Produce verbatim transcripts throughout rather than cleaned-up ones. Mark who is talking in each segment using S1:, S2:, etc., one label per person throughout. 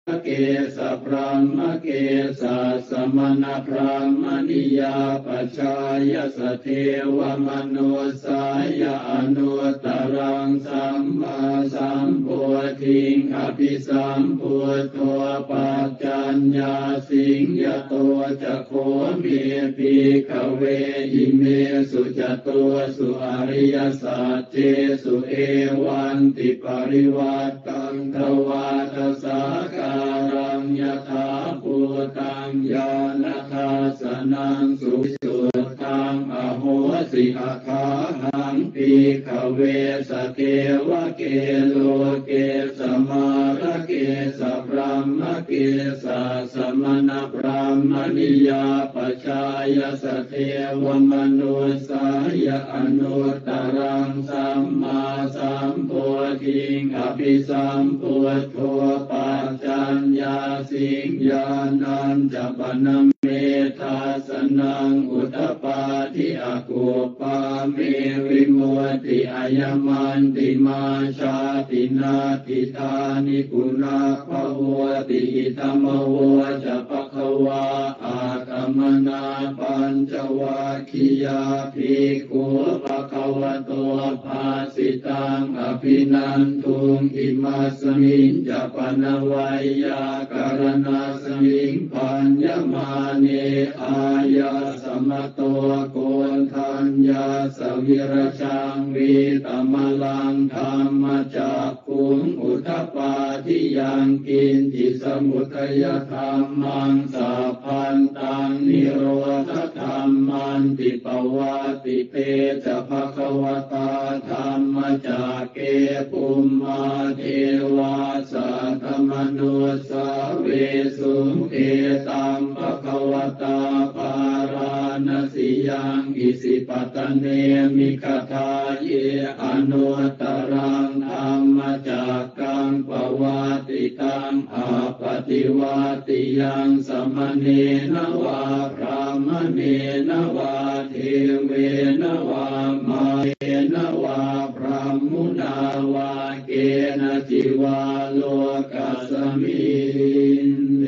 S1: เกสะพรหมเกสะสมณพราหมณิยาปัจจายสเทวมนุสายอนุตตรังสัมมาสัมพุทธิงอภิสัมพุทโธปัจจัญญาสิงยโตจะโคเมภิกขเวอิเมสุจโตสุอริยสัจเจสุเอวันติปริวัตตังทวาทสาการังยถาภูตังญาณทัสสนังสุสุตังอโหสิอาคาหังภิกขเวสเกวะเกโลเกสมาระเกสพรหมเกสสมณพราหมณิยาปัจจายสเทวมนุสายอนุตตรังสัมมาสัมพุทธิงอภิสัมพุทโธปัจจัญญาสิงญาณัญจปนเมธาสนังอุตตปาทิอากูปาเมวิมุตติอายมันติมาชาตินาทิธานิกุณาภวติอิธรรมโวจะปะคะวาอากมนาปัญจวัคคียาภิกขุปะคะวะโตภาสิตังอภินันทุงอิมัสมิงจะปนวัยยาการณาสมิงปัญญมาเนอายาสมโตโกนทัญญาสวิรชังวิตมลังธรรมจักขุงอุทธปาทิยังกินจิสมุทัยธรรมังสัพพันตังนิโรธธรรมันติปวาติเตจะภควตาธรรมจักเกปุมมาเทวาสัทมนุสาเวสุเอตัมภควตาปาราณสียังอิสิปตเนมิคทาเยอนุตตรังธรรมจักกังปวาติตังอาปฏิวาติยังสมเนนวาพรามเนนวาเทเวนวามาเนวาพรหมุนาวาเกณจิวาโลกัสสมินเต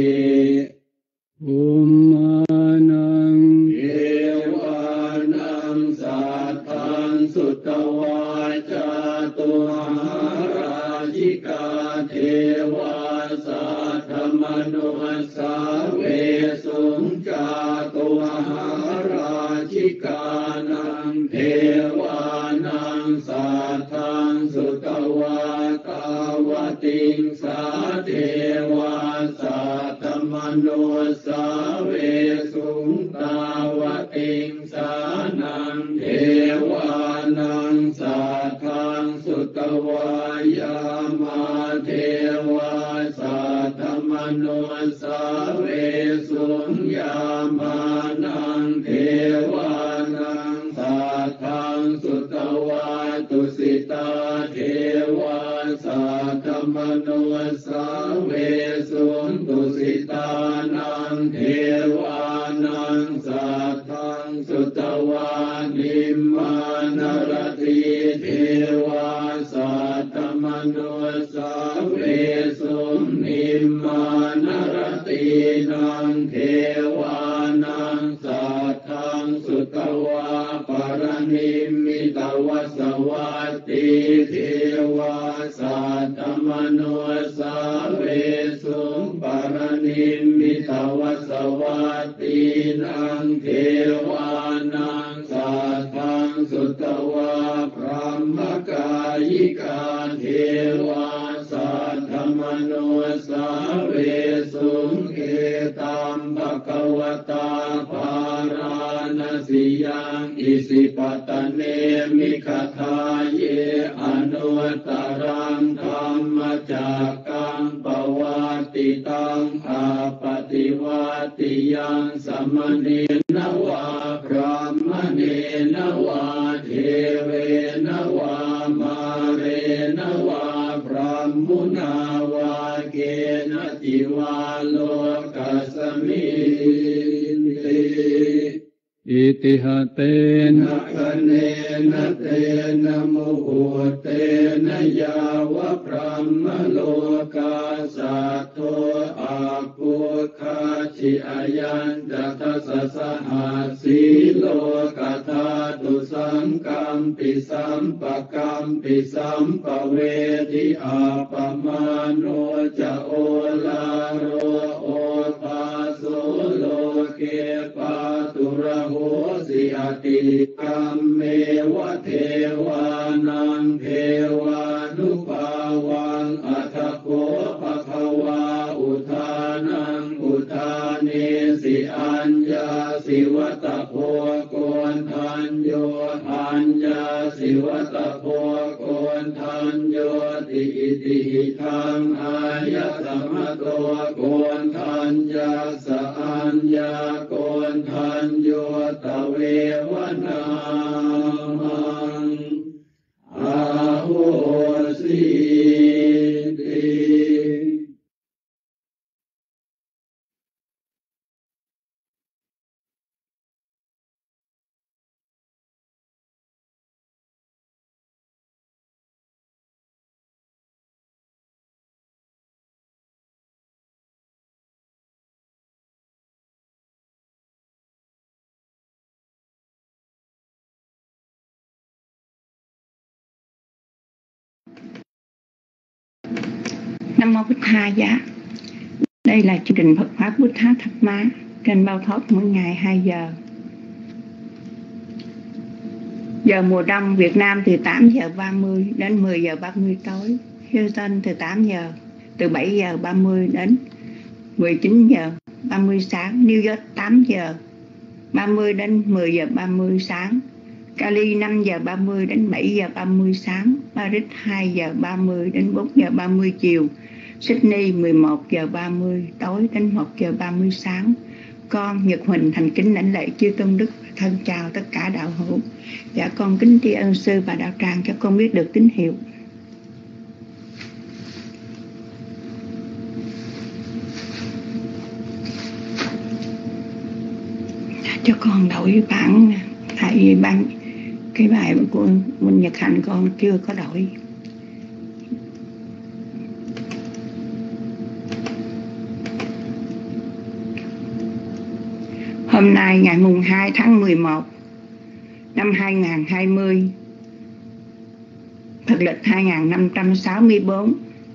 S1: อุมมานังเอวานังสัทธังสุตวาจาตุหาราชิกาเทวาสัทธมนุสาเวสุงจาตุหาราชิกานังเทวานังสัทธังสุตวาตาวติงสาเทวาสัทธมนุสาเวสุงตาวติงสานังเทวานังสัทธังสุตวายามาเทวาสัทธมนุสาเวสุงยามานังเทวานังสัทธังสุตวาตุสิตาเทวาสัทธมนุสาเวสุงตุสิตานังเทวานังสัทธังสุตวานิมมานรติเทวาสัทธมนุสาเวสุงนิมมานรตินังเทวานังสัทธังสุตวาปรนิมมิตวสวัตติเทวาสัทธมนุสาเวสุงปรนิมมิตวสวัตตินังเทวานังสัทธังสุตวาพรหมกายิกาเทวาสัทธมนุสาเวสุงเอตัมภควตาภาราณสียังอิสิปตเนมิคทาเยอนุตตรังธรรมจักกังปวาติตังอาปฏิวาติยังสมเนนวาพรหมเนนวาเทเวนวามาเรนวาพรหมุนาวาเกณจิวาโลกัสสมินเตอิติหะเตนะคะเนนะเตนะโมโหเตนะยาวะพรหมโลกาสัทโธอากุคาชิอายันจัตสสหัสสีโลกธาตุสังกัมปิสัมปะกัมปิสัมปะเวทิอาปมาโนจะโอลาโรโอภาโสโลเกปาตุระโหสิอติกัมเมวะเทวานังเทวานุภาวังอัตโกภควาอุทานังอุทาเนสิอัญญาสิวัตโพโกนทันโยอัญญาสิวัตโพโกนทันโยติอิติทังอายตมะโตโกนทันยาสอัญญาโกนทันโยตเววนามังอาโหสิติ
S2: Nam mô Bích Tha Giá. Đây là chương trình Phật pháp Bích Tha Thập Má trên Bao Thoát mỗi ngày hai giờ. Giờ mùa đông Việt Nam từ tám giờ ba mươi đến mười giờ ba mươi tối. Houston từ tám giờ, từ bảy giờ ba mươi đến mười chín giờ ba mươi sáng. New York tám giờ ba mươi đến mười giờ ba mươi sáng. Cali năm giờ ba mươi đến bảy giờ ba mươi sáng. Paris hai giờ ba mươi đến bốn giờ ba mươi chiều. Sydney mười một giờ ba mươi tối đến một giờ ba mươi sáng. Con Nhật Huỳnh thành kính lãnh lễ chư tôn đức, thân chào tất cả đạo hữu. Dạ con kính tri ân sư và đạo tràng cho con biết được tín hiệu. Cho con đổi bản, tại vì bản cái bài của Minh Nhật Hạnh con chưa có đổi. Hôm nay ngày mùng hai tháng mười một năm hai nghìn không trăm hai mươi, Phật lịch hai nghìn năm trăm sáu mươi tư.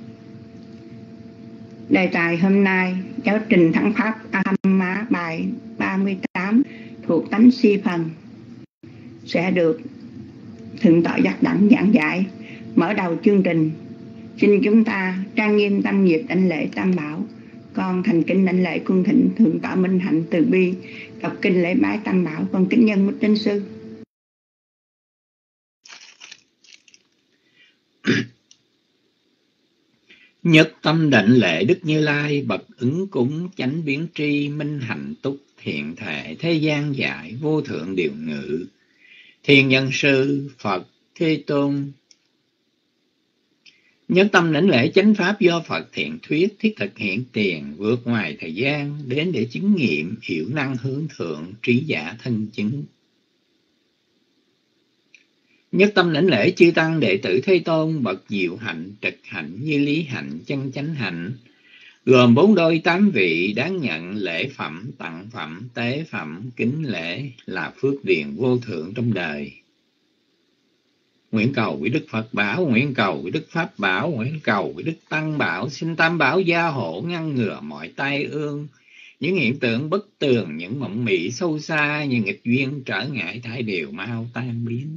S2: Đề tài hôm nay giáo trình thắng pháp A Tham Má bài ba mươi tám thuộc tánh si phần sẽ được Thượng tọa Giác Đẳng giảng giải. Mở đầu chương trình, xin chúng ta trang nghiêm tâm nhiệt đảnh lễ Tam Bảo. Con thành kính đảnh lễ cung thỉnh Thượng tọa Minh Hạnh từ bi đọc kinh lễ bái Tam Bảo. Con kính nhân Mức Chánh Sư.
S3: Nhất tâm đảnh lễ Đức Như Lai bậc ứng cúng chánh biến tri minh hạnh túc thiện thể thế gian giải vô thượng điều ngự thiên nhân sư Phật Thế Tôn. Nhất tâm đảnh lễ chánh pháp do Phật thiện thuyết thiết thực hiện tiền vượt ngoài thời gian đến để chứng nghiệm hiểu năng hướng thượng trí giả thân chứng. Nhất tâm đảnh lễ chư tăng đệ tử Thế Tôn bậc diệu hạnh trực hạnh như lý hạnh chân chánh hạnh, gồm bốn đôi tám vị đáng nhận lễ phẩm tặng phẩm tế phẩm kính lễ là phước điền vô thượng trong đời. Nguyện cầu với Đức Phật bảo, nguyện cầu với Đức Pháp bảo, nguyện cầu với Đức Tăng bảo, xin Tam bảo gia hộ ngăn ngừa mọi tai ương, những hiện tượng bất tường, những mộng mị sâu xa như nghịch duyên trở ngại thải đều mau tan biến.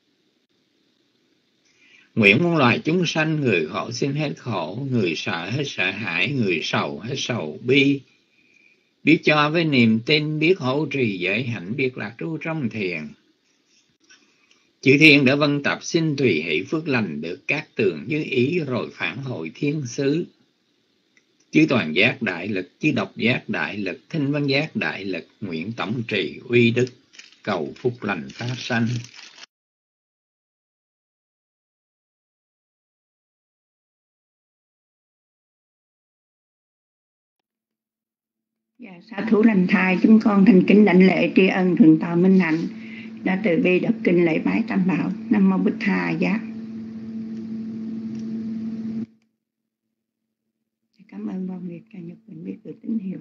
S3: Nguyện muôn loài chúng sanh, người khổ xin hết khổ, người sợ hết sợ hãi, người sầu hết sầu bi. Biết cho với niềm tin, biết hỗ trì giới hạnh, biết lạc trú trong thiền. Chư thiên đã vân tập xin tùy hỷ phước lành được các tường như ý rồi phản hồi thiên xứ. Chư toàn giác đại lực, chư độc giác đại lực, thinh văn giác đại lực, nguyện tổng trì uy đức, cầu phúc lành phát sanh.
S2: Dạ, sa thú lành thai, chúng con thành kính đảnh lễ tri ân Thượng tọa Minh Hạnh đã từ bi đọc kinh lễ bái Tam Bảo. Nam mô Bích Tha Giá. Cảm ơn bao nhiêu. cho Nhật Quỳnh biết được tín hiệu.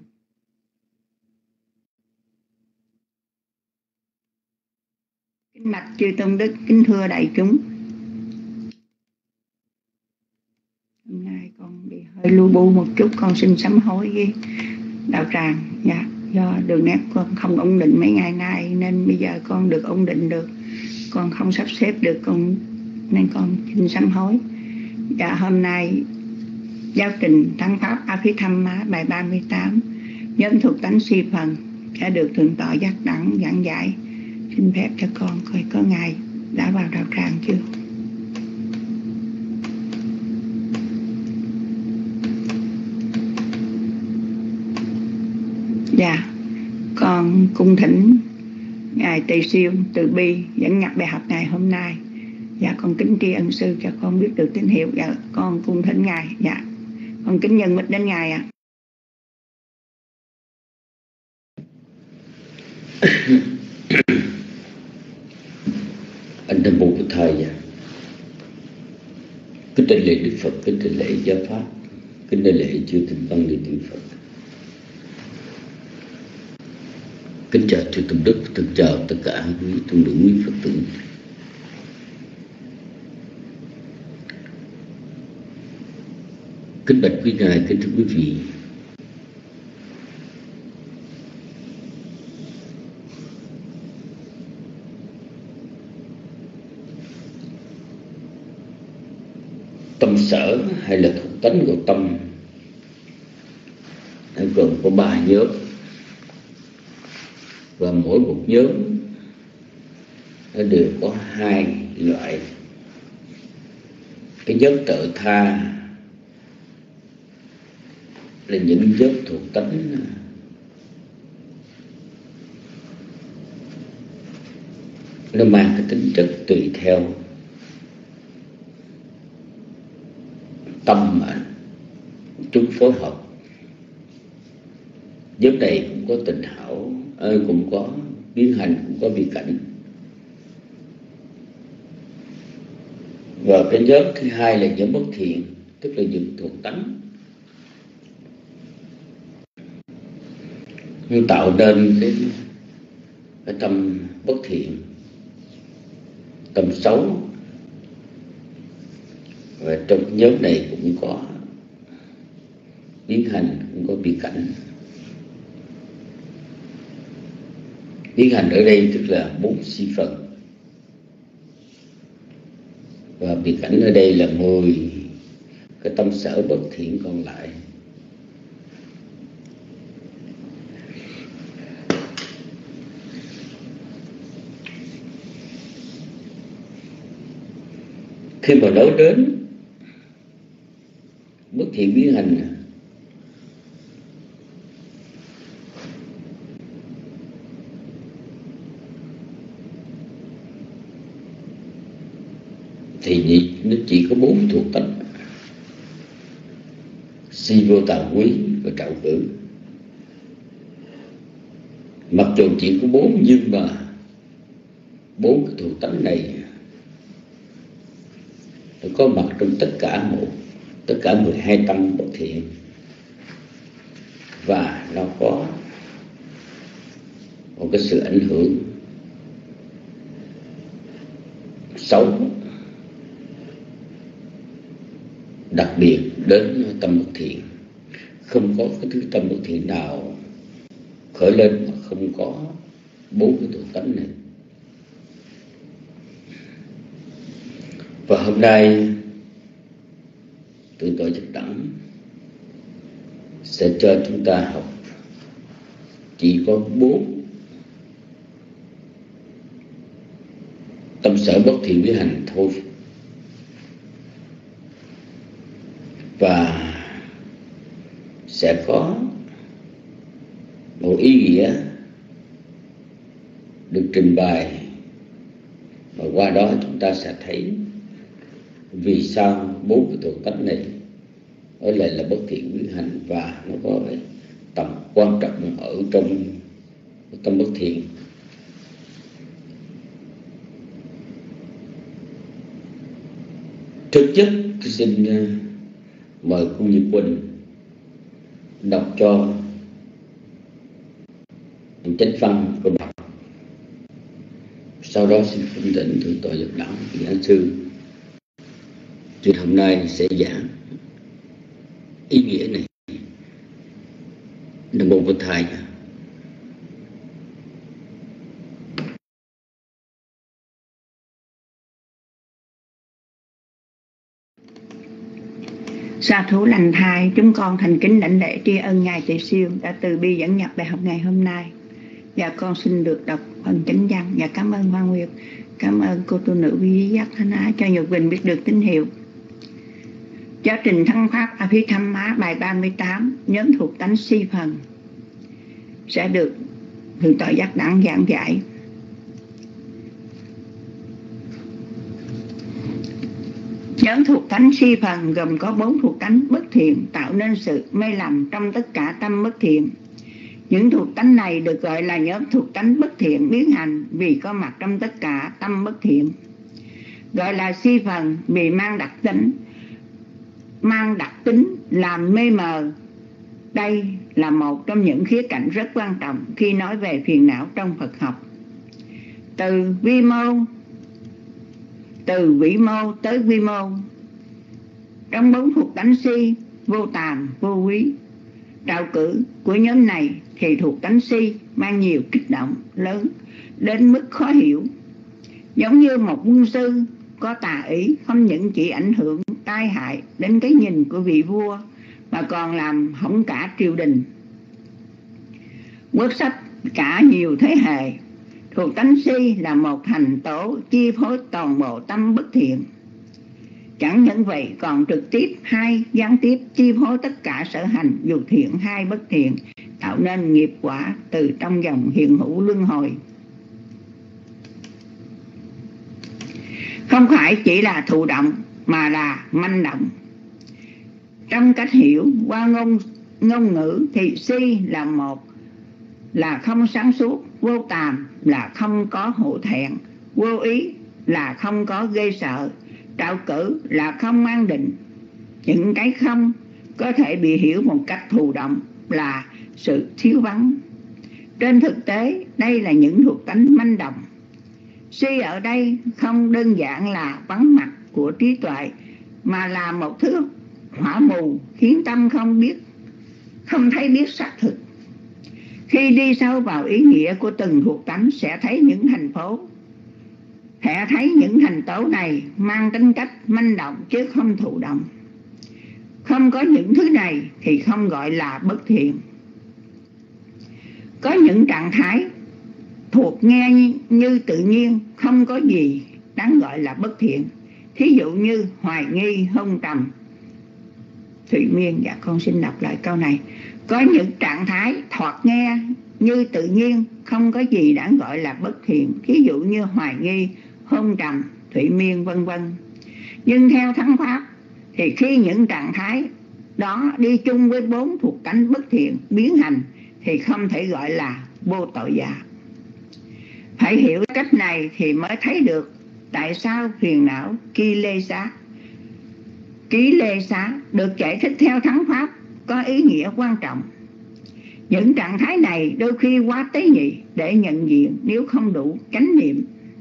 S2: Kính bạch chư tôn đức, kính thưa đại chúng. Hôm nay con bị hơi lu bu một chút, con xin sám hối với đạo tràng. Dạ, do đường nét con không ổn định mấy ngày nay nên bây giờ con được ổn định được, con không sắp xếp được con nên con xin sám hối. Dạ, hôm nay giáo trình Thắng Pháp Abhidhamma bài ba mươi tám, nhóm thuộc tánh si phần đã được thượng tọa giác đẳng giảng giải. Xin phép cho con coi có ngài đã vào đạo tràng chưa. Dạ, con cung thỉnh ngài Tỳ Siêu Từ Bi dẫn nhập bài học ngày hôm nay. Dạ, con kính tri ân sư cho con biết được tín hiệu. Dạ, con cung thỉnh ngài. Dạ, con kính nhân mít đến ngài ạ. À.
S4: Anh Nam Mô Bổn Thầy, kính đại lễ Đức Phật, kính đại lễ Giáo Pháp, kính đại lễ chư Tinh Văn Ni Tử Phật, kính chào chư tôn đức, kính chào tất cả quý tôn nữ quý Phật tử. Kính bạch quý ngài, kính thưa quý vị. Tâm sở hay là thuộc tánh của tâm gồm có ba nhóm, và mỗi một nhóm nó đều có hai loại. Cái nhóm tự tha là những nhóm thuộc tánh nó mang cái tính chất tùy theo tâm mà chúng phối hợp. Nhóm này cũng có tình hảo, cũng có biến hành, cũng có vi cảnh. Và cái nhóm thứ hai là nhóm bất thiện, tức là những thuộc tánh nhưng tạo nên cái, cái tâm bất thiện, tâm xấu. Và trong nhóm này cũng có biến hành, cũng có vi cảnh. Biến hành ở đây tức là bốn si phần, và vi cảnh ở đây là mười cái tâm sở bất thiện còn lại. Khi mà nói đến bất thiện biến hành thì nó chỉ có bốn thuộc tánh: si, vô, tà, quý và trạo cử. Mặc dù chỉ có bốn nhưng mà bốn cái thuộc tánh này nó có mặt trong tất cả một tất cả mười hai tâm bất thiện, và nó có một cái sự ảnh hưởng xấu đặc biệt đến tâm bất thiện. Không có cái thứ tâm bất thiện nào khởi lên mà không có bốn cái thuộc tánh này. Và hôm nay Thượng tọa Giác Đẳng sẽ cho chúng ta học chỉ có bốn tâm sở bất thiện biến hành thôi, và sẽ có một ý nghĩa được trình bày, mà qua đó chúng ta sẽ thấy vì sao bốn cái thuộc tánh này ở lại là bất thiện biến hành, và nó có cái tầm quan trọng ở trong tâm bất thiện. Trước nhất tôi xin mời cô Nhật Quỳnh đọc cho chánh văn của Bậc. Sau đó xin phụng tịnh thượng tọa Nhật Đạo Giảng sư từ hôm nay sẽ giảng ý nghĩa này. Nam mô Bổn Thầy.
S2: Sa thú lành thai, chúng con thành kính đảnh lễ tri ân Ngài Tỳ Siêu đã từ bi dẫn nhập bài học ngày hôm nay. Và con xin được đọc phần chánh văn và cảm ơn Hoa Nguyệt, cảm ơn cô tu nữ Vi Giác Thanh Á cho Nhật Bình biết được tín hiệu. Giáo trình thăng pháp Abhidhamma bài ba mươi tám, nhóm thuộc tánh si phần sẽ được Thượng tọa Giác Đẳng giảng giải. Nhóm thuộc tánh si phần gồm có bốn thuộc tánh bất thiện tạo nên sự mê lầm trong tất cả tâm bất thiện. Những thuộc tánh này được gọi là nhóm thuộc tánh bất thiện biến hành vì có mặt trong tất cả tâm bất thiện. Gọi là si phần vì mang đặc tính mang đặc tính làm mê mờ. Đây là một trong những khía cạnh rất quan trọng khi nói về phiền não trong Phật học. Từ vi mô Từ vĩ mô tới vi mô, trong bốn thuộc tánh si, vô tàm, vô quý, trào cử của nhóm này thì thuộc tánh si mang nhiều kích động lớn đến mức khó hiểu. Giống như một quân sư có tà ý không những chỉ ảnh hưởng tai hại đến cái nhìn của vị vua mà còn làm hỏng cả triều đình, quất sách cả nhiều thế hệ. Thuộc tánh si là một thành tố chi phối toàn bộ tâm bất thiện. Chẳng những vậy còn trực tiếp hay gián tiếp chi phối tất cả sở hành dù thiện hay bất thiện, tạo nên nghiệp quả từ trong dòng hiện hữu luân hồi. Không phải chỉ là thụ động mà là manh động. Trong cách hiểu qua ngôn, ngôn ngữ thì si là một là không sáng suốt, vô tàm là không có hổ thẹn, vô ý là không có ghê sợ, trạo cử là không mang định. Những cái không có thể bị hiểu một cách thụ động là sự thiếu vắng. Trên thực tế đây là những thuộc tánh manh động. Si ở đây không đơn giản là vắng mặt của trí tuệ mà là một thứ hỏa mù khiến tâm không biết không thấy biết xác thực. Khi đi sâu vào ý nghĩa của từng thuộc tánh sẽ thấy những thành phố sẽ thấy những thành tố này mang tính cách manh động chứ không thụ động. Không có những thứ này thì không gọi là bất thiện. Có những trạng thái thuộc nghe như tự nhiên, không có gì đáng gọi là bất thiện. Thí dụ như hoài nghi, hôn trầm. Thụy Miên, dạ con xin đọc lại câu này. Có những trạng thái thoạt nghe như tự nhiên, không có gì đáng gọi là bất thiện. Thí dụ như hoài nghi, hôn trầm, Thụy Miên vân vân. Nhưng theo thắng pháp thì khi những trạng thái đó đi chung với bốn thuộc tánh bất thiện biến hành thì không thể gọi là vô tội giả. Phải hiểu cách này thì mới thấy được tại sao phiền não kỳ lê xá ký lê xá được giải thích theo thắng pháp có ý nghĩa quan trọng. Những trạng thái này đôi khi quá tế nhị để nhận diện nếu không đủ chánh niệm.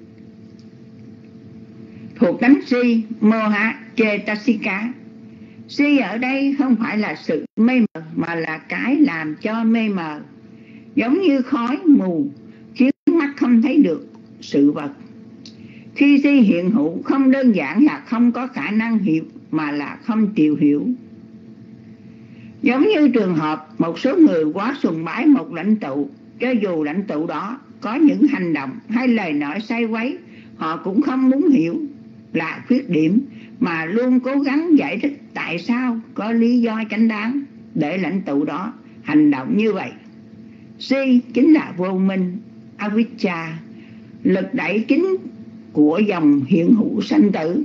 S2: Thuộc tánh si moha chetasika. Si ở đây không phải là sự mê mờ mà là cái làm cho mê mờ, giống như khói mù khiến mắt không thấy được sự vật. Khi si hiện hữu không đơn giản là không có khả năng hiểu mà là không chịu hiểu. Giống như trường hợp một số người quá sùng bái một lãnh tụ, cho dù lãnh tụ đó có những hành động hay lời nói sai quấy, họ cũng không muốn hiểu là khuyết điểm mà luôn cố gắng giải thích tại sao có lý do chánh đáng để lãnh tụ đó hành động như vậy. Si chính là vô minh, avijja, lực đẩy chính của dòng hiện hữu sanh tử.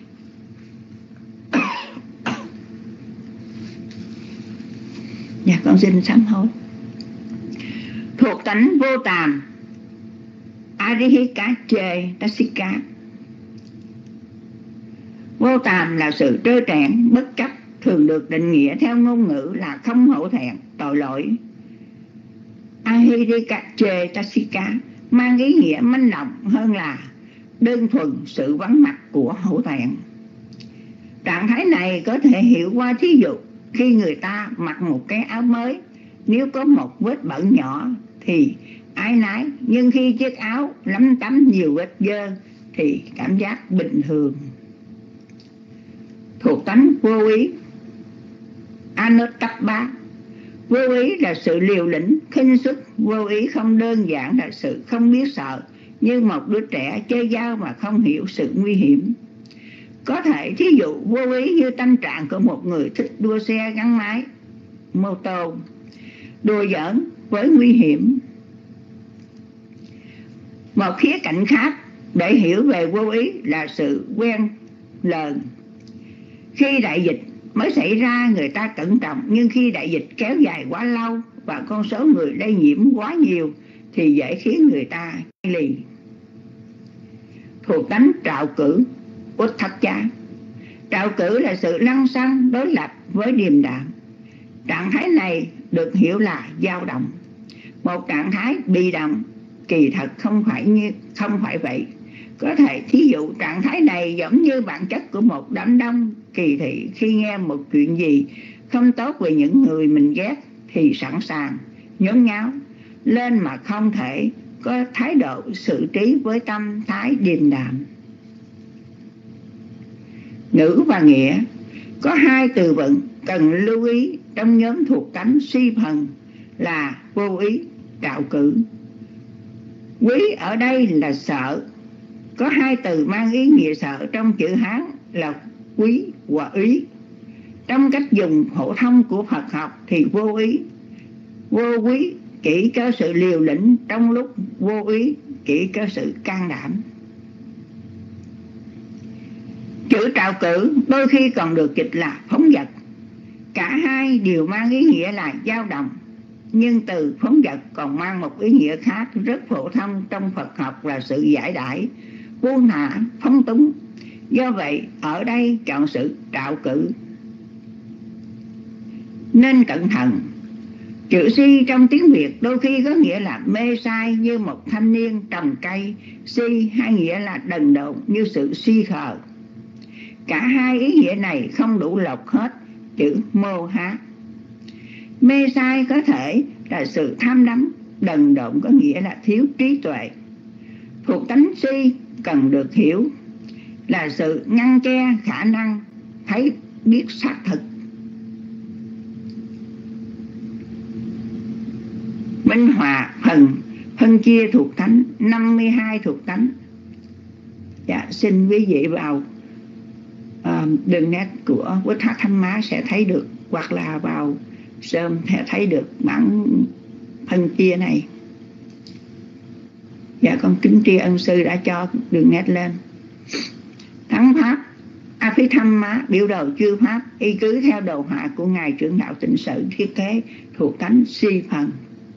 S2: Dạ con xin sám hối. Thuộc tánh vô tàm Adihika Chê Tasika. Vô tàm là sự trơ trẽn, bất chấp, thường được định nghĩa theo ngôn ngữ là không hổ thẹn, tội lỗi. Ahirikacheta mang ý nghĩa manh động hơn là đơn thuần sự vắng mặt của hổ thẹn. Trạng thái này có thể hiểu qua thí dụ khi người ta mặc một cái áo mới, nếu có một vết bẩn nhỏ thì ái nái, nhưng khi chiếc áo lấm tấm nhiều vết dơ thì cảm giác bình thường. Thuộc tánh vô ý Anuttappa. Vô ý là sự liều lĩnh, khinh suất. Vô ý không đơn giản là sự không biết sợ, như một đứa trẻ chơi dao mà không hiểu sự nguy hiểm. Có thể thí dụ vô ý như tâm trạng của một người thích đua xe gắn máy, mô tô, đùa giỡn với nguy hiểm. Một khía cạnh khác để hiểu về vô ý là sự quen lờn. Khi đại dịch mới xảy ra người ta cẩn trọng, nhưng khi đại dịch kéo dài quá lâu và con số người lây nhiễm quá nhiều thì dễ khiến người ta lì. Thuộc tánh trạo cử Utthacha. Trạo cử là sự lăng xăng đối lập với điềm đạm. Trạng thái này được hiểu là dao động, một trạng thái bị động. Kỳ thật không phải như không phải vậy. Có thể thí dụ trạng thái này giống như bản chất của một đám đông kỳ thị. Khi nghe một chuyện gì không tốt về những người mình ghét thì sẵn sàng nhốn nháo lên mà không thể có thái độ xử trí với tâm thái điềm đạm. Ngữ và nghĩa. Có hai từ vựng cần lưu ý trong nhóm thuộc tánh suy phần là vô ý, trạo cử. Quý ở đây là sợ. Có hai từ mang ý nghĩa sợ trong chữ Hán là quý và ý. Trong cách dùng phổ thông của Phật học thì vô ý, vô quý chỉ có sự liều lĩnh, trong lúc vô ý chỉ có sự can đảm. Chữ trạo cử đôi khi còn được dịch là phóng dật. Cả hai đều mang ý nghĩa là dao động, nhưng từ phóng dật còn mang một ý nghĩa khác rất phổ thông trong Phật học là sự giải đãi, buông thả, phóng túng. Do vậy ở đây chọn sự trạo cử. Nên cẩn thận. Chữ si trong tiếng Việt đôi khi có nghĩa là mê sai như một thanh niên trồng cây. Si hay nghĩa là đần độn như sự si khờ. Cả hai ý nghĩa này không đủ lọc hết chữ mô há. Mê sai có thể là sự tham đắm, đần độn có nghĩa là thiếu trí tuệ. Thuộc tánh si cần được hiểu là sự ngăn che khả năng thấy biết xác thực. Minh họa phần phân chia thuộc tánh năm mươi hai thuộc tánh. Dạ, xin quý vị vào uh, đường nét của Buddha Dhamma sẽ thấy được, hoặc là vào Sơm sẽ thấy được bản phân chia này. Dạ, con kính tri ân sư đã cho đường nét lên. Thắng pháp Abhidhamma biểu đồ chư pháp y cứ theo đồ họa của ngài trưởng đạo Tịnh Sự thiết kế thuộc tánh si phần.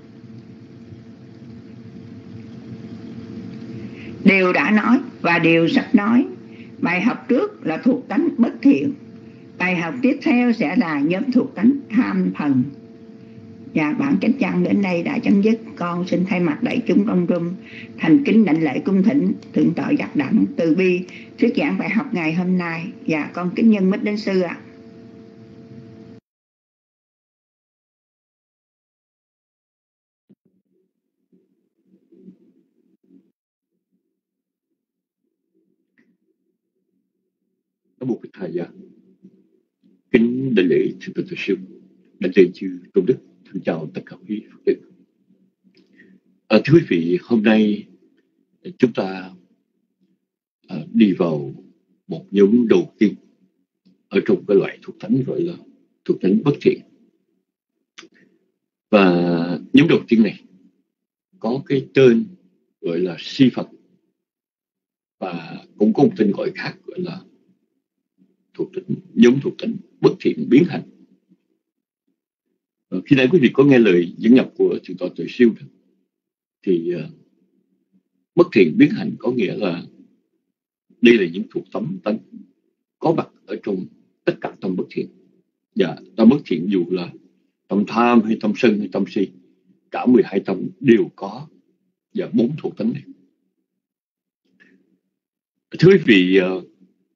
S2: Điều đã nói và điều sắp nói. Bài học trước là thuộc tánh bất thiện. Bài học tiếp theo sẽ là nhóm thuộc tánh tham phần. Và bản chánh văn đến đây đã chấm dứt. Con xin thay mặt đại chúng trong room thành kính đảnh lễ cung thỉnh thượng tọa giác đẳng từ bi thuyết giảng bài học ngày hôm nay. Và con kính nhân mít đến sư ạ.
S5: Nam mô Bích Thầy Dạ. Kính đại lễ thượng tọa sư, đại lễ chư tôn đức, thân chào tất cả quý Phật tử. À, thưa quý vị, hôm nay chúng ta à, đi vào một nhóm đầu tiên ở trong cái loại thuộc tánh gọi là thuộc tánh bất thiện. Và nhóm đầu tiên này có cái tên gọi là si Phật, và cũng có một tên gọi khác gọi là thuộc tính, nhóm thuộc tính bất thiện biến hành. Và khi nãy quý vị có nghe lời dẫn nhập của thượng tọa Tuệ Siêu đó, thì uh, bất thiện biến hành có nghĩa là đây là những thuộc tấm tánh có mặt ở trong tất cả tâm bất thiện. Dạ, tâm bất thiện dù là tâm tham hay tâm sân hay tâm si, cả mười hai tâm đều có và bốn thuộc tánh này. Thưa quý vị, uh,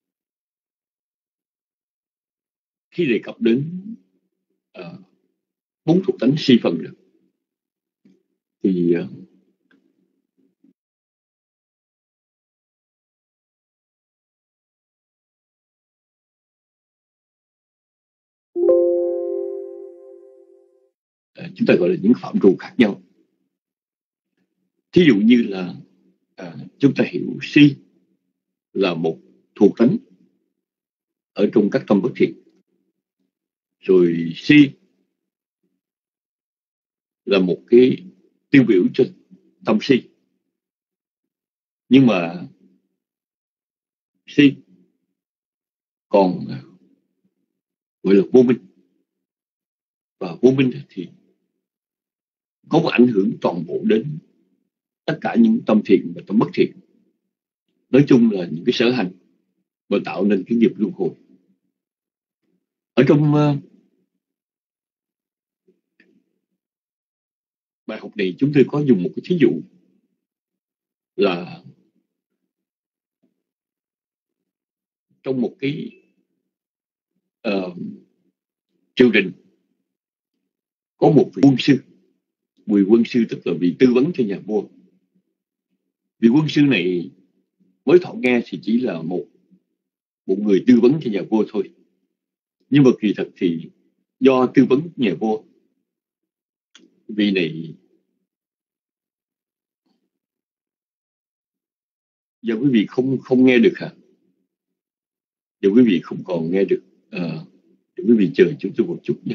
S5: khi đề cập đến uh, bốn thuộc tánh si phần được, thì uh, chúng ta gọi là những phạm trù khác nhau. Thí dụ như là à, chúng ta hiểu si là một thuộc tánh ở trong các tâm bất thiện, rồi si là một cái tiêu biểu cho tâm si. Nhưng mà si còn gọi là vô minh, và vô minh thì có một ảnh hưởng toàn bộ đến tất cả những tâm thiện và tâm bất thiện. Nói chung là những cái sở hành và tạo nên cái nghiệp luân hồi. Ở trong uh, bài học này chúng tôi có dùng một cái thí dụ là trong một cái uh, triều đình có một vị quân sư. Vị quân sư tức là vị tư vấn cho nhà vua. Vị quân sư này mới thọ nghe thì chỉ là một một người tư vấn cho nhà vua thôi. Nhưng mà kỳ thật thì do tư vấn nhà vua, vị này giờ quý vị không không nghe được hả? Giờ quý vị không còn nghe được. À, quý vị chờ chúng tôi một chút nhé.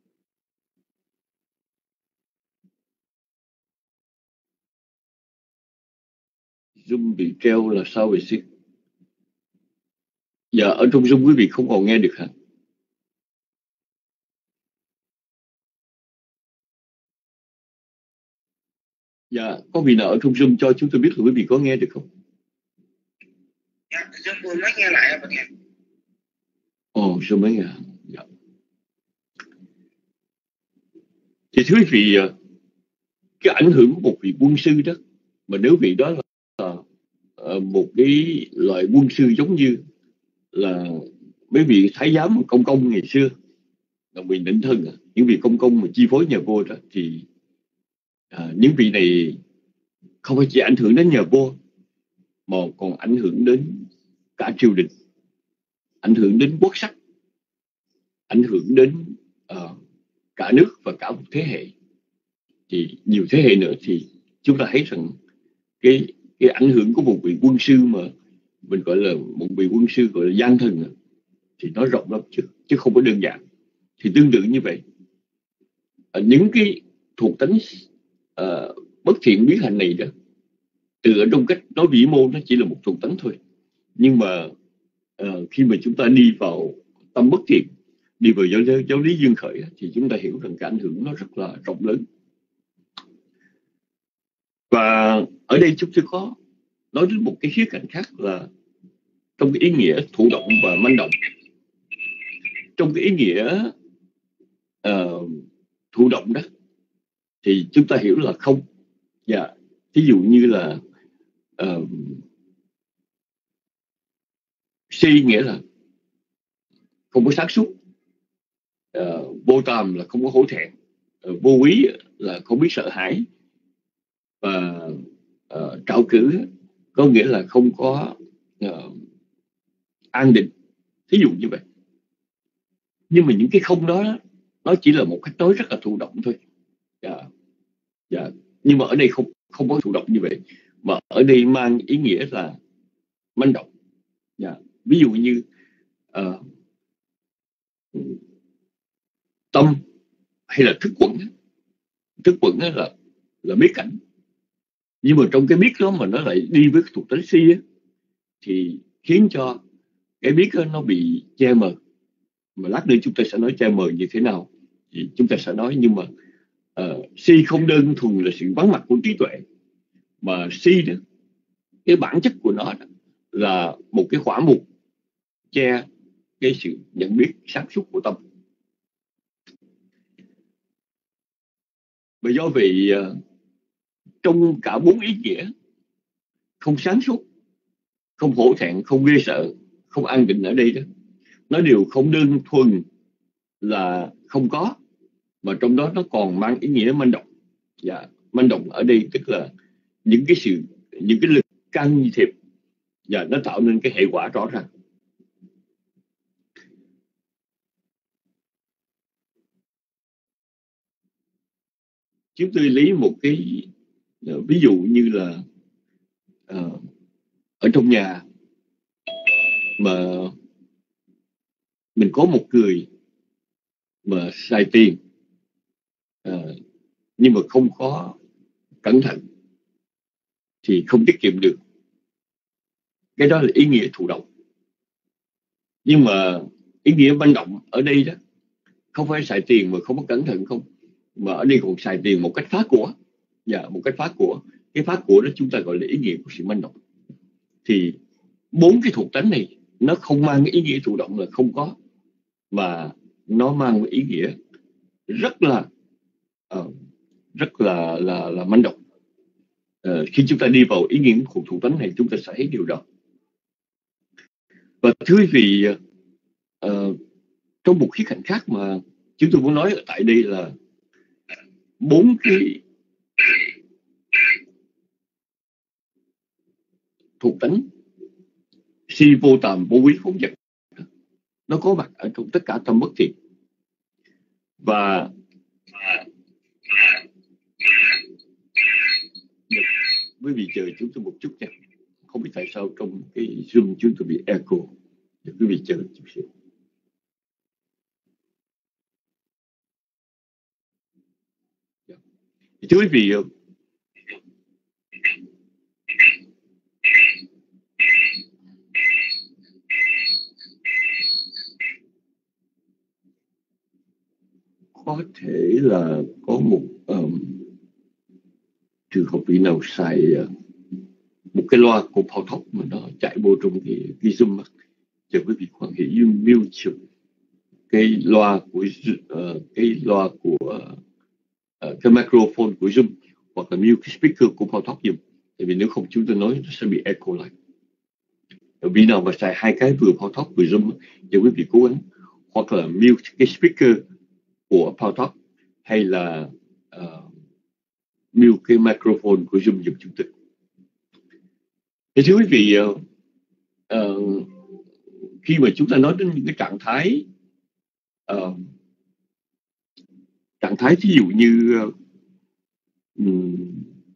S5: Zoom bị treo là sao vậy xin? Dạ, ở trong Zoom quý vị không còn nghe được hả? Dạ, có vị nào ở trong Zoom cho chúng tôi biết là quý vị có nghe được không?
S6: Dạ, Zoom vừa mới nghe lại rồi nghe.
S5: Ồ, Zoom mới nghe. Dạ. Thì thưa quý vị, cái ảnh hưởng của một vị quân sư đó, mà nếu vị đó là một cái loại quân sư giống như là mấy vị thái giám công công ngày xưa, là vị định thân, những vị công công mà chi phối nhà vua đó, thì à, những vị này không phải chỉ ảnh hưởng đến nhà vua mà còn ảnh hưởng đến cả triều đình, ảnh hưởng đến quốc sắc, ảnh hưởng đến uh, cả nước và cả một thế hệ, thì nhiều thế hệ nữa. Thì chúng ta thấy rằng cái cái ảnh hưởng của một vị quân sư mà mình gọi là một vị quân sư gọi là gian thần thì nó rộng lắm chứ chứ không có đơn giản. Thì tương tự như vậy, ở những cái thuộc tánh uh, bất thiện biến hành này đó, từ ở trong cách nói vĩ mô nó chỉ là một thuộc tánh thôi, nhưng mà uh, khi mà chúng ta đi vào tâm bất thiện, đi vào giáo, giáo lý duyên khởi, thì chúng ta hiểu rằng cái ảnh hưởng nó rất là rộng lớn. Và ở đây chúng tôi có nói đến một cái khía cạnh khác là trong cái ý nghĩa thụ động và manh động. Trong cái ý nghĩa uh, thụ động đó thì chúng ta hiểu là không. Dạ, ví dụ như là uh, si nghĩa là không có sáng suốt, uh, vô tàm là không có hổ thẹn, uh, vô quý là không biết sợ hãi, và uh, trạo cử có nghĩa là không có uh, an định, thí dụ như vậy. Nhưng mà những cái không đó nó chỉ là một cách nói rất là thụ động thôi. Yeah. Yeah. Nhưng mà ở đây không không có thụ động như vậy, mà ở đây mang ý nghĩa là manh động. Yeah. Ví dụ như uh, tâm hay là thức quẩn. Thức quẩn là là biết cảnh, nhưng mà trong cái biết đó mà nó lại đi với thuộc tính si á, thì khiến cho cái biết đó nó bị che mờ. Mà lát nữa chúng ta sẽ nói che mờ như thế nào thì chúng ta sẽ nói. Nhưng mà uh, si không đơn thuần là sự vắng mặt của trí tuệ, mà si đó, cái bản chất của nó đó, là một cái khỏa mục che cái sự nhận biết sáng suốt của tâm. Và do vậy trong cả bốn ý nghĩa, không sáng suốt, không hổ thẹn, không ghê sợ, không an định ở đây đó, nó đều không đơn thuần là không có, mà trong đó nó còn mang ý nghĩa manh động. Dạ, manh động ở đây tức là những cái sự, những cái lực can thiệp, và nó tạo nên cái hệ quả rõ ràng. Chúng tôi lấy một cái uh, ví dụ như là uh, ở trong nhà mà mình có một người mà xài tiền uh, nhưng mà không có cẩn thận thì không tiết kiệm được. Cái đó là ý nghĩa thụ động. Nhưng mà ý nghĩa manh động ở đây đó không phải xài tiền mà không có cẩn thận không, mà ở đây còn xài tiền một cách phá của. Dạ, một cách phá của. Cái phá của đó chúng ta gọi là ý nghĩa của sự manh động. Thì bốn cái thuộc tánh này nó không mang ý nghĩa thụ động là không có, mà nó mang ý nghĩa rất là uh, rất là là là manh động. Uh, khi chúng ta đi vào ý nghĩa của thuộc tánh này, chúng ta sẽ thấy điều đó. Và thưa quý vị, uh, trong một khía cạnh khác mà chúng tôi muốn nói ở tại đây là bốn cái thuộc tánh si vô tàm vô quý phóng dật nó có mặt ở trong tất cả tâm bất thiện. Và quý vị chờ chúng tôi một chút nha, không biết tại sao trong cái Zoom chúng tôi bị echo. Quý vị chờ chút xíu. Thưa quý vị, có thể là có một um, trường hợp vị nào xài uh, một cái loa của Pautalk mà nó chạy vô trong cái, cái Zoom. Chờ quý vị quan hệ mute cái loa của uh, cái loa của uh, cái microphone của Zoom, hoặc là mute cái speaker của Pautalk giùm. Tại vì nếu không chúng tôi nói nó sẽ bị echo lại. Vì nào mà xài hai cái vừa Pautalk vừa Zoom, giờ quý vị cố gắng hoặc là mute cái speaker của Pautalk hay là uh, mute cái microphone của Zoom giùm chúng tôi. Thì thưa quý vị, uh, uh, khi mà chúng ta nói đến những cái trạng thái uh, trạng thái ví dụ như uh, um,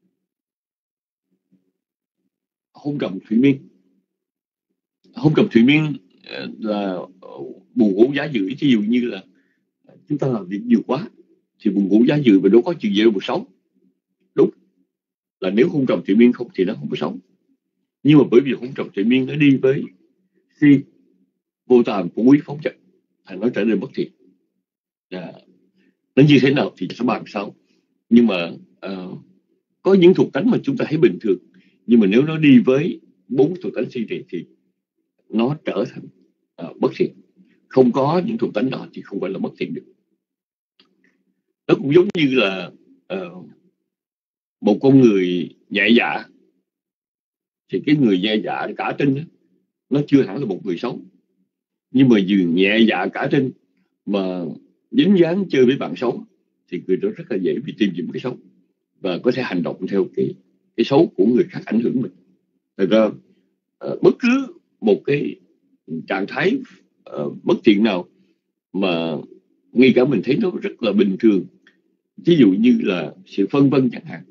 S5: hôn trầm thủy miên. Hôn trầm thủy miên uh, là buồn ngủ giá dự. Ví dụ như là chúng ta làm việc nhiều quá thì buồn ngủ giá dự, và đâu có chuyện gì đâu mà sống. Đúng là nếu hôn trầm thủy miên không thì nó không có sống. Nhưng mà bởi vì hôn trầm thủy miên nó đi với si vô tàm của quý phóng dật, thành nó trở nên bất thiện. À, nó như thế nào thì sẽ bàn sau. Nhưng mà uh, có những thuộc tánh mà chúng ta thấy bình thường, nhưng mà nếu nó đi với bốn thuộc tánh si thì, thì nó trở thành uh, bất thiện. Không có những thuộc tánh đó thì không phải là bất thiện được. Nó cũng giống như là uh, một con người nhẹ dạ, thì cái người nhẹ dạ cả tin nó chưa hẳn là một người xấu. Nhưng mà dù nhẹ dạ cả tin mà dính dáng chơi với bạn xấu thì người đó rất là dễ bị tìm kiếm cái xấu và có thể hành động theo cái cái xấu của người khác ảnh hưởng mình. Thật ra uh, bất cứ một cái trạng thái uh, bất thiện nào mà ngay cả mình thấy nó rất là bình thường, ví dụ như là sự phân vân chẳng hạn,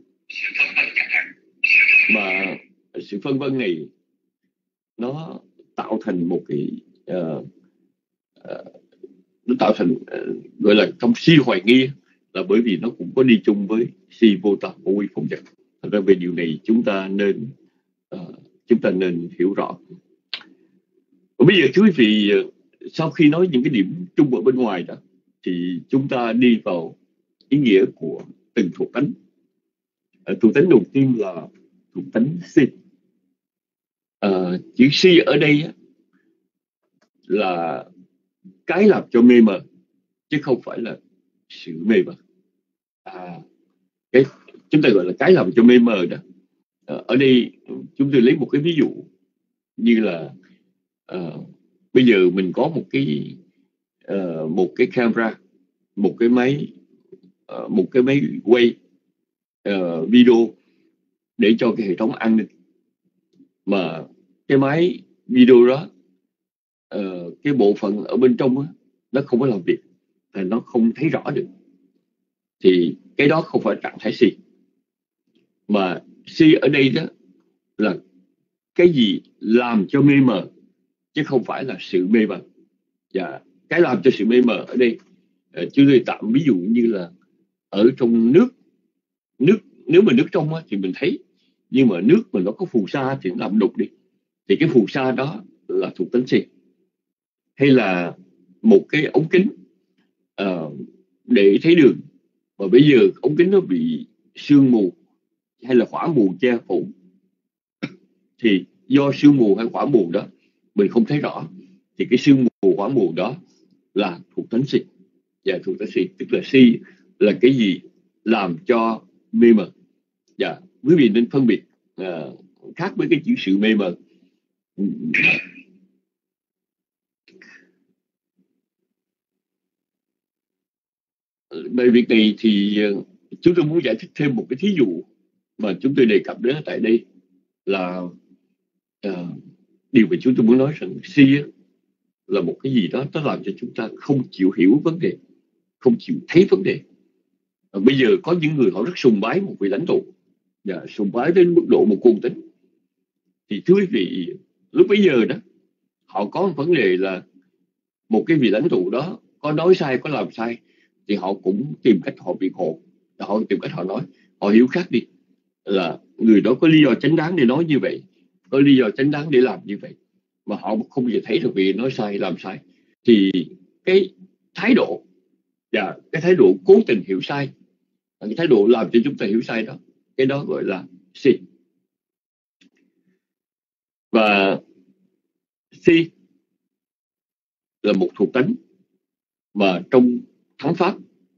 S5: mà sự phân vân này nó tạo thành một cái uh, uh, nó tạo thành uh, gọi là trong si hoài nghi, là bởi vì nó cũng có đi chung với si vô tàm vô quý phóng dật. Thật ra về điều này chúng ta nên uh, chúng ta nên hiểu rõ. Và bây giờ thưa quý vị, sau khi nói những cái điểm chung ở bên ngoài đó, thì chúng ta đi vào ý nghĩa của từng thuộc tánh. Uh, thuộc tánh đầu tiên là thuộc tánh si. Uh, chữ si ở đây á, là cái làm cho mê mờ chứ không phải là sự mê mờ. À, cái chúng ta gọi là cái làm cho mê mờ đó. Ở đây chúng tôi lấy một cái ví dụ như là uh, bây giờ mình có một cái uh, một cái camera, một cái máy uh, một cái máy quay uh, video để cho cái hệ thống an ninh, mà cái máy video đó uh, cái bộ phận ở bên trong đó, nó không có làm việc, thì nó không thấy rõ được, thì cái đó không phải trạng thái si. Mà si ở đây đó là cái gì làm cho mê mờ, chứ không phải là sự mê mờ. Và cái làm cho sự mê mờ ở đây uh, chúng tôi tạm ví dụ như là ở trong nước nước nếu mà nước trong á, thì mình thấy, nhưng mà nước mà nó có phù sa thì nó làm đục đi, thì cái phù sa đó là thuộc tính si. Hay là một cái ống kính uh, để thấy đường, và bây giờ ống kính nó bị sương mù hay là khỏa mù che phủ, thì do sương mù hay khỏa mù đó mình không thấy rõ, thì cái sương mù khỏa mù đó là thuộc tính si. Và thuộc tính si tức là si là cái gì làm cho mê mờ. Và quý vị nên phân biệt uh, khác với cái chữ sự mê mờ. Về việc này thì chúng tôi muốn giải thích thêm một cái thí dụ mà chúng tôi đề cập đến tại đây là uh, điều mà chúng tôi muốn nói rằng si là một cái gì đó nó làm cho chúng ta không chịu hiểu vấn đề, không chịu thấy vấn đề. Uh, bây giờ có những người họ rất sùng bái một vị lãnh tụ, và sùng bái đến mức độ một cuồng tín. Thì thưa quý vị, lúc bấy giờ đó họ có một vấn đề là một cái vị lãnh tụ đó có nói sai, có làm sai, thì họ cũng tìm cách họ biện hộ, họ tìm cách họ nói, họ hiểu khác đi là người đó có lý do chính đáng để nói như vậy, có lý do chính đáng để làm như vậy, mà họ không bao giờ thấy được vì nói sai làm sai. Thì cái thái độ và cái thái độ cố tình hiểu sai, cái thái độ làm cho chúng ta hiểu sai đó, cái đó gọi là si. Và si là một thuộc tính mà trong thắng pháp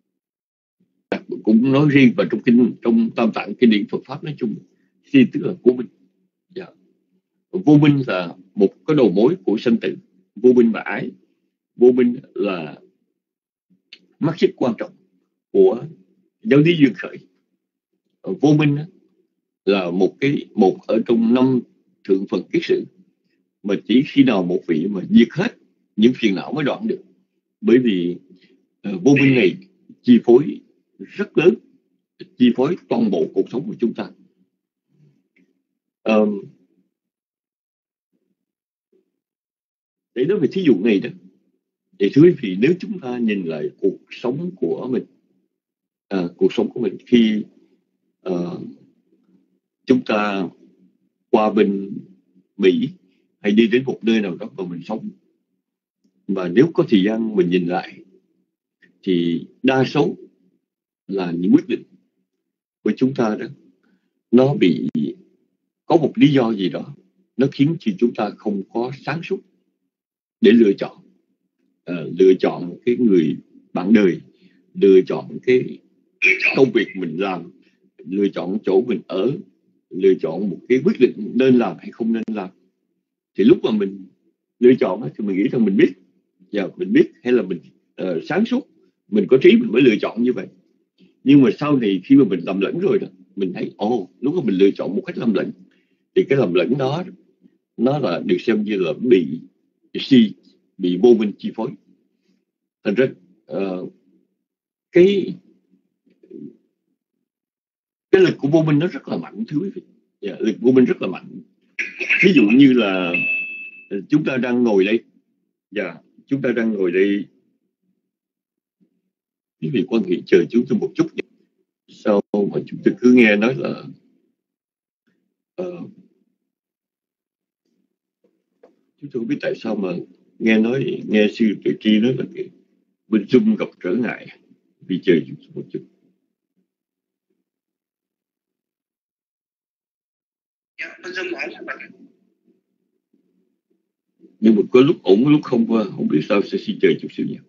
S5: cũng nói riêng, và trong kinh trong tam tạng kinh điển Phật pháp nói chung, si tức là vô minh. Yeah. Vô minh là một cái đầu mối của sanh tử, vô minh và ái. Vô minh là mắt xích quan trọng của giáo lý duyên khởi. Vô minh là một cái một ở trong năm thượng phần kiết sử, mà chỉ khi nào một vị mà diệt hết những phiền não mới đoạn được. Bởi vì uh, vô minh này chi phối rất lớn, chi phối toàn bộ cuộc sống của chúng ta. Um, để nói về thí dụ này đó, thì thưa quý vị, nếu chúng ta nhìn lại cuộc sống của mình, à, cuộc sống của mình khi uh, chúng ta qua bên Mỹ hay đi đến một nơi nào đó mà mình sống, mà nếu có thời gian mình nhìn lại thì đa số là những quyết định của chúng ta đó, nó bị có một lý do gì đó nó khiến cho chúng ta không có sáng suốt để lựa chọn, à, lựa chọn cái người bạn đời, lựa chọn cái công việc mình làm, lựa chọn chỗ mình ở, lựa chọn một cái quyết định nên làm hay không nên làm. Thì lúc mà mình lựa chọn thì mình nghĩ rằng mình biết, và mình biết hay là mình uh, sáng suốt, mình có trí mình mới lựa chọn như vậy. Nhưng mà sau này khi mà mình lầm lẫn rồi đó, mình thấy ồ, oh, lúc mà mình lựa chọn một cách lầm lẫn, thì cái lầm lẫn đó nó là được xem như là bị si, bị vô minh chi phối. Thành ra uh, cái cái lực của vô minh nó rất là mạnh, thưa quý vị. Yeah, lực vô minh rất là mạnh. Ví dụ như là chúng ta đang ngồi đây, yeah, chúng ta đang ngồi đây, quý vị quan hệ chờ chúng tôi một chút. Sao mà chúng tôi cứ nghe nói là uh, chúng tôi không biết tại sao mà nghe nói, nghe sư Tuệ Tri nói là cái bên Zoom gặp trở ngại, vì chờ chúng tôi một chút. Nhưng mà có lúc ổn, lúc không qua, không biết sao, sẽ xin chờ chút xíu nha.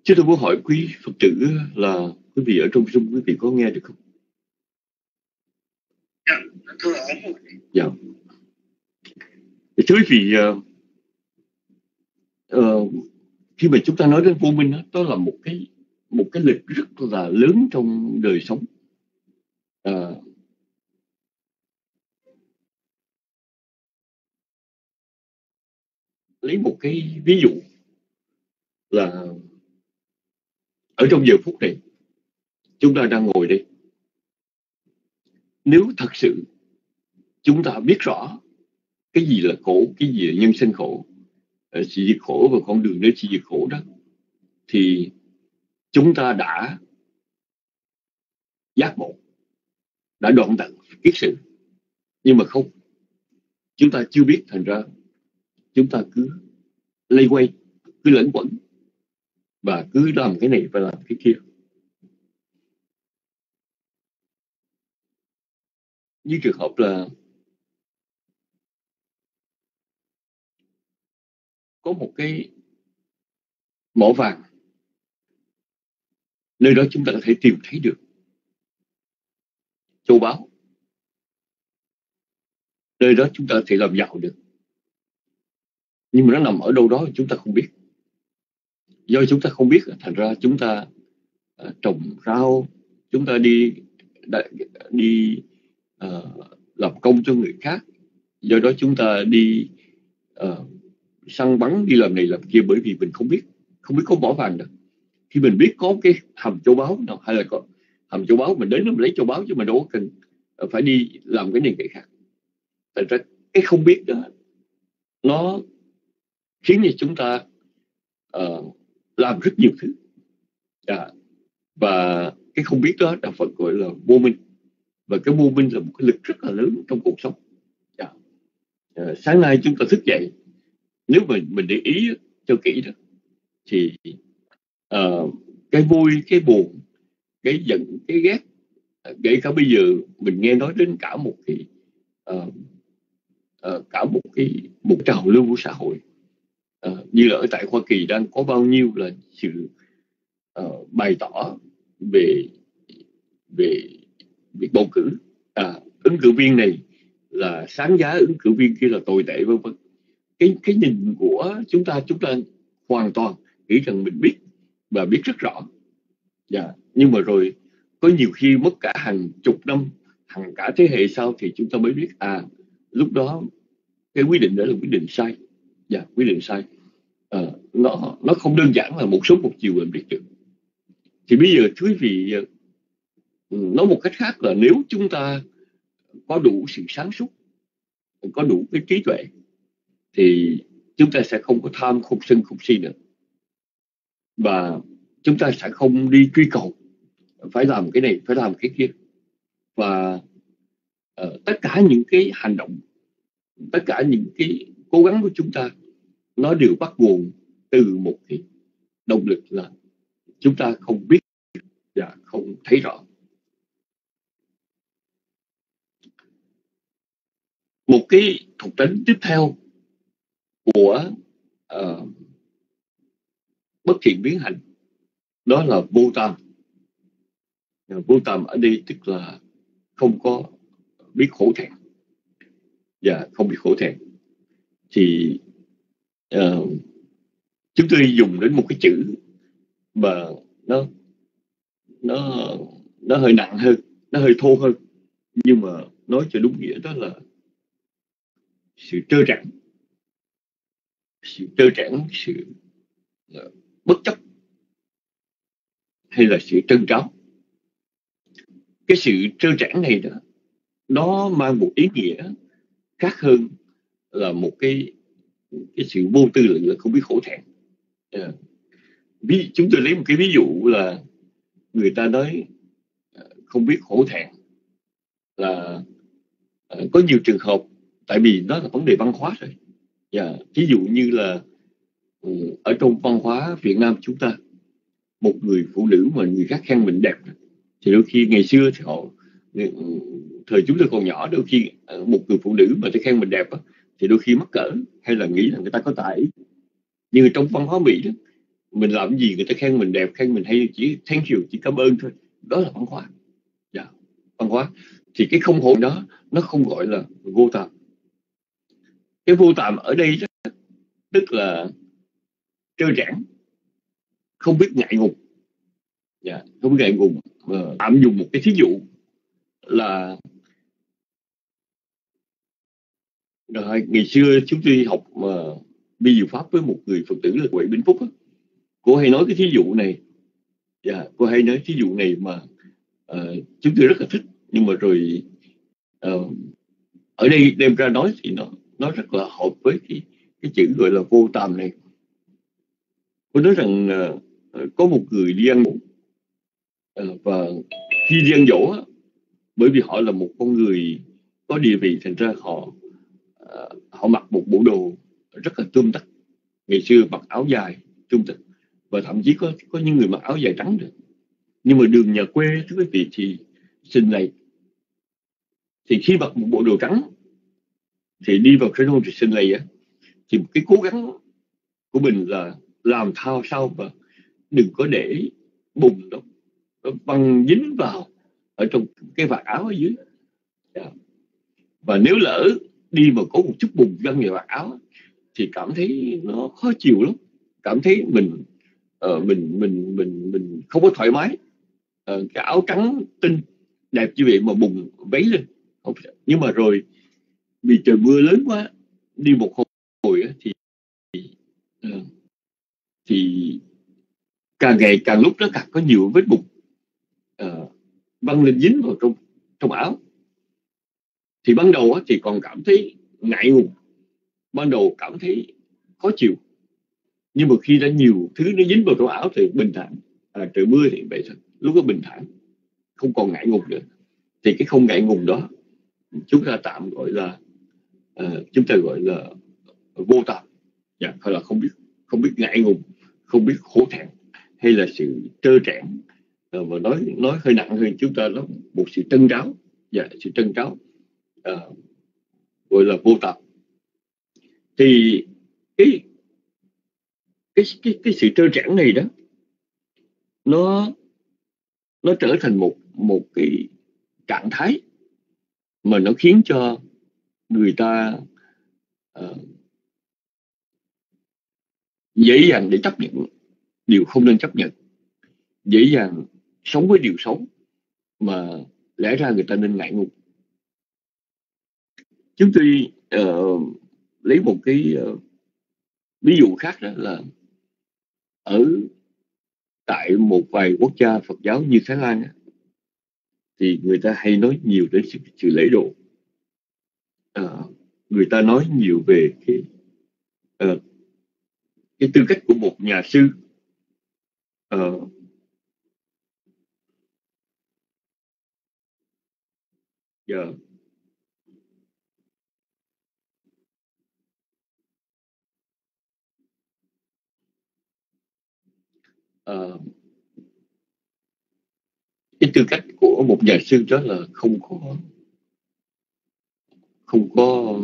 S5: Chứ tôi muốn hỏi quý Phật tử là quý vị ở trong Zoom quý vị có nghe được không?
S6: Dạ, thưa ông.
S5: Dạ. Thưa quý vị, uh, uh, khi mà chúng ta nói đến vô minh đó, đó là một cái một cái lực rất là lớn trong đời sống. Uh, lấy một cái ví dụ là ở trong giờ phút này chúng ta đang ngồi đây, nếu thật sự chúng ta biết rõ cái gì là khổ, cái gì là nhân sinh khổ, sự diệt khổ và con đường đến sự diệt khổ đó, thì chúng ta đã giác ngộ, đã đoạn tận kiết sự. Nhưng mà không, chúng ta chưa biết, thành ra chúng ta cứ lây quay, cứ lẫn quẩn và cứ làm cái này và làm cái kia. Như trường hợp là có một cái mỏ vàng, nơi đó chúng ta có thể tìm thấy được châu báu, nơi đó chúng ta có thể làm giàu được. Nhưng mà nó nằm ở đâu đó chúng ta không biết. Do chúng ta không biết, thành ra chúng ta uh, trồng rau, chúng ta đi đã, đi uh, làm công cho người khác. Do đó chúng ta đi uh, săn bắn, đi làm này làm kia, bởi vì mình không biết, không biết có mỏ vàng đâu. Khi mình biết có cái hầm châu báu nào, hay là có hầm châu báu, mình đến mình lấy châu báu, chứ mình đâu có cần phải đi làm cái này cái khác. Thành ra cái không biết đó nó khiến cho chúng ta uh, làm rất nhiều thứ. À, và cái không biết đó Đạo Phật gọi là vô minh. Và cái vô minh là một cái lực rất là lớn trong cuộc sống. À, à, sáng nay chúng ta thức dậy, nếu mình mình để ý cho kỹ đó, thì uh, cái vui, cái buồn, cái giận, cái ghét, kể cả bây giờ mình nghe nói đến cả một cái uh, uh, cả một cái một trào lưu của xã hội. Uh, như là ở tại Hoa Kỳ đang có bao nhiêu là sự uh, bày tỏ về về việc bầu cử, à, ứng cử viên này là sáng giá, ứng cử viên kia là tồi tệ, vân vân. Cái cái nhìn của chúng ta chúng ta hoàn toàn nghĩ rằng mình biết và biết rất rõ. Yeah. Nhưng mà rồi có nhiều khi mất cả hàng chục năm, hàng cả thế hệ sau thì chúng ta mới biết à lúc đó cái quyết định đó là quyết định sai. Dạ, quyết định sai. À, nó nó không đơn giản là một số một chiều mình biết được. Thì bây giờ thưa quý vị, nói một cách khác là nếu chúng ta có đủ sự sáng suốt, có đủ cái trí tuệ, thì chúng ta sẽ không có tham, không sân, không si nữa. Và chúng ta sẽ không đi truy cầu phải làm cái này, phải làm cái kia. Và uh, tất cả những cái hành động, tất cả những cái cố gắng của chúng ta, nó đều bắt nguồn từ một cái động lực là chúng ta không biết và không thấy rõ. Một cái thuộc tính tiếp theo của uh, bất thiện biến hành, đó là vô tam. Vô tam ở đây tức là không có biết khổ thẹn. Và không biết khổ thẹn thì uh, chúng tôi dùng đến một cái chữ mà nó nó nó hơi nặng hơn, nó hơi thô hơn, nhưng mà nói cho đúng nghĩa đó là sự trơ trẽn, sự trơ trẽn, sự uh, bất chấp, hay là sự trân tráo. Cái sự trơ trẽn này đó, nó mang một ý nghĩa khác hơn là một cái cái sự vô tư, là không biết khổ thẹn. Yeah. Ví, chúng tôi lấy một cái ví dụ là người ta nói không biết khổ thẹn là uh, có nhiều trường hợp, tại vì nó là vấn đề văn hóa rồi. Yeah. Ví dụ như là uh, ở trong văn hóa Việt Nam chúng ta, một người phụ nữ mà người khác khen mình đẹp thì đôi khi ngày xưa thì họ, thời chúng tôi còn nhỏ, đôi khi một người phụ nữ mà thấy khen mình đẹp thì đôi khi mắc cỡ, hay là nghĩ là người ta có tài. Nhưng trong văn hóa Mỹ đó, mình làm gì người ta khen mình đẹp, khen mình hay, chỉ thank you, chỉ cảm ơn thôi. Đó là văn hóa. Dạ, văn hóa. Thì cái không hồn đó nó không gọi là vô tàm. Cái vô tàm ở đây đó, tức là trơ trẽn, không biết ngại ngùng. Dạ, không biết ngại ngùng. Ờ, tạm dùng một cái thí dụ là rồi, ngày xưa chúng tôi học uh, bi diệu pháp với một người Phật tử là Huệ Bình Phúc đó. Cô hay nói cái thí dụ này. Dạ, cô hay nói thí dụ này mà uh, chúng tôi rất là thích. Nhưng mà rồi uh, ở đây đem ra nói thì nó nó rất là hợp với cái, cái chữ gọi là vô tàm này. Cô nói rằng uh, có một người đi ăn uh, và khi đi ăn dỗ, bởi vì họ là một con người có địa vị, thành ra họ uh, họ mặc một bộ đồ rất là tươm tất. Ngày xưa mặc áo dài tươm tất, và thậm chí có có những người mặc áo dài trắng được. Nhưng mà đường nhà quê, thưa quý vị, thì xin này, thì khi mặc một bộ đồ trắng thì đi vào cái nông thì xin này á, thì cái cố gắng của mình là làm thao sao mà đừng có để bùn đó văng dính vào ở trong cái vạt áo ở dưới. Yeah. Và nếu lỡ đi mà có một chút bùn văng vào vạt áo thì cảm thấy nó khó chịu lắm, cảm thấy mình uh, mình mình mình mình không có thoải mái. Uh, cái áo trắng tinh đẹp như vậy mà bùn vấy lên không. Nhưng mà rồi vì trời mưa lớn quá, đi một hồi thì uh, thì càng ngày càng lúc nó càng có nhiều vết bùn uh, văng lên dính vào trong trong áo. Thì ban đầu thì còn cảm thấy ngại ngùng, ban đầu cảm thấy khó chịu, nhưng mà khi đã nhiều thứ nó dính vào trong áo thì bình thản. À, trời mưa thì vậy thôi, lúc đó bình thản, không còn ngại ngùng nữa. Thì cái không ngại ngùng đó chúng ta tạm gọi là uh, chúng ta gọi là vô tàm. Dạ, hay là không biết không biết ngại ngùng, không biết hổ thẹn, hay là sự trơ trẽn. Uh, và nói nói hơi nặng hơn, chúng ta nó một sự trân tráo. Dạ, sự trân tráo uh, gọi là vô tàm. Thì cái cái cái cái sự trơ trẽn này đó, nó nó trở thành một một cái trạng thái mà nó khiến cho người ta uh, dễ dàng để chấp nhận điều không nên chấp nhận, dễ dàng sống với điều xấu mà lẽ ra người ta nên ngại ngùng. Chúng tôi uh, lấy một cái uh, ví dụ khác, đó là ở tại một vài quốc gia Phật giáo như Thái Lan thì người ta hay nói nhiều đến sự, sự lễ độ. Uh, người ta nói nhiều về cái uh, cái tư cách của một nhà sư. Uh, yeah. uh, cái tư cách của một nhà sư đó là không có không có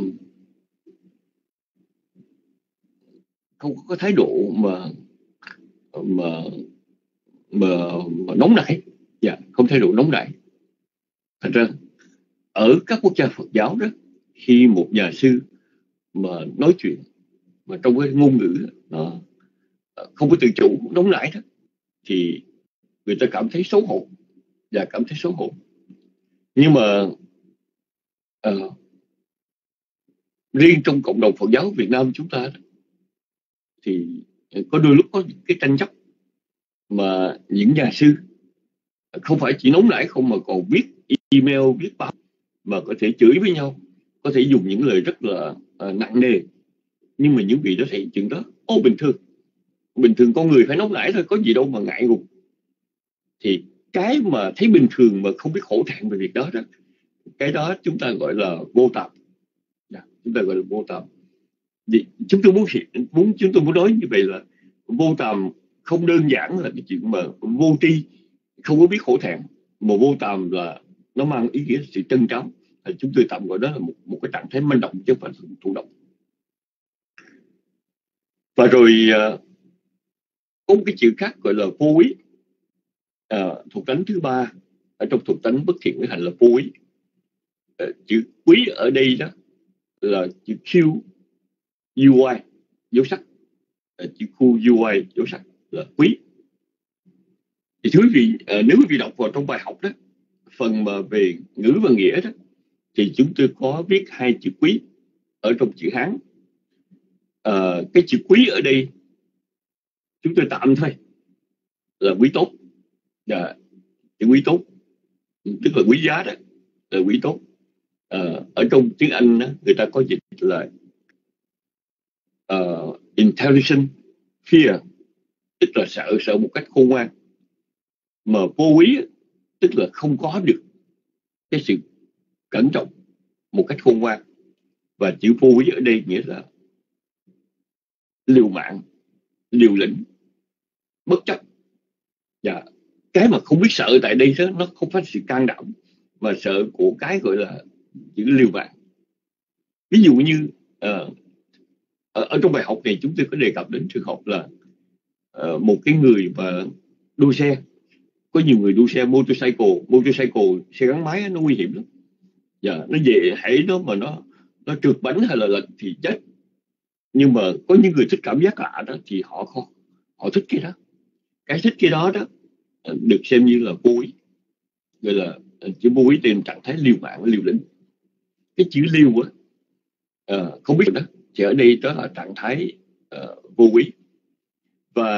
S5: không có thái độ mà mà mà, mà nóng nảy. Dạ, không thái độ nóng nảy. Thành ra ở các quốc gia Phật giáo đó, khi một nhà sư mà nói chuyện mà trong cái ngôn ngữ nó không có tự chủ, nóng nảy đó, thì người ta cảm thấy xấu hổ và cảm thấy xấu hổ. Nhưng mà uh, riêng trong cộng đồng Phật giáo Việt Nam chúng ta thì có đôi lúc có cái tranh chấp mà những nhà sư không phải chỉ nóng nảy không, mà còn viết email, viết báo mà có thể chửi với nhau, có thể dùng những lời rất là uh, nặng nề. Nhưng mà những vị đó thấy chuyện đó ô bình thường, bình thường con người phải nóng nảy thôi, có gì đâu mà ngại ngùng. Thì cái mà thấy bình thường mà không biết hổ thẹn về việc đó đó, cái đó chúng ta gọi là vô tàm. Yeah, chúng ta gọi là vô tàm. Thì chúng tôi muốn muốn chúng tôi muốn nói như vậy là vô tàm không đơn giản là cái chuyện mà vô tri, không có biết hổ thẹn, mà vô tàm là nó mang ý nghĩa sự trân tráo. Chúng tôi tạm gọi đó là một, một cái trạng thái manh động chứ không phải thụ động. Và rồi có một cái chữ khác gọi là vô úy. À, thuộc tánh thứ ba ở trong thuộc tánh bất thiện với hành là vô úy. À, chữ quý ở đây đó là chữ Q U I dấu sắc, à, chữ Q U I dấu sắc là quý. Thì thưa quý vị, à, nếu quý vị đọc vào trong bài học đó, phần mà về ngữ và nghĩa đó, thì chúng tôi có viết hai chữ quý ở trong chữ Hán. À, cái chữ quý ở đây chúng tôi tạm thôi là quý tốt. Dạ, chữ quý tốt tức là quý giá đó, là quý tốt. À, ở trong tiếng Anh đó, người ta có dịch là uh, intelligent fear, tức là sợ sợ một cách khôn ngoan. Mà vô úy tức là không có được cái sự cẩn trọng một cách khôn ngoan. Và chữ vô úy ở đây nghĩa là liều mạng, liều lĩnh, bất chấp. Và cái mà không biết sợ tại đây đó, nó không phải sự can đảm, mà sợ của cái gọi là chữ liều mạng. Ví dụ như uh, ở, ở trong bài học này chúng tôi có đề cập đến trường hợp là uh, một cái người mà đua xe. Có nhiều người đua xe motorcycle, motorcycle xe gắn máy nó nguy hiểm lắm. Dạ, nó dễ hãy nó mà nó nó trượt bánh hay là lật thì chết. Nhưng mà có những người thích cảm giác lạ đó thì họ không, họ thích cái đó. Cái thích cái đó đó được xem như là vô úy, gọi là chữ vô úy trên trạng thái liều mạng, liều lĩnh. Cái chữ liều á, à, không biết đó, thì ở đây đó là trạng thái uh, vô úy. Và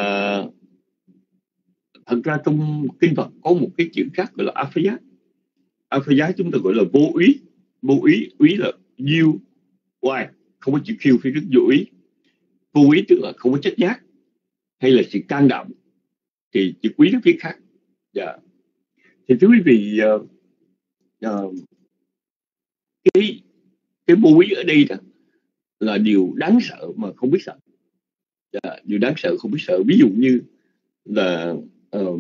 S5: thật ra trong kinh Phật có một cái chữ khác gọi là a phá giá. A phá giá chúng ta gọi là vô úy. Vô úy, úy là u y, không có chữ Q phía trước, vô úy. Vô úy tức là không có trách giác hay là sự can đảm, thì chữ quý nó viết khác. Dạ. Thì thưa quý vị, uh, uh, cái cái vô úy ở đây đó là điều đáng sợ mà không biết sợ. Dạ, điều đáng sợ không biết sợ. Ví dụ như là uh,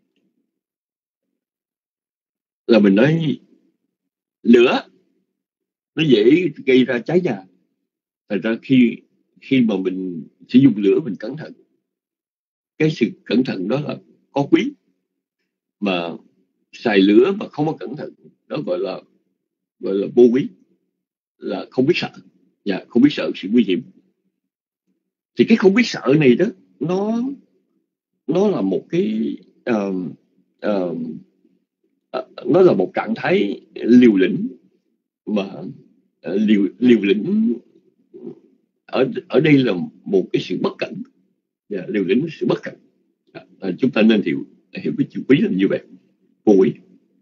S5: là mình nói lửa nó dễ gây ra cháy nhà. Thật ra khi khi mà mình sử dụng lửa mình cẩn thận. Cái sự cẩn thận đó là có quý. Mà xài lửa mà không có cẩn thận, đó gọi là gọi là vô quý, là không biết sợ. Dạ, không biết sợ sự nguy hiểm. Thì cái không biết sợ này đó, nó nó là một cái uh, uh, uh, nó là một trạng thái liều lĩnh. Mà uh, liều liều lĩnh ở ở đây là một cái sự bất cẩn. Yeah, liều lĩnh sự bất cẩn. Uh, chúng ta nên hiểu hiểu cái chữ quý là như vậy, vô quý.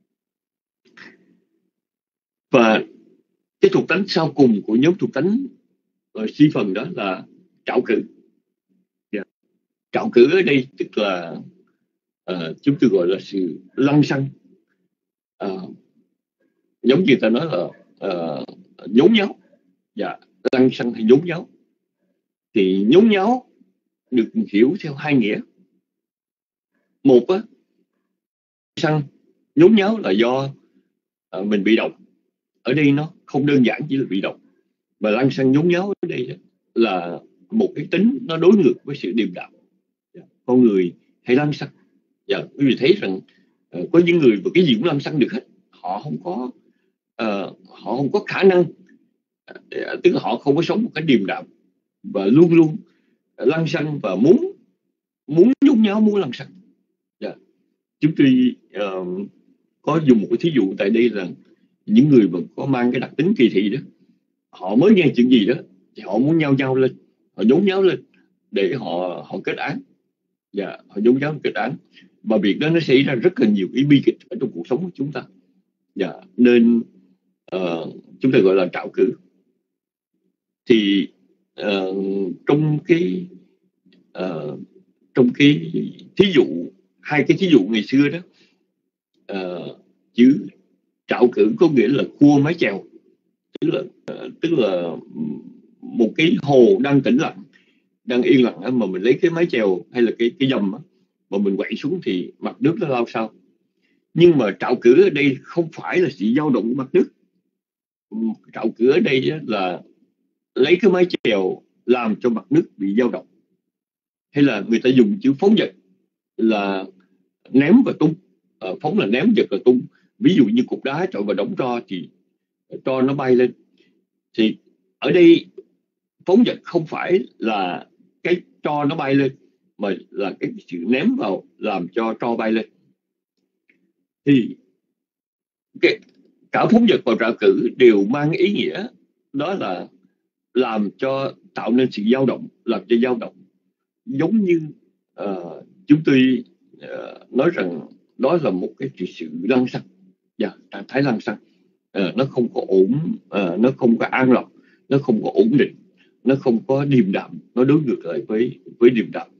S5: Và cái thuộc tánh sau cùng của nhóm thuộc tánh uh, si phần đó là trạo cử. Yeah. Trạo cử ở đây tức là uh, chúng tôi gọi là sự lăng xăng. Uh, giống như ta nói là uh, nhốn nháo. Dạ, lăng xăng hay nhốn nháo. Thì nhốn nháo được hiểu theo hai nghĩa. Một á, xăng nhốn nháo là do uh, mình bị động. Ở đây nó không đơn giản chỉ là bị động, mà lăng xăng nhốn nháo ở đây là một cái tính nó đối ngược với sự điềm đạm. Dạ. Con người hay lăng xăng. Dạ, quý vị thấy rằng uh, có những người mà cái gì cũng lăng xăng được hết. Họ không có uh, họ không có khả năng, uh, tức là họ không có sống một cái điềm đạm và luôn luôn lăng xăng và muốn muốn nhốn nháo, muốn lăng xăng. Yeah. Chúng tôi uh, có dùng một cái thí dụ tại đây là những người mà có mang cái đặc tính kỳ thị đó, họ mới nghe chuyện gì đó thì họ muốn nhao nhao lên, họ nhốn nháo lên để họ họ kết án. Dạ, yeah, họ nhốn nháo kết án. Và việc đó nó xảy ra rất là nhiều cái bi kịch ở trong cuộc sống của chúng ta. Dạ, yeah, nên uh, chúng ta gọi là trạo cử. Thì uh, trong cái uh, trong cái thí dụ, hai cái thí dụ ngày xưa đó, uh, chữ trạo cử có nghĩa là cua mái chèo, tức là uh, tức là một cái hồ đang tĩnh lặng, đang yên lặng mà mình lấy cái mái chèo hay là cái cái dầm mà mình quậy xuống thì mặt nước nó lao sao. Nhưng mà trạo cử ở đây không phải là sự dao động mặt nước. Trạo cử ở đây là lấy cái mái chèo làm cho mặt nước bị dao động. hay là người ta dùng chữ phóng dật là ném và tung. À, phóng là ném, dật là tung. Ví dụ như cục đá trội vào đống tro thì tro nó bay lên. Thì ở đây phóng dật không phải là cái tro nó bay lên, mà là cái sự ném vào làm cho tro bay lên. Thì cái, cả phóng dật và trạo cử đều mang ý nghĩa đó là làm cho tạo nên sự dao động, làm cho dao động. Giống như uh, chúng tôi uh, nói rằng đó là một cái sự lăng xăng, yeah, trạng thái lăng xăng. Uh, nó không có ổn, uh, nó không có an lạc, nó không có ổn định, nó không có điềm đạm, nó đối ngược lại với với điềm đạm.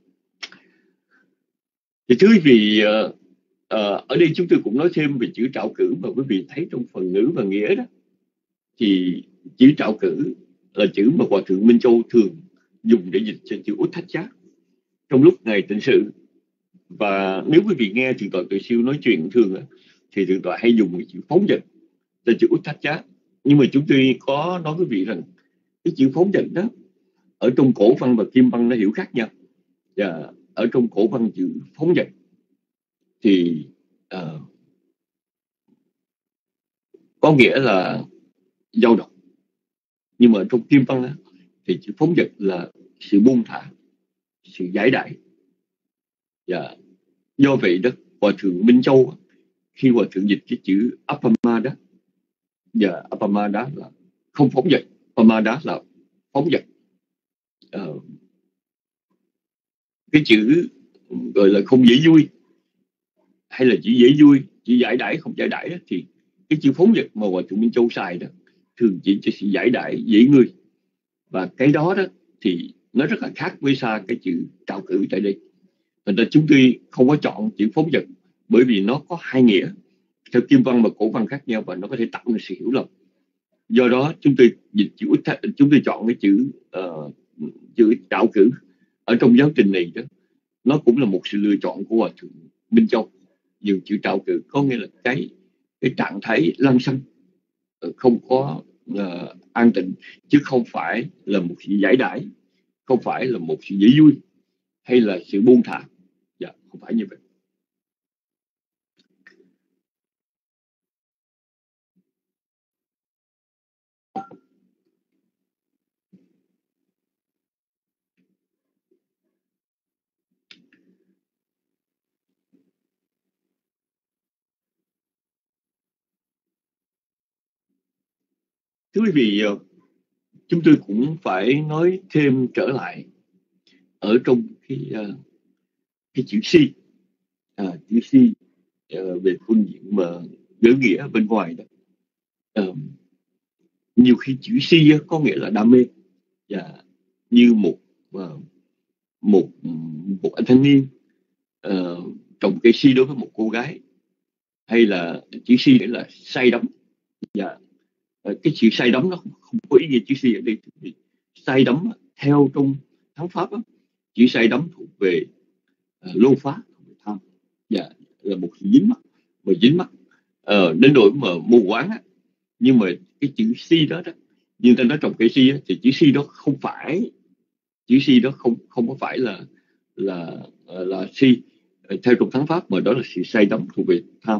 S5: Thì thưa quý vị, uh, uh, ở đây chúng tôi cũng nói thêm về chữ trạo cử mà quý vị thấy trong phần ngữ và nghĩa đó. Thì chữ trạo cử là chữ mà Hòa Thượng Minh Châu thường dùng để dịch cho chữ Utthaja trong lúc ngài tịnh sự. Và nếu quý vị nghe Thượng tọa Tuệ Siêu nói chuyện thường thì Thượng tọa hay dùng chữ phóng dật là chữ Utthaja. Nhưng mà chúng tôi có nói quý vị rằng cái chữ phóng dật đó ở trong cổ văn và kim văn nó hiểu khác nhau. Và ở trong cổ văn chữ phóng dật thì uh, có nghĩa là dao động, nhưng mà trong kim văn đó, thì chữ phóng dật là sự buông thả, sự giải đãi. Và do vậy đó, Hòa Thượng Minh Châu khi Hòa Thượng dịch cái chữ Appamada, và Appamada là không phóng dật, Appamada là phóng dật. Uh, cái chữ gọi là không dễ vui hay là chỉ dễ vui, chỉ giải đãi không giải đãi đó, thì cái chữ phóng dật mà Hòa Thượng Minh Châu xài đó thường chỉ cho sự giải đãi dễ người. Và cái đó đó thì nó rất là khác với xa cái chữ trạo cử tại đây. Thành ra chúng tôi không có chọn chữ phóng dật bởi vì nó có hai nghĩa theo kim văn và cổ văn khác nhau, và nó có thể tạo nên sự hiểu lầm. Do đó chúng tôi dịch chữ chúng tôi chọn cái chữ uh, chữ trạo cử ở trong giáo trình này đó. Nó cũng là một sự lựa chọn của Hòa Thượng Minh Châu. Dùng chữ trạo cử có nghĩa là cái cái trạng thái lăng xăng, không có uh, an tịnh, chứ không phải là một sự giải đãi, không phải là một sự dễ vui hay là sự buông thả. Dạ, không phải như vậy. Thưa quý vị, chúng tôi cũng phải nói thêm trở lại ở trong cái uh, cái chữ si, à, chữ si uh, về phương diện mà ngữ nghĩa bên ngoài đó. Uh, nhiều khi chữ si có nghĩa là đam mê, và như một uh, một một anh thanh niên uh, trồng cây si đối với một cô gái, hay là chữ si nghĩa là say đắm. Và uh, cái chữ say đắm nó không, không có ý nghĩa chữ si ở đây. Say đắm theo trong thắng pháp đó, chữ say đắm thuộc về uh, lô phá, thuộc về tham, và là một sự dính mắc, mà dính mắc uh, đến nỗi mà mù quáng á. Nhưng mà cái chữ si đó đó, như ta nói trồng cây si á, thì chữ si đó không phải chữ si đó không không có phải là là là si theo trong thắng pháp, mà đó là sự say đắm thuộc về tham.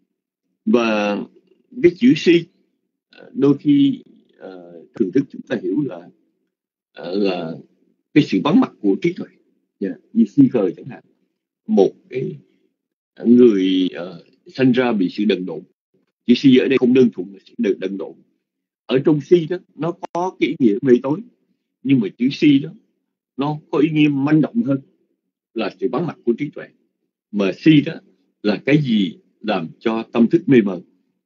S5: Và cái chữ si đôi khi uh, thường thức chúng ta hiểu là uh, là cái sự vắng mặt của trí tuệ, yeah, như si khờ chẳng hạn. Một cái người uh, sanh ra bị sự đần độn. Chữ si ở đây không đơn thuần là sự đần, đần độn. Ở trong si đó nó có cái ý nghĩa mê tối, nhưng mà chữ si đó nó có ý nghĩa manh động hơn là sự vắng mặt của trí tuệ. Mà si đó là cái gì làm cho tâm thức mê mờ.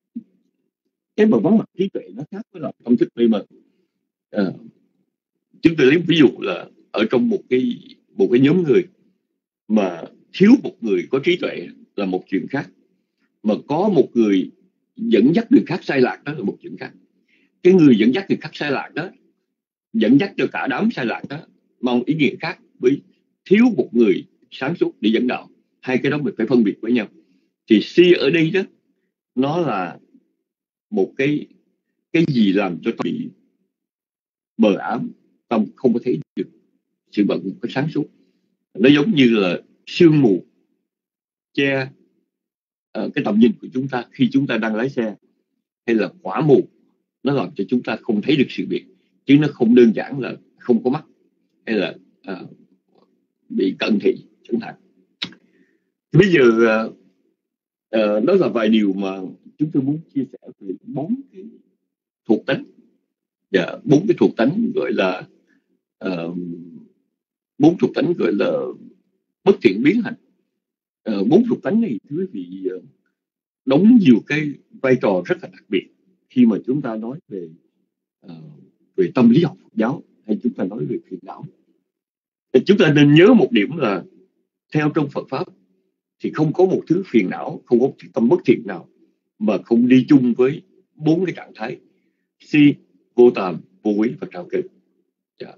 S5: Cái mà vắng mặt trí tuệ nó khác với là tâm thức mê mờ. À, chúng tôi lấy ví dụ là ở trong một cái một cái nhóm người mà thiếu một người có trí tuệ là một chuyện khác, mà có một người dẫn dắt người khác sai lạc đó là một chuyện khác. Cái người dẫn dắt người khác sai lạc đó, dẫn dắt cho cả đám sai lạc đó, mong ý nghĩa khác với thiếu một người sáng suốt để dẫn đạo. Hai cái đó mình phải phân biệt với nhau. Thì si ở đây đó, nó là một cái cái gì làm cho tâm bị mờ ám, tâm không có thấy được sự bận một cái sáng suốt. Nó giống như là sương mù che uh, cái tầm nhìn của chúng ta khi chúng ta đang lái xe, hay là quả mù nó làm cho chúng ta không thấy được sự việc, chứ nó không đơn giản là không có mắt hay là uh, bị cận thị chẳng hạn. Bây giờ uh, uh, đó là vài điều mà chúng tôi muốn chia sẻ về bốn cái thuộc tánh, và bốn cái thuộc tánh gọi là uh, bốn thuộc tánh gọi là bất thiện biến hành. Uh, bốn thuộc tánh này thưa quý vị uh, đóng nhiều cái vai trò rất là đặc biệt khi mà chúng ta nói về uh, về tâm lý học Phật giáo, hay chúng ta nói về phiền não. Thì chúng ta nên nhớ một điểm là theo trong Phật pháp thì không có một thứ phiền não, không có tâm bất thiện nào mà không đi chung với bốn cái trạng thái si, vô tàm, vô quý và trạo cử. Yeah.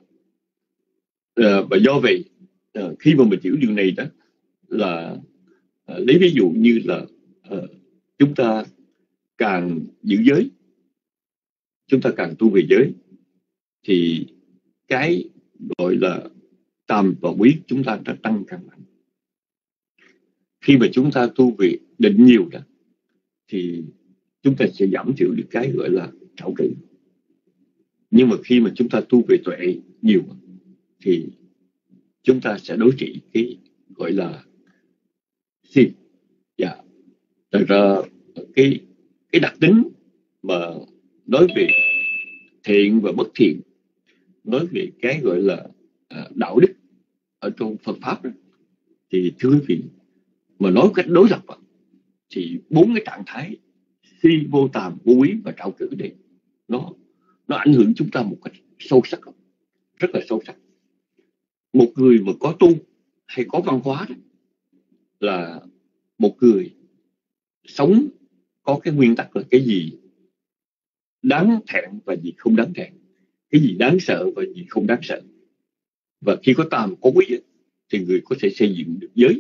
S5: Uh, và do vậy uh, khi mà mình hiểu điều này đó là uh, lấy ví dụ như là uh, chúng ta càng giữ giới, chúng ta càng tu về giới, thì cái gọi là tàm và quý chúng ta đã tăng càng mạnh. Khi mà chúng ta tu về định nhiều đó thì chúng ta sẽ giảm thiểu được cái gọi là trạo cử. Nhưng mà khi mà chúng ta tu về tuệ nhiều thì chúng ta sẽ đối trị cái gọi là si. Dạ. Thật ra cái cái đặc tính mà nói về thiện và bất thiện, nói về cái gọi là uh, đạo đức ở trong Phật pháp đó, thì thưa quý vị, mà nói cách đối lập thì bốn cái trạng thái si, vô tàm, vô quý và trạo cử này nó nó ảnh hưởng chúng ta một cách sâu sắc, rất là sâu sắc. Một người mà có tu hay có văn hóa đó, là một người sống có cái nguyên tắc là cái gì đáng thẹn và gì không đáng thẹn, cái gì đáng sợ và gì không đáng sợ. Và khi có tàm có quý thì người có thể xây dựng được giới.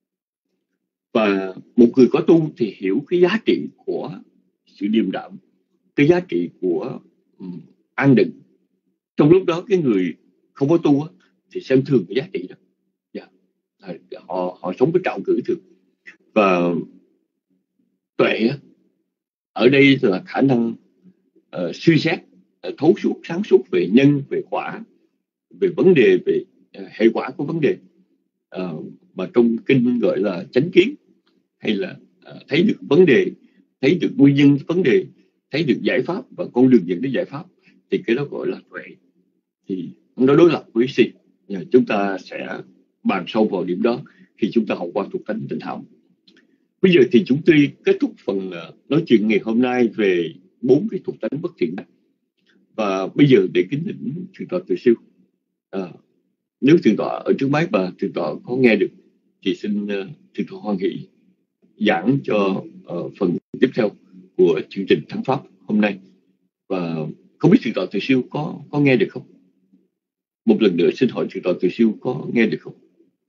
S5: Và một người có tu thì hiểu cái giá trị của sự điềm đạm, cái giá trị của um, an định. Trong lúc đó cái người không có tu thì xem thường cái giá trị đó. Yeah. Họ, họ sống với trạo cử thường. Và tuệ ở đây là khả năng uh, suy xét, uh, thấu suốt, sáng suốt về nhân, về quả, về vấn đề, về uh, hệ quả của vấn đề, uh, mà trong kinh gọi là chánh kiến, hay là uh, thấy được vấn đề, thấy được nguyên nhân vấn đề, thấy được giải pháp và con đường dẫn đến giải pháp, thì cái đó gọi là tuệ. Thì nó đối lập với si. uh, chúng ta sẽ bàn sâu vào điểm đó khi chúng ta học qua thuộc tánh Tịnh Hảo. Bây giờ thì chúng tôi kết thúc phần uh, nói chuyện ngày hôm nay về bốn cái thuộc tánh bất thiện. Và bây giờ để kính thỉnh Thượng tọa Từ Siêu, à, nếu Thượng tọa ở trước máy và Thượng tọa có nghe được thì xin uh, Thượng tọa hoan hỷ giảng cho uh, phần tiếp theo của chương trình Thắng Pháp hôm nay. Và không biết Thượng tọa Từ Siêu có có nghe được không? Một lần nữa xin hỏi Thượng tọa Từ Siêu có nghe được không?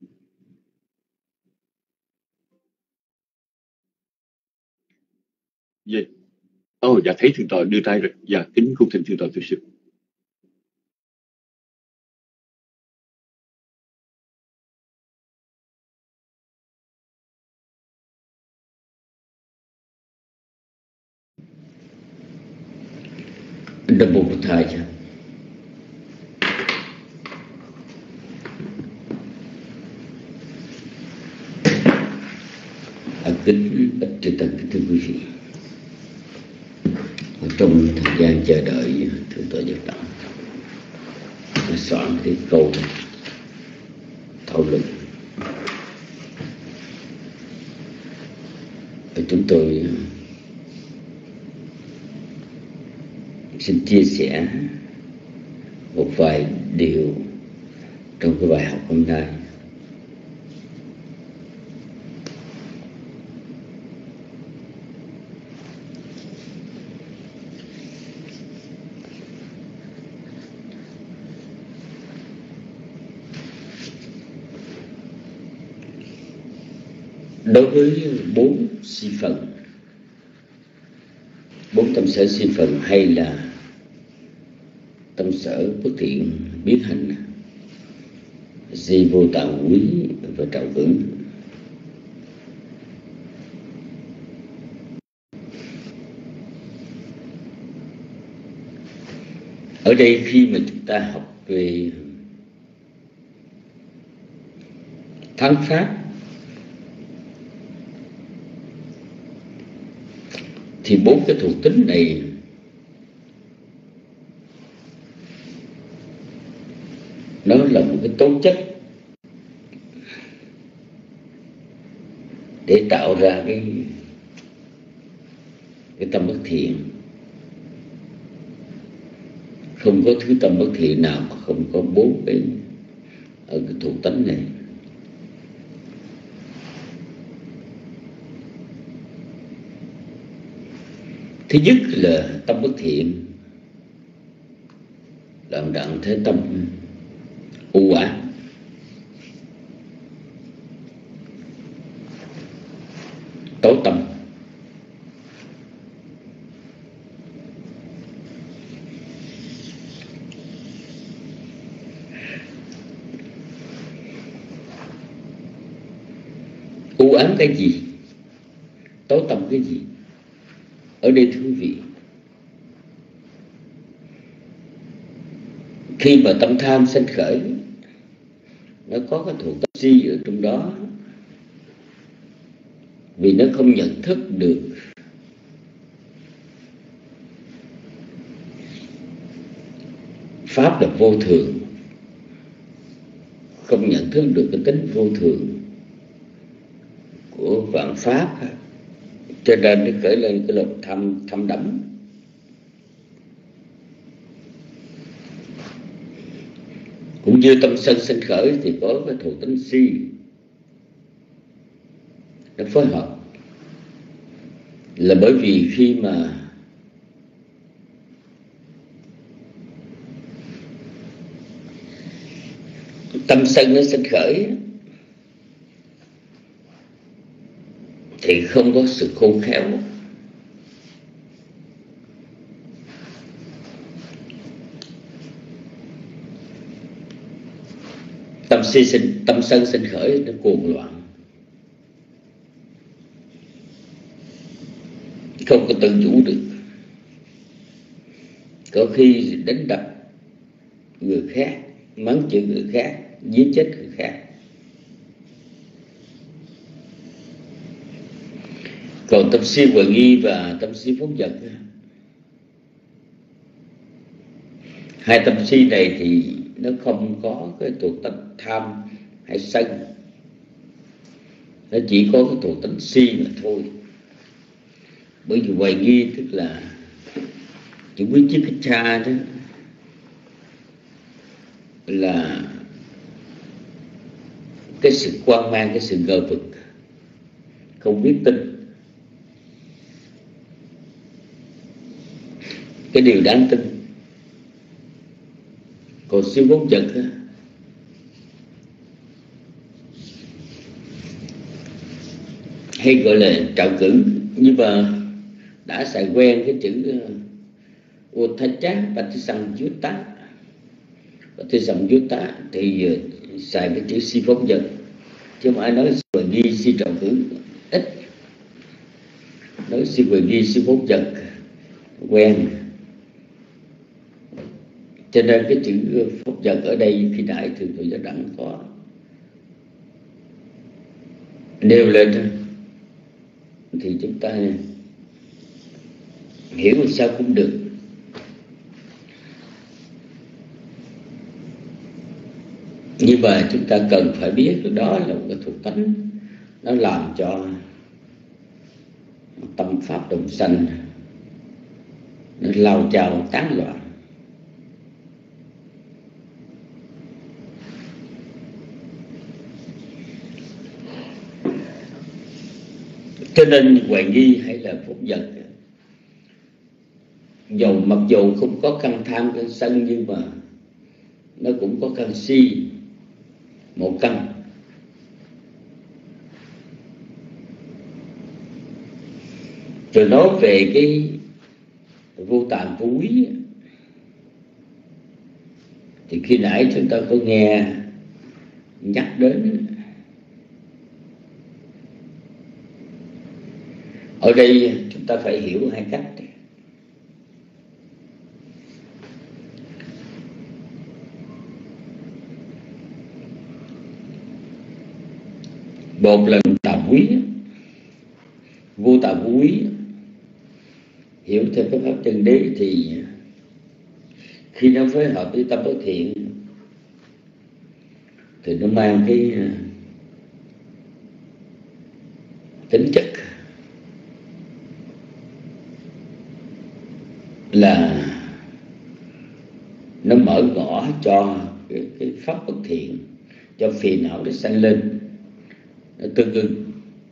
S5: Dạ. Ồ, dạ thấy Thượng tọa đưa tay rồi. Dạ, kính cung thỉnh Thượng tọa Từ Siêu.
S4: Nam mô Bổn Thầy. Kính Thượng tọa, kính thưa quý vị, trong thời gian chờ đợi Thượng tọa Nhật Tạng soạn cái câu thảo luận, chúng tôi xin chia sẻ một vài điều trong cái bài học hôm nay. Đối với bốn si phần, bốn tâm sở si phần hay là tâm sở bất thiện biến hành, Di Vô Tạng Quý và Trọng Cử. Ở đây khi mà chúng ta học về thắng pháp thì bốn cái thuộc tính này nó là một cái tố chất để tạo ra cái cái tâm bất thiện. Không có thứ tâm bất thiện nào mà không có bốn cái ở cái thuộc tính này. Thứ nhất là tâm bất thiện, đoạn đặng thế tâm u ám. Tối tâm. U ám cái gì? Tối tâm cái gì? Ở đây thưa quý vị, khi mà tâm tham sanh khởi, nó có cái thuộc tính si ở trong đó, vì nó không nhận thức được pháp là vô thường, không nhận thức được cái tính vô thường của vạn pháp, cho nên nó khởi lên cái lòng tham tham đắm. Cũng như tâm sân sinh khởi thì có cái thuộc tính si, nó phối hợp. Là bởi vì khi mà tâm sân nó sinh khởi thì không có sự khôn khéo, tâm si sinh tâm sân sinh khởi nó cuồng loạn, không có tự chủ được, có khi đánh đập người khác, mắng chửi người khác, giết chết người khác. Còn tâm si huệ nghi và tâm si phóng dật, hai tâm si này thì nó không có cái thuộc tính tham hay sân, nó chỉ có cái thuộc tính si mà thôi. Bởi vì huệ nghi tức là chữ quý chiếc cái cha đó, là cái sự quan mang, cái sự ngờ vực, không biết tin cái điều đáng tin. Còn siêu vốn vật hay gọi là trạo cử, nhưng mà đã xài quen cái chữ Uthachá Patissamyutta Patissamyutta thì xài cái chữ si phóng vật, chứ không ai nói si nghi si trạo cử, ít nói si nghi si phóng vật quen. Cho nên cái chữ phóng vật ở đây khi nãy thường tôi đã đặng có nêu lên thì chúng ta hiểu sao cũng được. Nhưng mà chúng ta cần phải biết đó là một cái thuộc tính, nó làm cho tâm pháp đồng sanh nó lao chao tán loạn. Cho nên huệ nghi hay là phúc vật, dầu mặc dù không có căn tham căn sân, nhưng mà nó cũng có căn si, một căn. Rồi nói về cái vô tạng vô quý thì khi nãy chúng ta có nghe nhắc đến. Ở đây chúng ta phải hiểu hai cách. Một là tàm quý, vô tàm vô quý. Hiểu theo cái pháp chân đế thì khi nó phối hợp với tâm bất thiện thì nó mang cái tính chất là nó mở ngõ cho cái, cái pháp bất thiện, cho phiền não để sanh lên, nó tương ưng.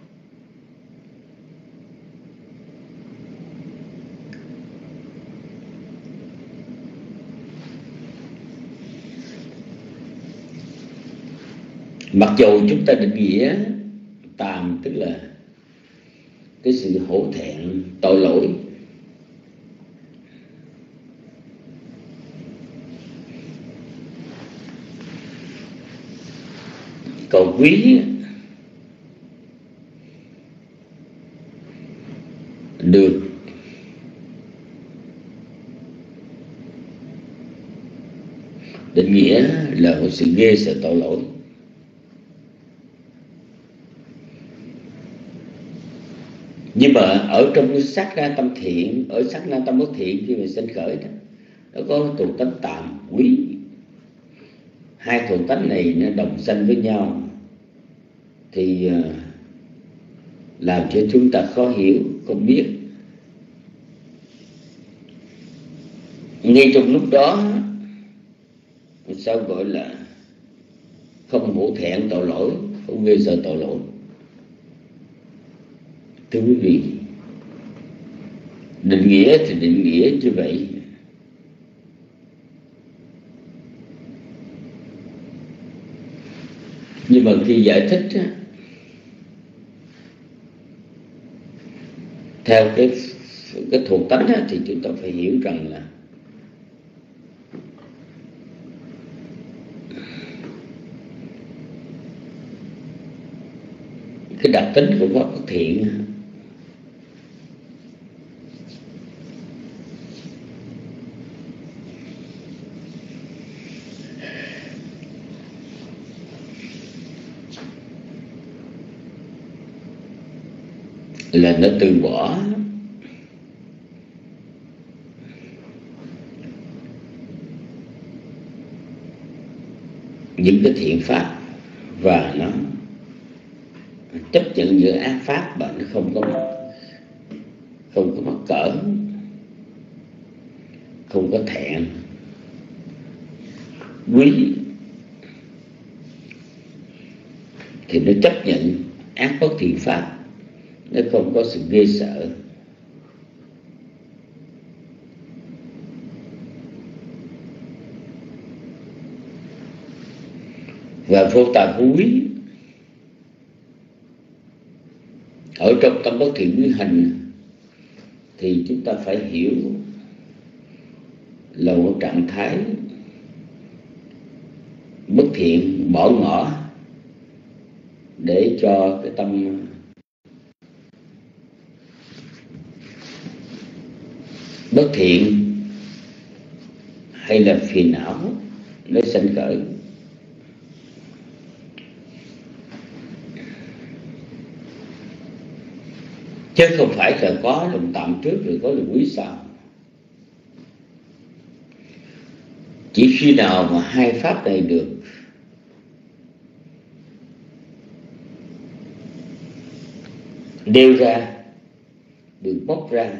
S4: Mặc dù chúng ta định nghĩa tàm tức là cái sự hổ thẹn, tội lỗi, còn quý được định nghĩa là một sự ghê sợ tội lỗi. Nhưng mà ở trong cái sát na tâm thiện, ở sát na tâm bất thiện khi mà sinh khởi đó, nó có thuộc tánh tàm quý. Hai thuộc tánh này nó đồng sanh với nhau thì làm cho chúng ta khó hiểu, không biết. Ngay trong lúc đó, sao gọi là không hổ thẹn tội lỗi, không ghê sợ tội lỗi? Thưa quý vị, định nghĩa thì định nghĩa như vậy. Nhưng mà khi giải thích á, theo cái cái thuộc tánh á, thì chúng ta phải hiểu rằng là cái đặc tính của pháp bất thiện là nó từ bỏ những cái thiện pháp và nó chấp nhận những ác pháp mà nó không có không có mắc cỡ, không có thẹn. Quý thì nó chấp nhận ác bất thiện pháp, nó không có sự ghê sợ. Và vô tà vô quý ở trong tâm bất thiện quý hành thì chúng ta phải hiểu là một trạng thái bất thiện bỏ ngỏ để cho cái tâm bất thiện hay là phiền não nó sanh khởi. Chứ không phải là có lòng tạm trước rồi có lòng quý sau. Chỉ khi nào mà hai pháp này được nêu ra, được bóc ra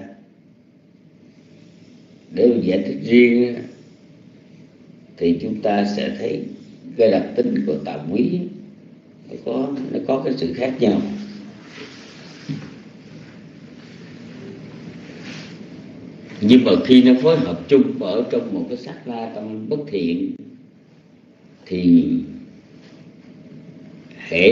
S4: để giải thích riêng thì chúng ta sẽ thấy cái đặc tính của tạm quý nó có nó có cái sự khác nhau. Nhưng mà khi nó phối hợp chung ở trong một cái sát na tâm bất thiện thì hễ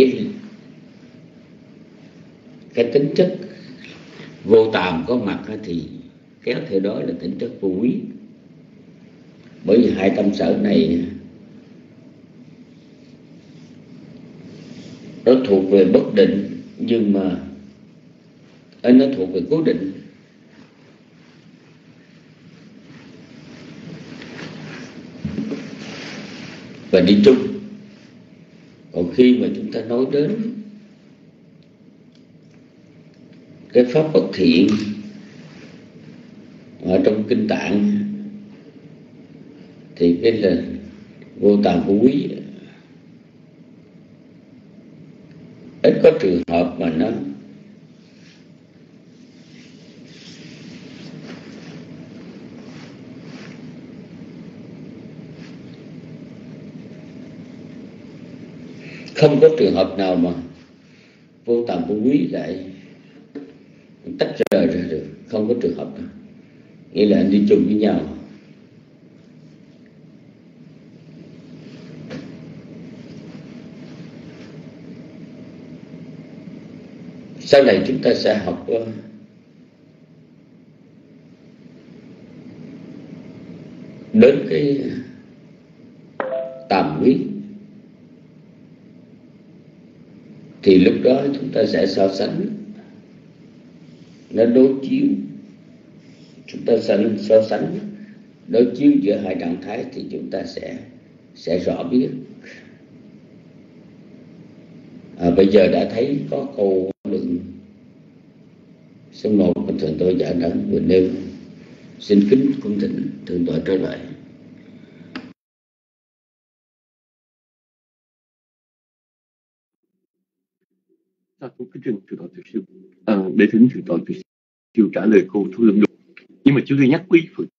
S4: cái tính chất vô tàm có mặt thì kéo theo đó là tính chất vô quý. Bởi vì hai tâm sở này nó thuộc về bất định, nhưng mà ấy nó thuộc về cố định. Và đi chung. Còn khi mà chúng ta nói đến cái pháp bất thiện ở trong kinh Tạng thì cái là Vô Tàm Vô Quý. Ít có trường hợp mà nó không có trường hợp nào mà Vô Tàm Vô Quý lại tách rời ra được, không có trường hợp nào. Nghĩa là anh đi chung với nhau. Sau này chúng ta sẽ học đến cái tàm quý, thì lúc đó chúng ta sẽ so sánh, nó đối chiếu, chúng ta sẽ so sánh đối chiếu giữa hai trạng thái thì chúng ta sẽ sẽ rõ biết. À, bây giờ đã thấy có câu luận số một của thượng tọa Giả Đẳng vừa nêu, xin kính cung thỉnh thượng tọa trở lại.
S5: Ta cũng kính trình thượng tọa Từ Siêu, à, để thỉnh thượng tọa Từ Siêu trả lời cô Thu Lâm Đục. Nhưng mà chúng tôi nhắc quý Phật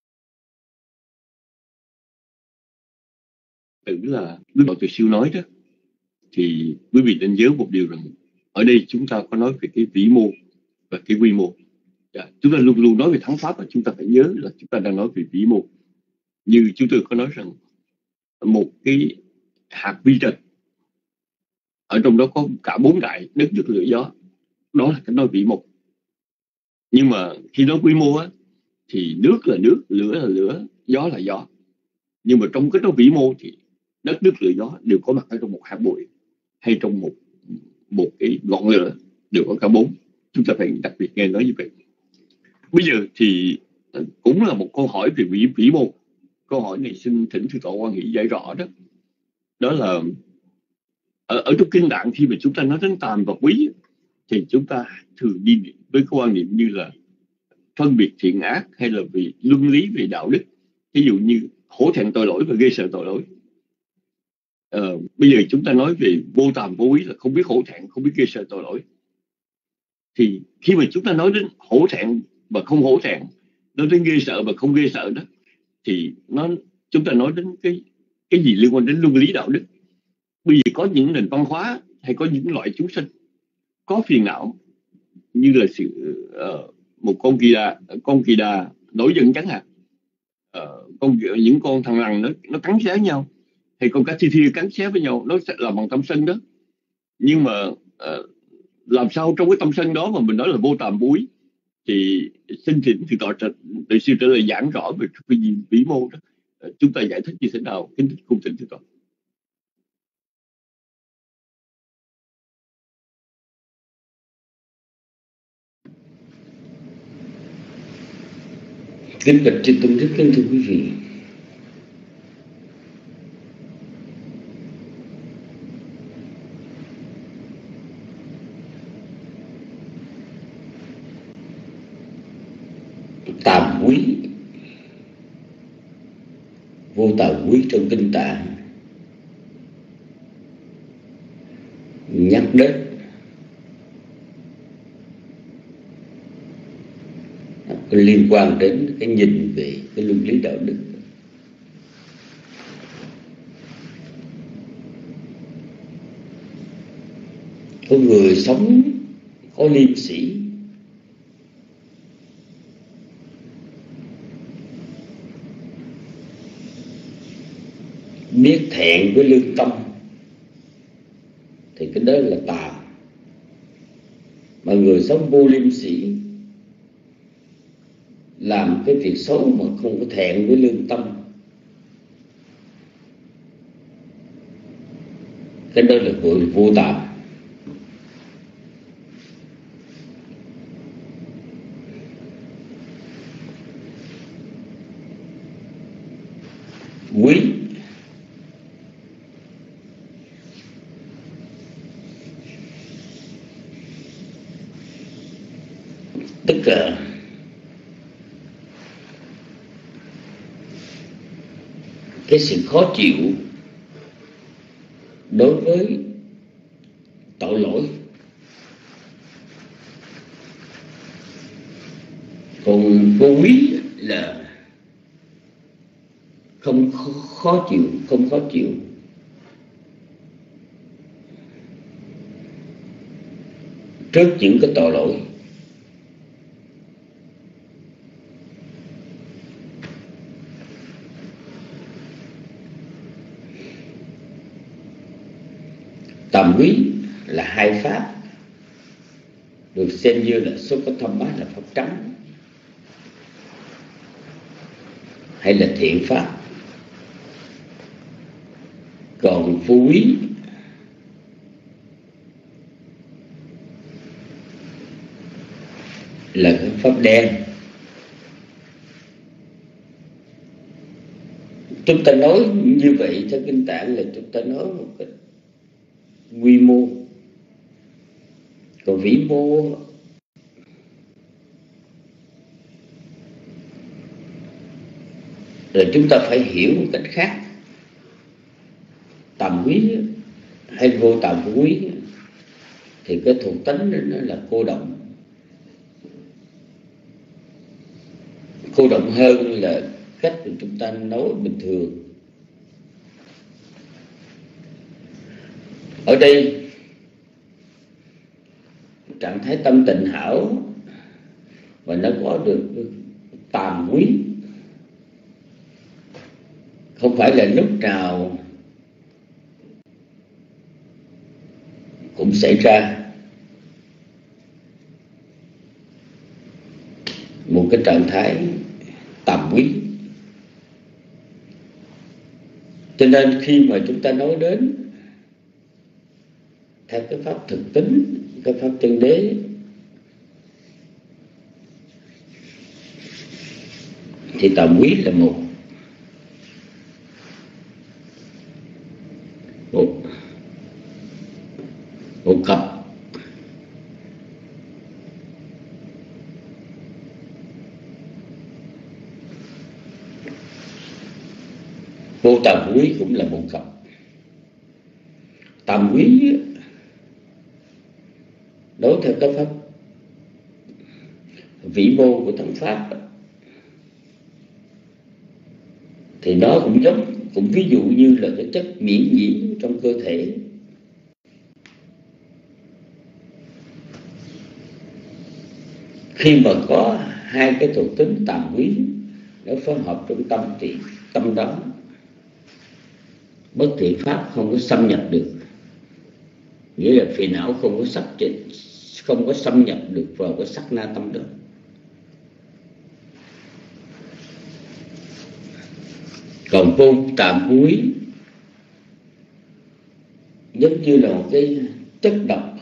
S5: tử là quý tọa Từ Siêu nói đó, thì quý vị nên nhớ một điều rằng ở đây chúng ta có nói về cái vĩ mô và cái quy mô. Dạ, chúng ta luôn luôn nói về thắng pháp và chúng ta phải nhớ là chúng ta đang nói về vĩ mô. Như chúng tôi có nói rằng một cái hạt vi trần, ở trong đó có cả bốn đại đất nước lửa gió, đó là cái nói vĩ mô. Nhưng mà khi nói quy mô á, thì nước là nước, lửa là lửa, gió là gió. Nhưng mà trong cái nói vĩ mô thì đất nước lửa gió đều có mặt ở trong một hạt bụi hay trong một một cái ngọn lửa, đều có cả bốn. Chúng ta phải đặc biệt nghe nói như vậy. Bây giờ thì cũng là một câu hỏi về vĩ, vĩ mô. Câu hỏi này xin thỉnh Thượng tọa Quan Hỷ giải rõ đó. Đó là ở, ở trong kinh Tạng khi mà chúng ta nói đến tàm và quý thì chúng ta thường đi với cái quan niệm như là phân biệt thiện ác hay là vì luân lý, về đạo đức. Ví dụ như hổ thẹn tội lỗi và ghê sợ tội lỗi. Ờ, bây giờ chúng ta nói về vô tàm vô quý là không biết hổ thẹn, không biết ghê sợ tội lỗi. Thì khi mà chúng ta nói đến hổ thẹn và không hổ thẹn, nói đến ghê sợ và không ghê sợ đó, thì nó chúng ta nói đến cái cái gì liên quan đến luân lý đạo đức. Bây giờ có những nền văn hóa hay có những loại chúng sinh có phiền não, như là sự uh, một con kỳ đà, con kỳ đà nổi giận chẳng hạn, uh, con những con thằng lằn nó nó cắn xé nhau, hay con cá thi thi cắn xé với nhau, nó sẽ là bằng tâm sân đó. Nhưng mà uh, làm sao trong cái tâm sân đó mà mình nói là vô tàm vô quý, thì xin thỉnh thì tọa để sư trả lời giảng rõ về cái gì vĩ mô đó. Uh, chúng ta giải thích như thế nào? Kính cung thỉnh thưa tọa.
S4: Kính bạch chư tôn đức, kính thưa quý vị, tàm quý, vô tàm quý trong kinh Tạng nhắc đến liên quan đến cái nhìn về cái luân lý đạo đức. Có người sống có liêm sĩ, biết thẹn với lương tâm, thì cái đó là tà. Mà người sống vô liêm sĩ làm cái việc xấu mà không có thẹn với lương tâm, cái đó là vô, vô tàm. Tức là cái sự khó chịu đối với tội lỗi. Còn vô quý là không khó chịu, không khó chịu. Trước những cái tội lỗi. Tàm quý là hai pháp, được xem như là số có thâm bát là pháp trắng hay là thiện pháp. Còn phú quý là cái pháp đen. Chúng ta nói như vậy theo kinh tạng là chúng ta nói một cái quy mô. Còn vĩ mô là chúng ta phải hiểu một cách khác. Tàm quý hay vô tàm quý thì cái thuộc tính nó là cô động. Cô động hơn là cách mà chúng ta nói bình thường. Ở đây trạng thái tâm tịnh hảo và nó có được tàm quý, không phải là lúc nào cũng xảy ra một cái trạng thái tàm quý. Cho nên khi mà chúng ta nói đến theo cái pháp thực tính, cái pháp chân đế, thì tàm quý là một một một cặp vô tàm quý cũng là một cặp. Tàm quý đối theo các pháp vĩ mô của thắng pháp thì nó cũng giống, cũng ví dụ như là cái chất miễn nhiễm trong cơ thể. Khi mà có hai cái thuộc tính tàm quý nó phối hợp trong tâm thì tâm đó bất thiện pháp không có xâm nhập được, nghĩa là phiền não không có sắc không có xâm nhập được vào cái sắc na tâm đó. Còn vô tàm quý giống như là một cái chất độc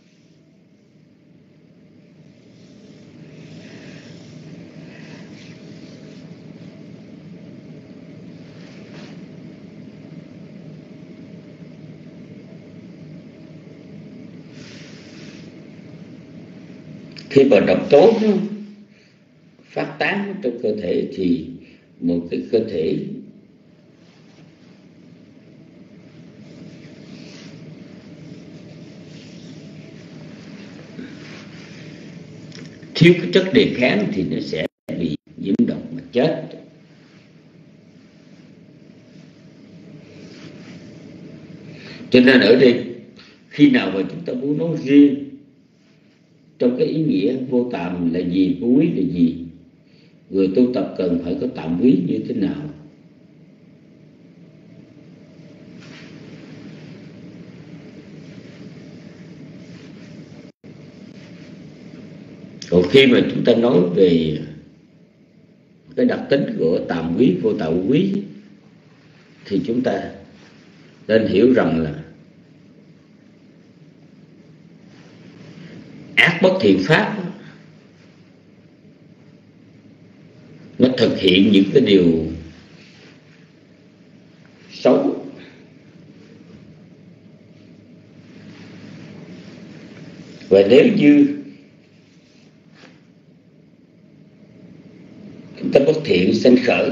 S4: khi mà độc tố nó phát tán trong cơ thể thì một cái cơ thể thiếu cái chất đề kháng thì nó sẽ bị nhiễm độc mà chết. Cho nên ở đây khi nào mà chúng ta muốn nói riêng trong cái ý nghĩa vô tàm là gì, vô quý là gì, người tu tập cần phải có tạm quý như thế nào. Còn khi mà chúng ta nói về cái đặc tính của tàm quý, vô tạm quý thì chúng ta nên hiểu rằng là ác bất thiện pháp nó thực hiện những cái điều xấu, và nếu như sanh khởi.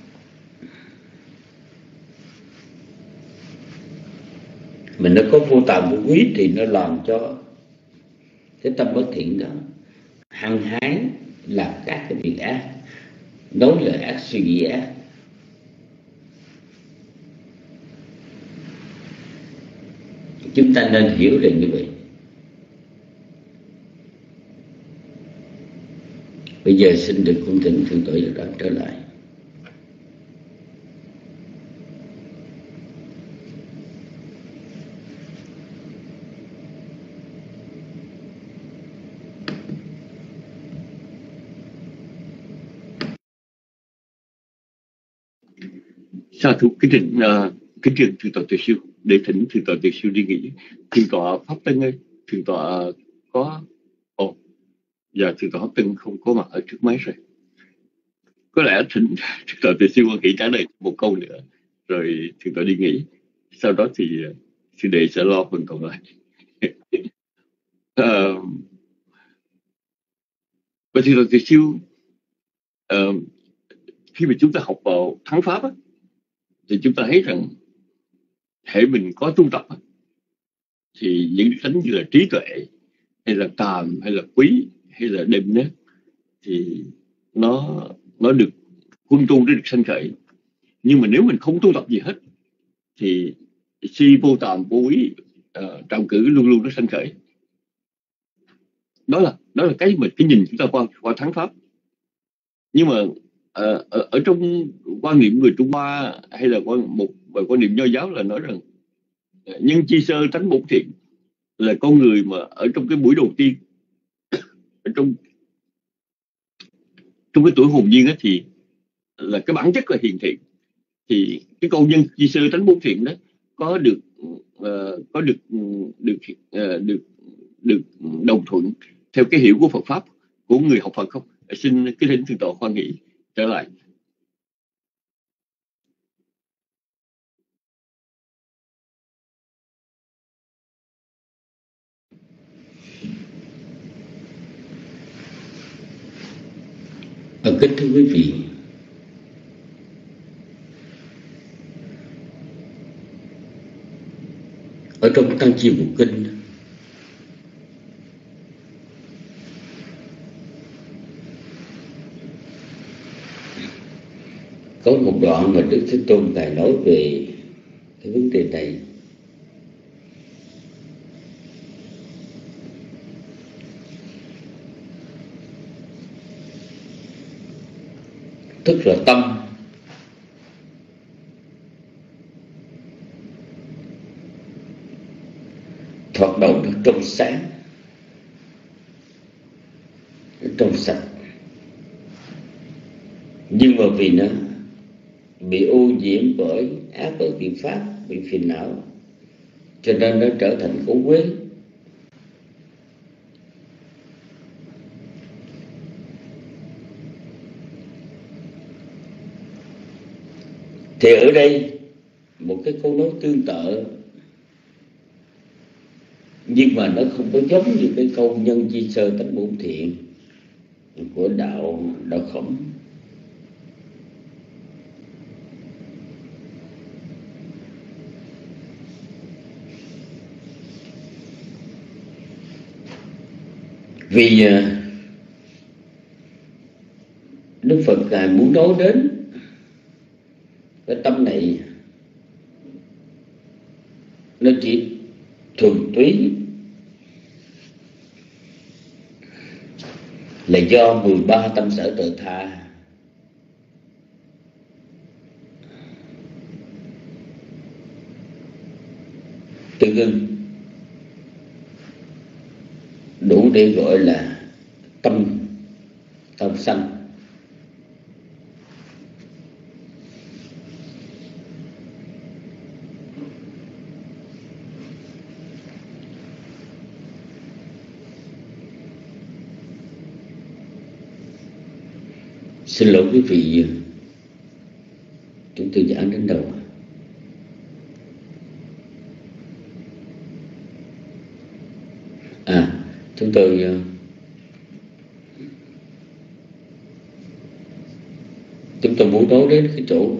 S4: Mình nó có vô tàm vô quý thì nó làm cho cái tâm bất thiện đó hăng hái làm các cái việc ác, nói lời ác, suy nghĩ ác. Chúng ta nên hiểu được như vậy. Bây giờ xin được cung thỉnh Thượng Tọa Giác Đẳng trở lại.
S5: Sa thú kính thỉnh uh, kính trình Thượng Tọa Từ Siêu, để thỉnh Thượng Tọa Từ Siêu đi nghỉ. Thượng Tọa Pháp Tân ơi, Thượng Tọa có ồ, giờ Thượng Tọa Pháp Tân không có mặt ở trước máy rồi. Có lẽ thỉnh Thượng Tọa Từ Siêu nghĩ trả lời một câu nữa, rồi Thượng Tọa đi nghỉ. Sau đó thì uh, sư đệ sẽ lo phần còn lại. uh, và Thượng Tọa Từ Siêu, uh, khi mà chúng ta học vào thắng pháp á, thì chúng ta thấy rằng hệ mình có tu tập á, thì những đức tánh như là trí tuệ hay là tàm hay là quý hay là đêm nét thì nó nó được quân tu, nó được sanh khởi. Nhưng mà nếu mình không tu tập gì hết thì si vô tàm vô quý uh, trọng cử luôn luôn nó sanh khởi. Đó là đó là cái mà cái nhìn chúng ta qua qua thắng pháp. Nhưng mà uh, ở, ở trong quan niệm người Trung Hoa hay là quan một và quan niệm Nho giáo là nói rằng uh, nhân chi sơ tánh bổn thiện, là con người mà ở trong cái buổi đầu tiên, ở trong trong cái tuổi hồn nhiên á, thì là cái bản chất là hiền thiện. Thì cái câu nhân chi sơ tánh bổn thiện đó có được uh, có được được uh, được được đồng thuận theo cái hiểu của Phật pháp của người học Phật không? Xin cái thỉnh Thượng Tọa khoan nghĩ trở lại.
S4: Ở kính thưa quý vị, ở trong Tăng Chi Bộ Kinh có một đoạn mà Đức Thế Tôn Ngài nói về cái vấn đề này. Tức là tâm hoạt động nó trong sáng, nó trong sạch, nhưng mà vì nó bị ô nhiễm bởi ác bởi biện pháp, bị phiền não, cho nên nó trở thành ố uế. Thì ở đây một cái câu nói tương tự, nhưng mà nó không có giống như cái câu nhân chi sơ tánh bổn thiện của đạo đạo Khổng. Vì Đức Phật Ngài muốn nói đến cái tâm này nó chỉ thuần túy là do mười ba tâm sở tự tha tương ưng, đủ để gọi là tâm tâm sanh. Xin lỗi quý vị, chúng tôi giảng đến đầu. À, chúng tôi Chúng tôi muốn nói đến cái chỗ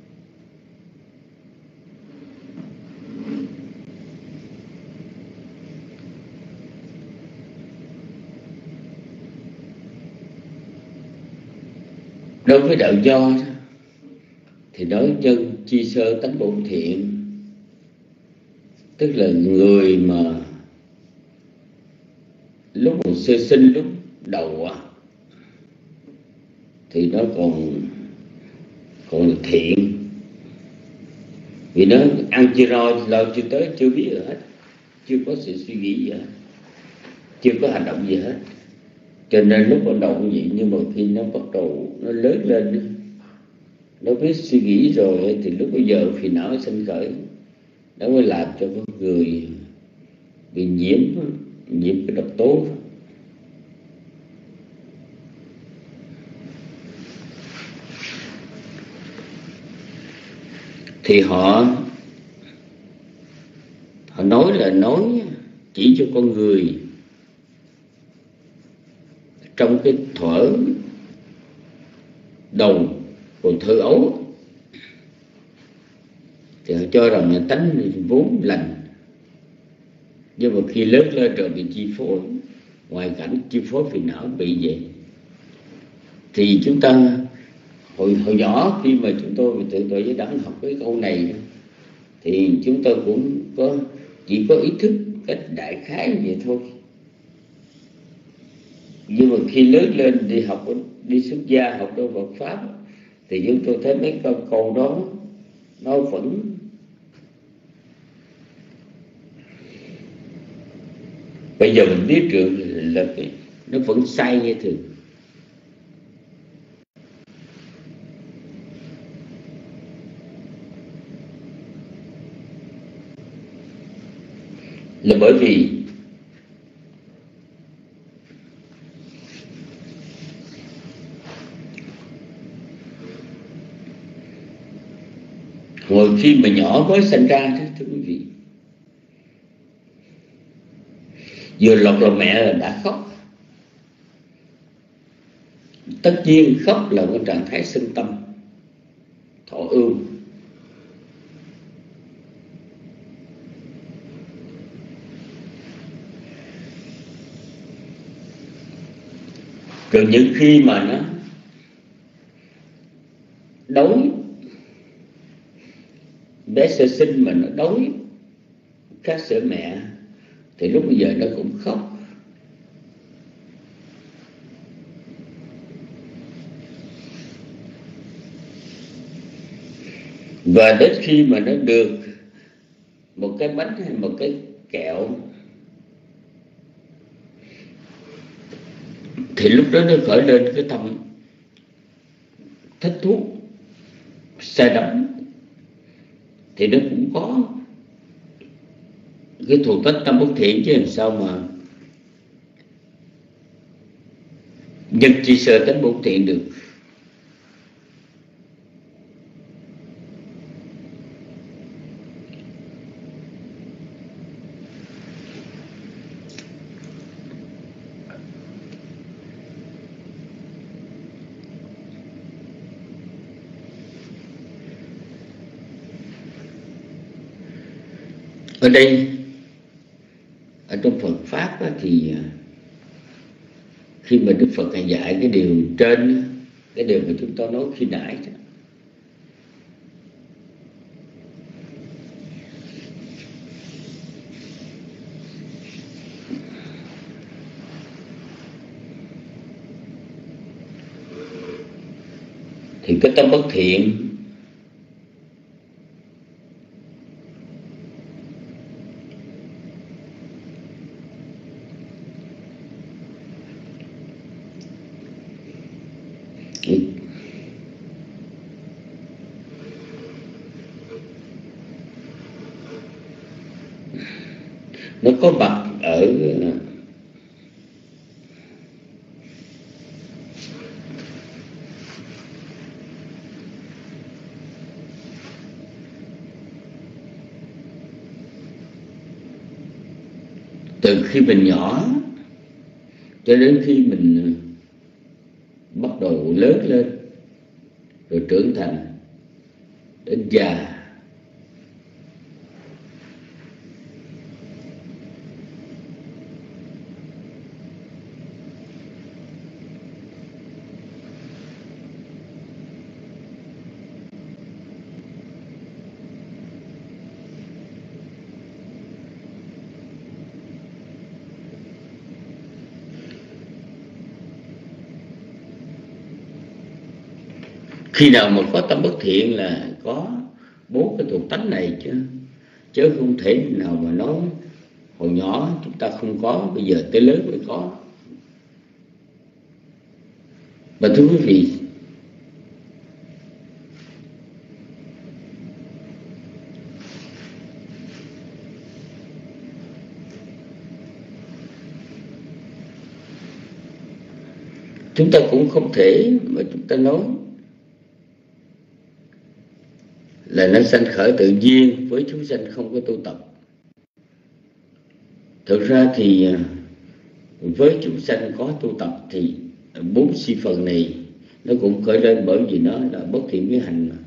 S4: đối với đạo Nho thì nói nhân chi sơ tánh bổn thiện, tức là người mà lúc mà sơ sinh, lúc đầu thì nó còn còn là thiện, vì nó ăn chưa no lo chưa tới, chưa biết gì hết, chưa có sự suy nghĩ gì hết, chưa có hành động gì hết, cho nên lúc ban đầu cũng vậy. Nhưng mà khi nó bắt đầu nó lớn lên, nó biết suy nghĩ rồi thì lúc bây giờ phiền não sinh khởi, nó mới làm cho con người bị nhiễm nhiễm cái độc tố. Thì họ họ nói là nói chỉ cho con người trong cái thuở đầu còn thơ ấu, thì họ cho rằng là tánh vốn lành, nhưng mà khi lớn lên rồi bị chi phối, ngoài cảnh chi phối phiền não bị vậy. Thì chúng ta hồi, hồi nhỏ khi mà chúng tôi tự tuổi với đẳng học cái câu này, thì chúng tôi cũng có chỉ có ý thức cách đại khái vậy thôi. Nhưng mà khi lớn lên đi học, đi xuất gia học trong Phật pháp, thì chúng tôi thấy mấy câu, câu đó nó vẫn bây giờ mình biết được là cái, nó vẫn sai như thường. Là bởi vì hồi khi mà nhỏ mới sinh ra đó, thưa quý vị, vừa lọt lòng mẹ là đã khóc. Tất nhiên khóc là một trạng thái sinh tâm, thọ ưu. Rồi những khi mà nó đói, bé sơ sinh mà nó đói khát sữa mẹ, thì lúc bây giờ nó cũng khóc. Và đến khi mà nó được một cái bánh hay một cái kẹo, thì lúc đó nó khởi lên cái tâm thích thú, say đắm, thì nó cũng có cái thuộc tính tâm bất thiện chứ làm sao mà nhân chi sơ tánh bất thiện được. Ở đây, ở trong Phật Pháp á, thì khi mà Đức Phật dạy cái điều trên, cái điều mà chúng tôi nói khi nãy đó, thì cái tâm bất thiện nó có mặt ở từ khi mình nhỏ cho đến khi mình bắt đầu lớn lên, rồi trưởng thành đến già. Khi nào mà có tâm bất thiện là có bốn cái thuộc tánh này chứ chứ không thể nào mà nói hồi nhỏ chúng ta không có, bây giờ tới lớn mới có. Và thưa quý vị, chúng ta cũng không thể mà chúng ta nói là nó sanh khởi tự nhiên với chúng sanh không có tu tập. Thực ra thì với chúng sanh có tu tập thì bốn si phần này nó cũng khởi lên, bởi vì nó là bất thiện với hành mà.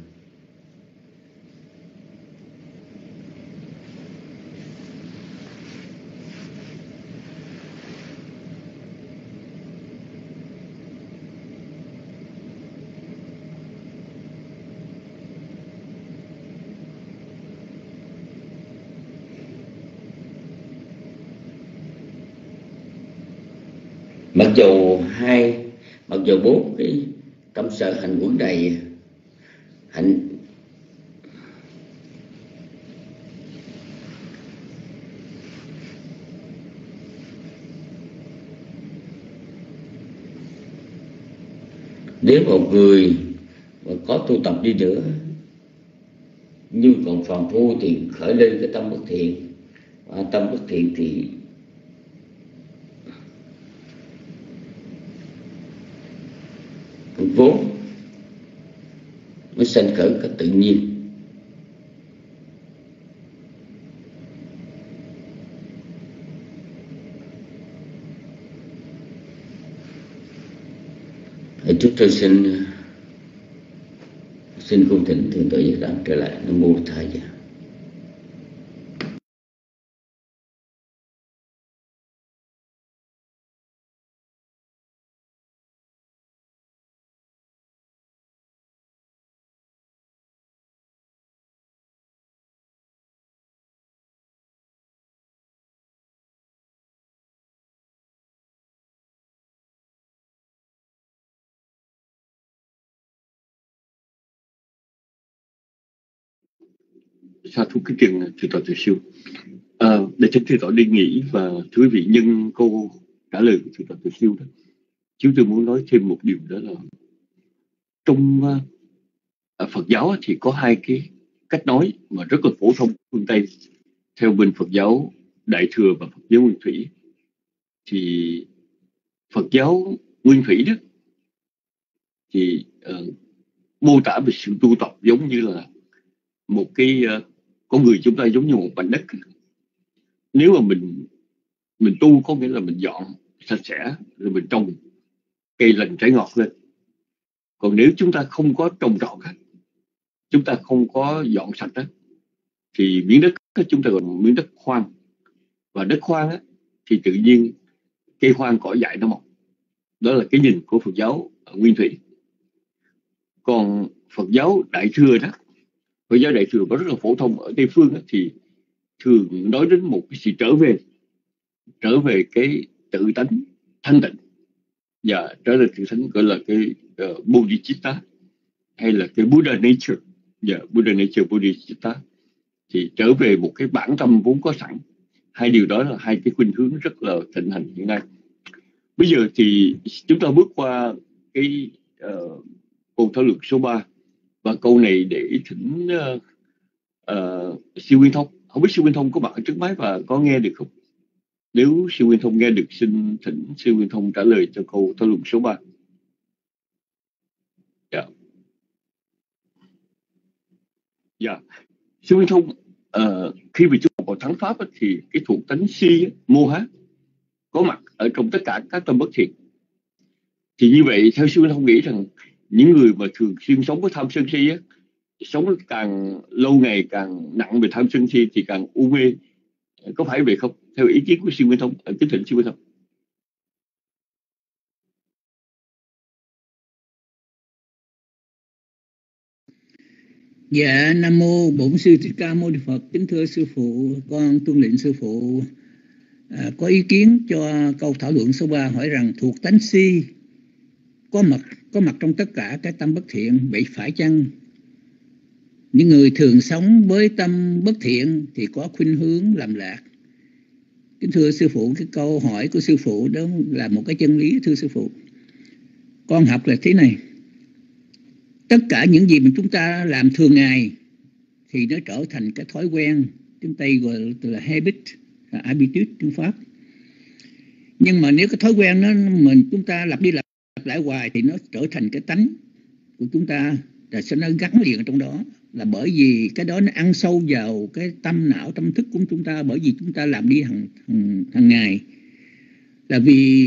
S4: Mặc dù hai, mặc dù bốn cái tâm sở hành quẩn này hành nếu một người mà có tu tập đi nữa nhưng còn phàm phu thì khởi lên cái tâm bất thiện, và tâm bất thiện thì vốn mới sanh khởi cách tự nhiên. Chúng tôi xin xin cung thỉnh Thượng tọa Giác Đàm trở lại. Nam mô Thầy Giá.
S5: Sa thú kính trình thưa tọa Từ Siêu. À, để cho thưa tọa đi nghỉ và thưa quý vị nhân câu trả lời của thưa tọa Từ Siêu đó, chúng tôi muốn nói thêm một điều, đó là trong uh, Phật giáo thì có hai cái cách nói mà rất là phổ thông phương Tây. Theo bên Phật giáo Đại Thừa và Phật giáo Nguyên Thủy, thì Phật giáo Nguyên Thủy đó thì uh, mô tả về sự tu tập giống như là một cái uh, con người chúng ta giống như một mảnh đất. Nếu mà mình mình tu có nghĩa là mình dọn sạch sẽ rồi mình trồng cây lành trái ngọt lên. Còn nếu chúng ta không có trồng trọt, chúng ta không có dọn sạch đó, thì miếng đất chúng ta gọi miếng đất hoang. Và đất hoang á, thì tự nhiên cây hoang cỏ dại nó mọc. Đó là cái nhìn của Phật giáo Nguyên Thủy. Còn Phật giáo Đại Thừa đó, Phật giáo Đại Thừa có rất là phổ thông ở Tây Phương đó, thì thường nói đến một cái sự trở về, trở về cái tự tánh thanh tịnh, và trở về tự tánh gọi là cái uh, Bodhicitta, hay là cái Buddha nature, yeah, Buddha nature, Bodhicitta, thì trở về một cái bản tâm vốn có sẵn. Hai điều đó là hai cái khuynh hướng rất là thịnh hành hiện nay. Bây giờ thì chúng ta bước qua cái uh, câu thảo luận số ba, và câu này để thỉnh uh, uh, Siêu Nguyên Thông. Không biết Siêu Nguyên Thông có mặt ở trước máy và có nghe được không? Nếu Siêu Nguyên Thông nghe được, xin thỉnh Siêu Nguyên Thông trả lời cho câu thảo luận số ba. Dạ. Dạ. Siêu Nguyên Thông, uh, khi mà chúng ta vào thắng pháp thì cái thuộc tánh si, mô há có mặt ở trong tất cả các tâm bất thiện. Thì như vậy theo Siêu Nguyên Thông nghĩ rằng những người mà thường xuyên sống với tham sân si á, sống càng lâu ngày càng nặng về tham sân si thì càng u mê. Có phải vậy không? Theo ý kiến của sư Nguyên Thông, kính thỉnh sư Nguyên Thông.
S7: Dạ, Nam Mô Bổn Sư Thích Ca Mâu Ni Phật. Kính thưa sư phụ, con tuân lệnh sư phụ. À, có ý kiến cho câu thảo luận số ba hỏi rằng thuộc tánh si có mặt có mặt trong tất cả cái tâm bất thiện, vậy phải chăng những người thường sống với tâm bất thiện thì có khuynh hướng làm lạc? Kính thưa sư phụ, cái câu hỏi của sư phụ đó là một cái chân lý. Thưa sư phụ, con học là thế này: tất cả những gì mà chúng ta làm thường ngày thì nó trở thành cái thói quen, tiếng Tây gọi là habit, habitude tiếng Pháp. Nhưng mà nếu cái thói quen nó mình chúng ta lặp đi lặp lại hoài thì nó trở thành cái tánh của chúng ta, là sẽ nó gắn liền ở trong đó. Là bởi vì cái đó nó ăn sâu vào cái tâm não, tâm thức của chúng ta, bởi vì chúng ta làm đi hàng, hàng, hàng ngày. Là vì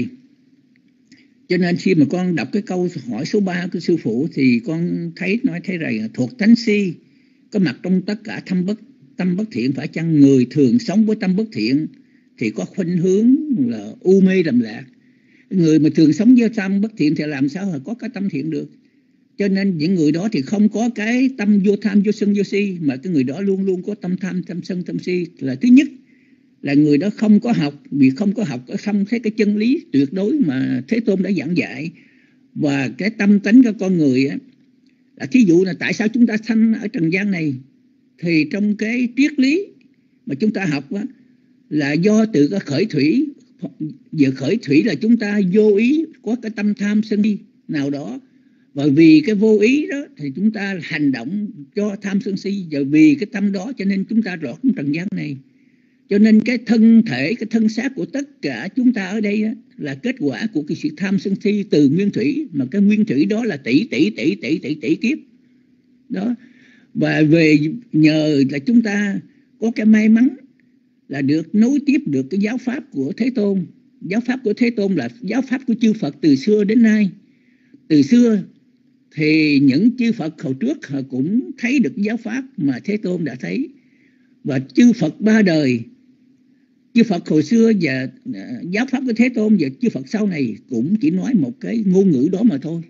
S7: cho nên khi mà con đọc cái câu hỏi số ba của sư phụ thì con thấy nói thế này: thuộc tánh si có mặt trong tất cả tâm bất tâm bất thiện, phải chăng người thường sống với tâm bất thiện thì có khuynh hướng là u mê lầm lạc? Người mà thường sống với tâm bất thiện thì làm sao mà có cái tâm thiện được? Cho nên những người đó thì không có cái tâm vô tham, vô sân, vô si, mà cái người đó luôn luôn có tâm tham, tâm sân, tâm si. Là thứ nhất là người đó không có học, vì không có học không thấy cái chân lý tuyệt đối mà Thế Tôn đã giảng dạy. Và cái tâm tánh của con người á, là thí dụ là tại sao chúng ta sanh ở trần gian này, thì trong cái triết lý mà chúng ta học á, là do từ cái khởi thủy. Giờ khởi thủy là chúng ta vô ý có cái tâm tham sân si nào đó, và vì cái vô ý đó thì chúng ta hành động cho tham sân si, và vì cái tâm đó cho nên chúng ta lọt trong trần gian này. Cho nên cái thân thể, cái thân xác của tất cả chúng ta ở đây á, là kết quả của cái sự tham sân si từ nguyên thủy, mà cái nguyên thủy đó là tỷ tỷ tỷ tỷ tỷ tỷ kiếp đó. Và về nhờ là chúng ta có cái may mắn là được nối tiếp được cái giáo pháp của Thế Tôn. Giáo pháp của Thế Tôn là giáo pháp của chư Phật từ xưa đến nay. Từ xưa thì những chư Phật hồi trước họ cũng thấy được giáo pháp mà Thế Tôn đã thấy. Và chư Phật ba đời, chư Phật hồi xưa và giáo pháp của Thế Tôn và chư Phật sau này cũng chỉ nói một cái ngôn ngữ đó mà thôi.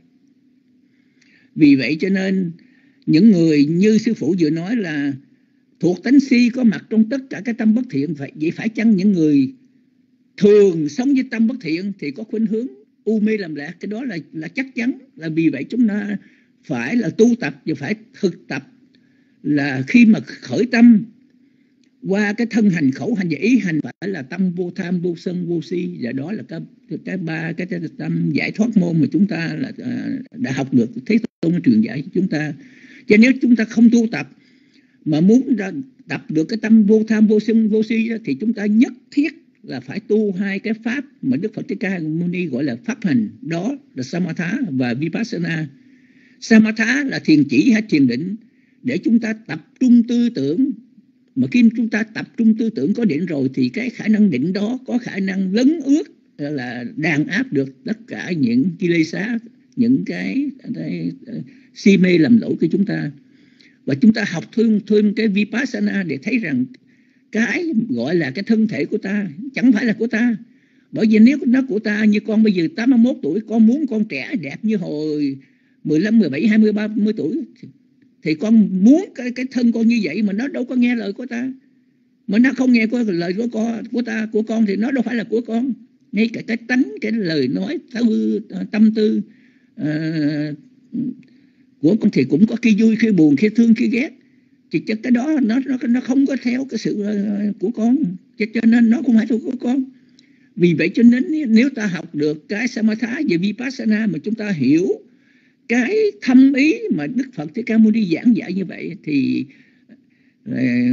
S7: Vì vậy cho nên những người như sư phụ vừa nói là thuộc tánh si có mặt trong tất cả cái tâm bất thiện, vậy vậy phải chăng những người thường sống với tâm bất thiện thì có khuynh hướng u mê làm lạc? Cái đó là là chắc chắn. Là vì vậy chúng ta phải là tu tập và phải thực tập, là khi mà khởi tâm qua cái thân hành, khẩu hành và ý hành phải là tâm vô tham, vô sân, vô si. Và đó là cái cái ba cái, cái tâm giải thoát môn mà chúng ta là đã học được Thế Tôn truyền dạy cho chúng ta. Cho nếu chúng ta không tu tập mà muốn tập được cái tâm vô tham, vô sân, vô si thì chúng ta nhất thiết là phải tu hai cái pháp mà Đức Phật Thích Ca Mâu Ni gọi là pháp hành, đó là Samatha và Vipassana. Samatha là thiền chỉ hay thiền định, để chúng ta tập trung tư tưởng. Mà khi chúng ta tập trung tư tưởng có định rồi thì cái khả năng định đó có khả năng lấn ướt, là đàn áp được tất cả những kilesa, những cái, cái si mê lầm lỗi của chúng ta. Và chúng ta học thêm, thêm cái Vipassana để thấy rằng cái gọi là cái thân thể của ta chẳng phải là của ta. Bởi vì nếu nó của ta, như con bây giờ tám mươi mốt tuổi, con muốn con trẻ đẹp như hồi mười lăm, mười bảy, hai mươi, ba mươi tuổi thì con muốn cái, cái thân con như vậy, mà nó đâu có nghe lời của ta. Mà nó không nghe lời của con, của ta, của con thì nó đâu phải là của con. Ngay cả cái tánh, cái lời nói, tâm tư uh, của con thì cũng có khi vui, khi buồn, khi thương, khi ghét. Thì cái đó nó, nó, nó không có theo cái sự uh, của con, cho nên nó không phải thuộc của con. Vì vậy cho nên nếu ta học được cái Samatha và Vipassana mà chúng ta hiểu cái thâm ý mà Đức Phật Thích Ca Mâu Ni giảng dạy như vậy thì uh,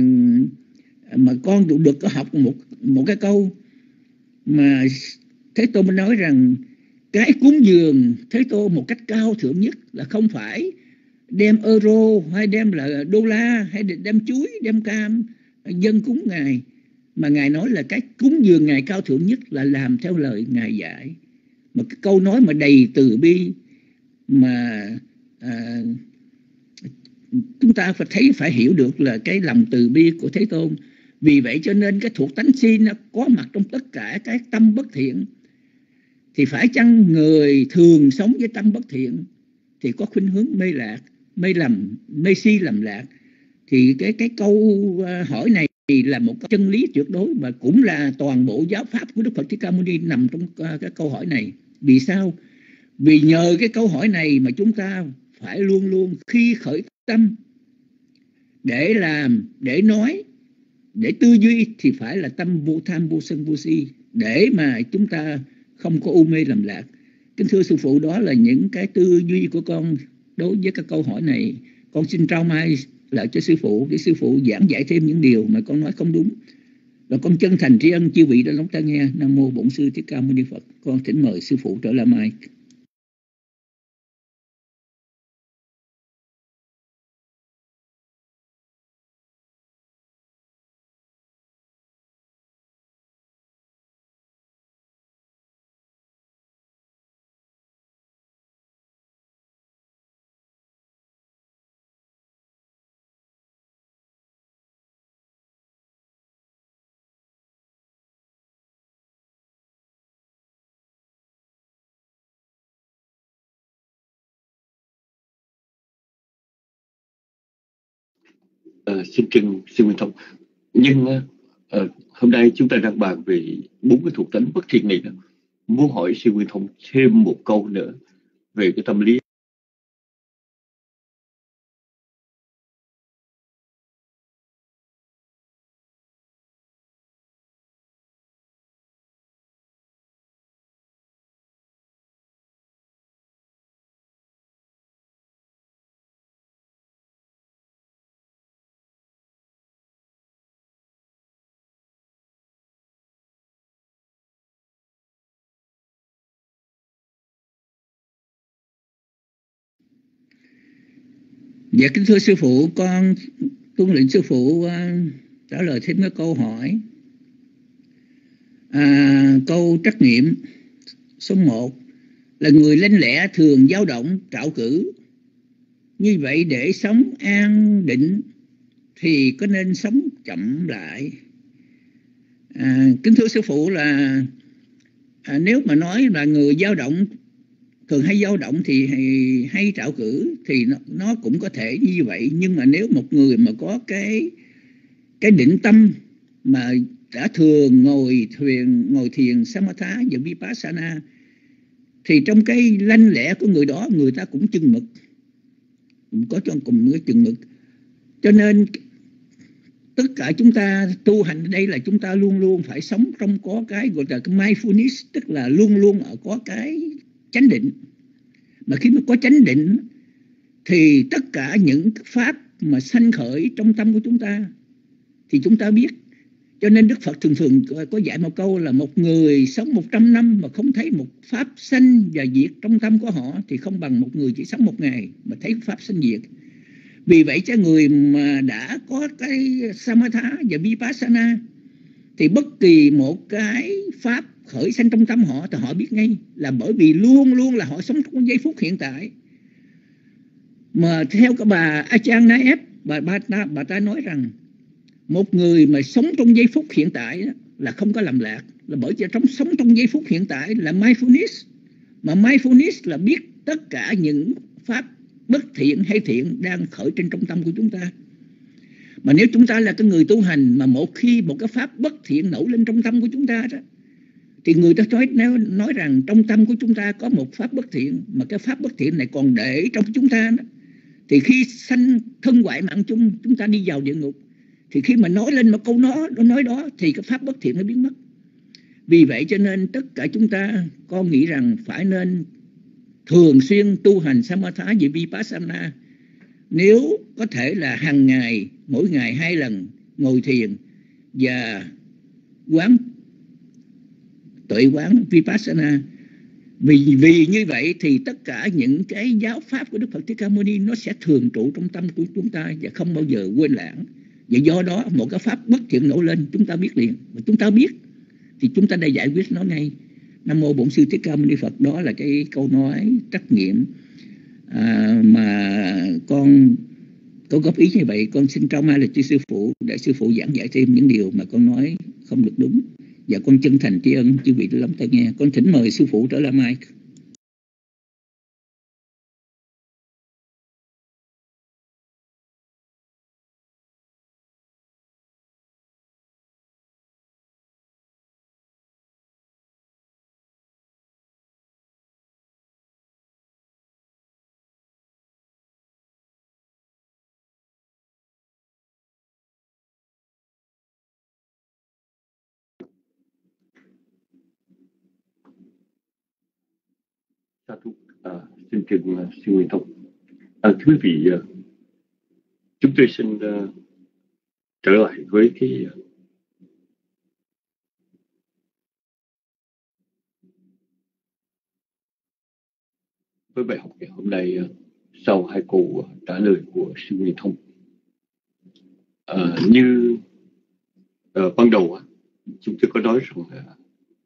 S7: mà con được có học một một cái câu mà Thế Tôn nói rằng cái cúng dường Thế Tôn một cách cao thượng nhất là không phải đem euro hay đem là đô la hay đem chuối, đem cam dân cúng Ngài, mà Ngài nói là cái cúng dường Ngài cao thượng nhất là làm theo lời Ngài dạy. Một cái câu nói mà đầy từ bi, mà à, chúng ta phải thấy, phải hiểu được là cái lòng từ bi của Thế Tôn. Vì vậy cho nên cái thuộc tánh si nó có mặt trong tất cả cái tâm bất thiện. Thì phải chăng người thường sống với tâm bất thiện thì có khuynh hướng mê lạc, mê lầm, mê si lầm lạc? Thì cái cái câu hỏi này là một chân lý tuyệt đối, mà cũng là toàn bộ giáo pháp của Đức Phật Thích Ca Mâu Ni nằm trong cái câu hỏi này. Vì sao? Vì nhờ cái câu hỏi này mà chúng ta phải luôn luôn khi khởi tâm để làm, để nói, để tư duy thì phải là tâm vô tham, vô sân, vô si, để mà chúng ta không có u mê lầm lạc. Kính thưa sư phụ, đó là những cái tư duy của con đối với các câu hỏi này. Con xin trao mai lại cho sư phụ, để sư phụ giảng giải thêm những điều mà con nói không đúng. Và con chân thành tri ân chư vị đã lắng tai nghe. Nam mô Bổn Sư Thích Ca Mâu Ni Phật. Con thỉnh mời sư phụ trở lại mai.
S5: À, xin trân sư Nguyên Thông. Nhưng à, hôm nay chúng ta đang bàn về bốn cái thuộc tính bất thiện này đó. Muốn hỏi sư Nguyên Thông thêm một câu nữa về cái tâm lý.
S7: Dạ kính thưa sư phụ, con tuân lệnh sư phụ uh, trả lời thêm cái câu hỏi. À, câu trắc nghiệm số một là người lanh lẹ thường dao động trạo cử. Như vậy để sống an định thì có nên sống chậm lại? À, kính thưa sư phụ là à, nếu mà nói là người dao động, thường hay dao động thì hay, hay trạo cử thì nó, nó cũng có thể như vậy. Nhưng mà nếu một người mà có cái cái định tâm mà đã thường ngồi thuyền ngồi thiền Samatha và Vipassana thì trong cái lanh lẹ của người đó, người ta cũng chừng mực, cũng có cho cùng cái chừng mực. Cho nên tất cả chúng ta tu hành ở đây là chúng ta luôn luôn phải sống trong có cái gọi là cái mindfulness, tức là luôn luôn ở có cái chánh định. Mà khi mà có chánh định thì tất cả những pháp mà sanh khởi trong tâm của chúng ta thì chúng ta biết. Cho nên Đức Phật thường thường có dạy một câu là một người sống một trăm năm mà không thấy một pháp sanh và diệt trong tâm của họ thì không bằng một người chỉ sống một ngày mà thấy pháp sanh diệt. Vì vậy cho người mà đã có cái Samatha và Vipassana thì bất kỳ một cái pháp khởi sanh trong tâm họ thì họ biết ngay, là bởi vì luôn luôn là họ sống trong giây phút hiện tại. Mà theo cái bà Ajahn Naef, bà, bà, ta, bà ta nói rằng một người mà sống trong giây phút hiện tại đó, là không có lầm lạc, là bởi vì trong sống trong giây phút hiện tại là mindfulness. Mà mindfulness là biết tất cả những pháp bất thiện hay thiện đang khởi trên trong tâm của chúng ta. Mà nếu chúng ta là cái người tu hành mà một khi một cái pháp bất thiện nổi lên trong tâm của chúng ta đó, thì người ta nói, nếu nói rằng trong tâm của chúng ta có một pháp bất thiện, mà cái pháp bất thiện này còn để trong chúng ta đó, thì khi sanh thân hoại mạng chung, chúng ta đi vào địa ngục. Thì khi mà nói lên một câu nó nói đó thì cái pháp bất thiện nó biến mất. Vì vậy cho nên tất cả chúng ta con nghĩ rằng phải nên thường xuyên tu hành Samatha và Vipassana. Nếu có thể là hàng ngày, mỗi ngày hai lần ngồi thiền và quán tuệ quán Vipassana. Vì, vì như vậy thì tất cả những cái giáo pháp của Đức Phật Thích Ca Mâu Ni nó sẽ thường trụ trong tâm của chúng ta và không bao giờ quên lãng. Và do đó một cái pháp bất thiện nổi lên chúng ta biết liền. Mà chúng ta biết thì chúng ta đã giải quyết nó ngay. Nam mô Bổn Sư Thích Ca Mâu Ni Phật. Đó là cái câu nói trắc nghiệm à, mà con có góp ý như vậy, con xin trao mai là chư sư phụ để sư phụ giảng giải thêm những điều mà con nói không được đúng, và con chân thành tri ân chư vị đã lắng tai nghe. Con thỉnh mời sư phụ trở lại mai.
S5: Sa thú. À, xin trình uh, sư Nguyễn Thông. À, thưa quý vị, uh, chúng tôi xin uh, trở lại với cái uh, với bài học ngày hôm nay uh, sau hai câu uh, trả lời của sư Nguyễn Thông. Uh, như uh, ban đầu uh, chúng tôi có nói rằng uh,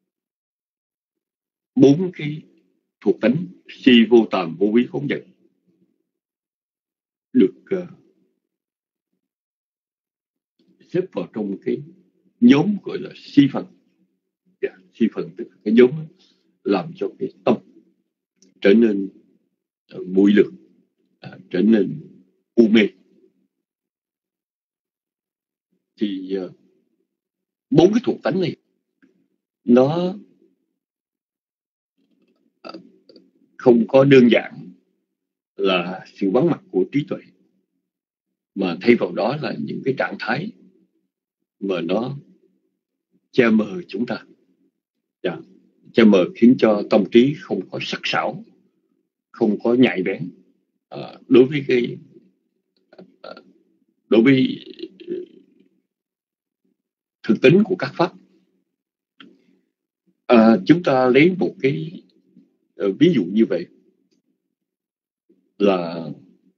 S5: bốn cái thuộc tánh si vô tàm vô quý phóng dật được uh, xếp vào trong cái nhóm gọi là si phần. Yeah, si phần tức là cái nhóm làm cho cái tâm trở nên uh, muội lược, uh, trở nên u mê. Thì uh, bốn cái thuộc tánh này nó uh, không có đơn giản là sự vắng mặt của trí tuệ, mà thay vào đó là những cái trạng thái mà nó che mờ chúng ta. Yeah. Che mờ khiến cho tâm trí không có sắc sảo, không có nhạy bén uh, đối với cái uh, đối với thực tính của các pháp. Uh, chúng ta lấy một cái uh, ví dụ như vậy là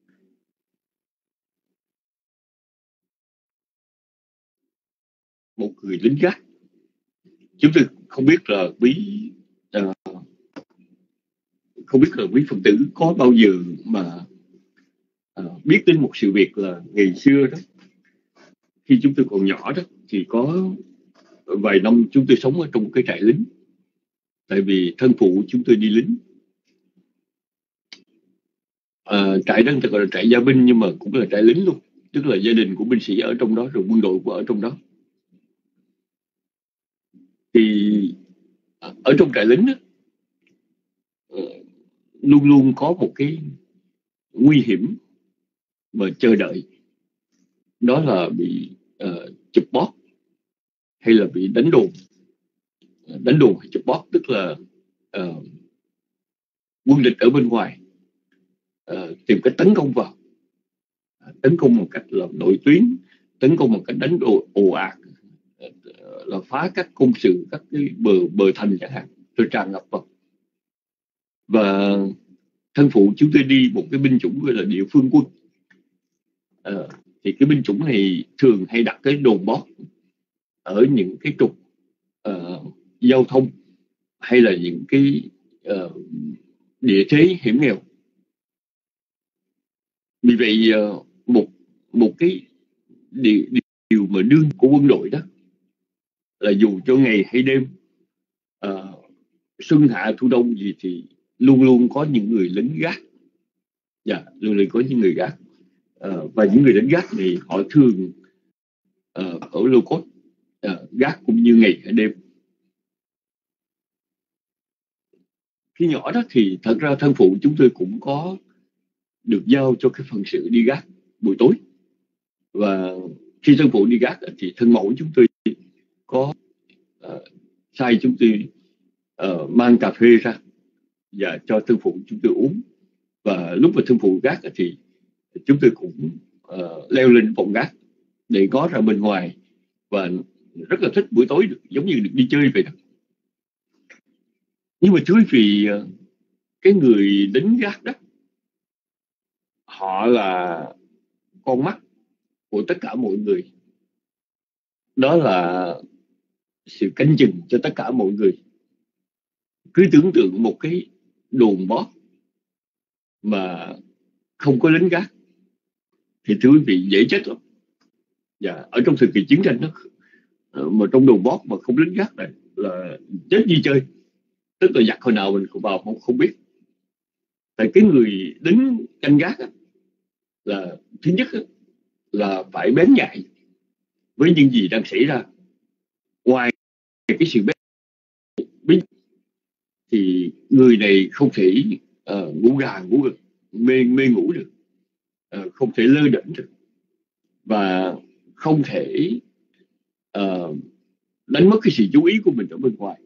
S5: một người lính gác. Chúng tôi không biết là quý uh, không biết là quý Phật tử có bao giờ mà uh, biết đến một sự việc là ngày xưa đó, khi chúng tôi còn nhỏ đó, thì có vài năm chúng tôi sống ở trong cái trại lính, tại vì thân phụ chúng tôi đi lính. Uh, trại đó gọi là trại gia binh, nhưng mà cũng là trại lính luôn, tức là gia đình của binh sĩ ở trong đó, rồi quân đội của ở trong đó. Thì ở trong trại lính đó, uh, luôn luôn có một cái nguy hiểm mà chờ đợi, đó là bị uh, chụp bóp hay là bị đánh đồn. Đánh đồn hay chụp bóp tức là uh, quân địch ở bên ngoài uh, tìm cách tấn công vào, tấn công một cách là nội tuyến, tấn công một cách đánh ồ, ồ ạt, uh, là phá các công sự, các cái bờ bờ thành chẳng hạn, rồi tràn ngập vào. Và thân phụ chúng tôi đi một cái binh chủng gọi là địa phương quân. Uh, thì cái binh chủng này thường hay đặt cái đồn bóp ở những cái trục uh, giao thông hay là những cái uh, địa thế hiểm nghèo. Vì vậy uh, một một cái điều, điều mà đương của quân đội đó là dù cho ngày hay đêm, uh, xuân hạ thu đông gì, thì luôn luôn có những người lính gác. Dạ, yeah, luôn luôn có những người gác. Uh, và những người lính gác này họ thường uh, ở lô cốt uh, gác cũng như ngày hay đêm. Khi nhỏ đó thì thật ra thân phụ chúng tôi cũng có được giao cho cái phần sự đi gác buổi tối. Và khi thân phụ đi gác thì thân mẫu chúng tôi có uh, sai chúng tôi uh, mang cà phê ra và cho thân phụ chúng tôi uống. Và lúc mà thân phụ gác thì chúng tôi cũng uh, leo lên phòng gác để ngó ra bên ngoài, và rất là thích buổi tối, được giống như được đi chơi vậy đó. Nhưng mà thưa quý vị, cái người lính gác đó, họ là con mắt của tất cả mọi người. Đó là sự canh chừng cho tất cả mọi người. Cứ tưởng tượng một cái đồn bóp mà không có lính gác thì thưa quý vị dễ chết lắm. Dạ, ở trong thời kỳ chiến tranh đó, mà trong đồn bót mà không lính gác này là chết như chơi, tức là giặc hồi nào mình cũng vào không không biết. Tại cái người lính canh gác á, là thứ nhất á, là phải bén nhạy với những gì đang xảy ra. Ngoài cái sự bén nhạy thì người này không thể uh, ngủ gà ngủ gật, mê mê ngủ được, uh, không thể lơ đễnh được, và không thể uh, đánh mất cái sự chú ý của mình ở bên ngoài.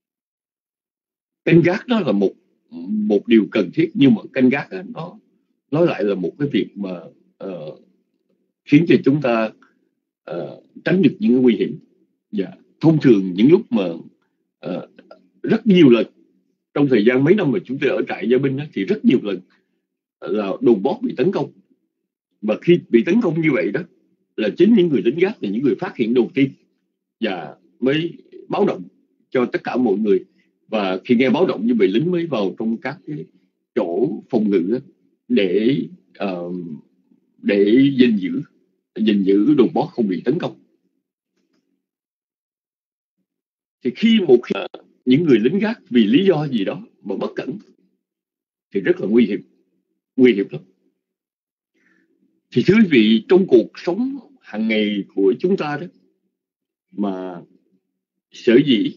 S5: Canh gác đó là một một điều cần thiết, nhưng mà canh gác đó, nó nó lại là một cái việc mà uh, khiến cho chúng ta uh, tránh được những cái nguy hiểm. Dạ. Thông thường những lúc mà uh, rất nhiều lần trong thời gian mấy năm mà chúng tôi ở trại gia binh đó, thì rất nhiều lần là đồn bót bị tấn công, và khi bị tấn công như vậy đó là chính những người lính gác là những người phát hiện đầu tiên và mới báo động cho tất cả mọi người. Và khi nghe báo động như vậy, lính mới vào trong các cái chỗ phòng ngự để uh, để gìn giữ gìn giữ đồn bót không bị tấn công. Thì khi một khi những người lính gác vì lý do gì đó mà bất cẩn thì rất là nguy hiểm, nguy hiểm lắm. Thì thưa quý vị, trong cuộc sống hàng ngày của chúng ta đó, mà sở dĩ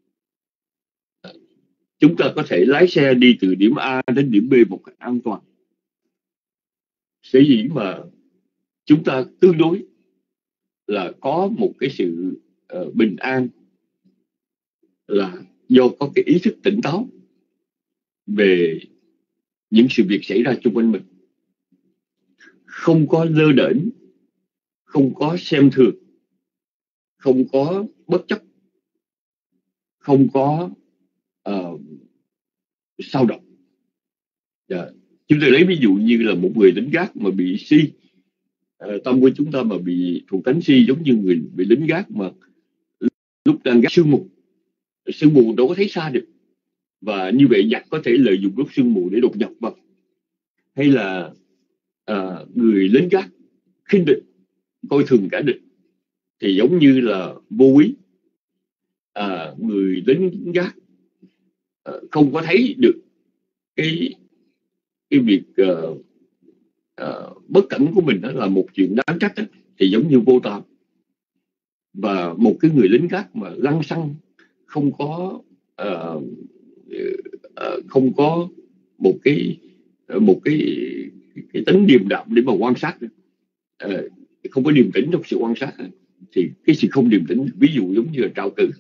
S5: chúng ta có thể lái xe đi từ điểm A đến điểm B một cách an toàn, sở dĩ mà chúng ta tương đối là có một cái sự uh, bình an là do có cái ý thức tỉnh táo về những sự việc xảy ra xung quanh mình, không có lơ đễnh, không có xem thường, không có bất chấp, không có uh, sao động. Yeah. Chúng tôi lấy ví dụ như là một người lính gác mà bị si, uh, tâm của chúng ta mà bị thuộc tánh si, giống như người bị lính gác mà lúc đang gác sương mù, sương mù đâu có thấy xa được, và như vậy giặc có thể lợi dụng lúc sương mù để đột nhập vào. Hay là uh, người lính gác khinh địch, coi thường cả địch, thì giống như là vô úy. À, người lính gác uh, không có thấy được cái cái việc uh, uh, bất cẩn của mình, đó là một chuyện đáng trách đó, thì giống như vô tâm. Và một cái người lính gác mà lăng xăng, không có uh, uh, không có một cái một cái cái tính điềm đạm để mà quan sát, uh, không có điềm tĩnh trong sự quan sát, thì cái sự không điềm tĩnh, ví dụ giống như là trào cử.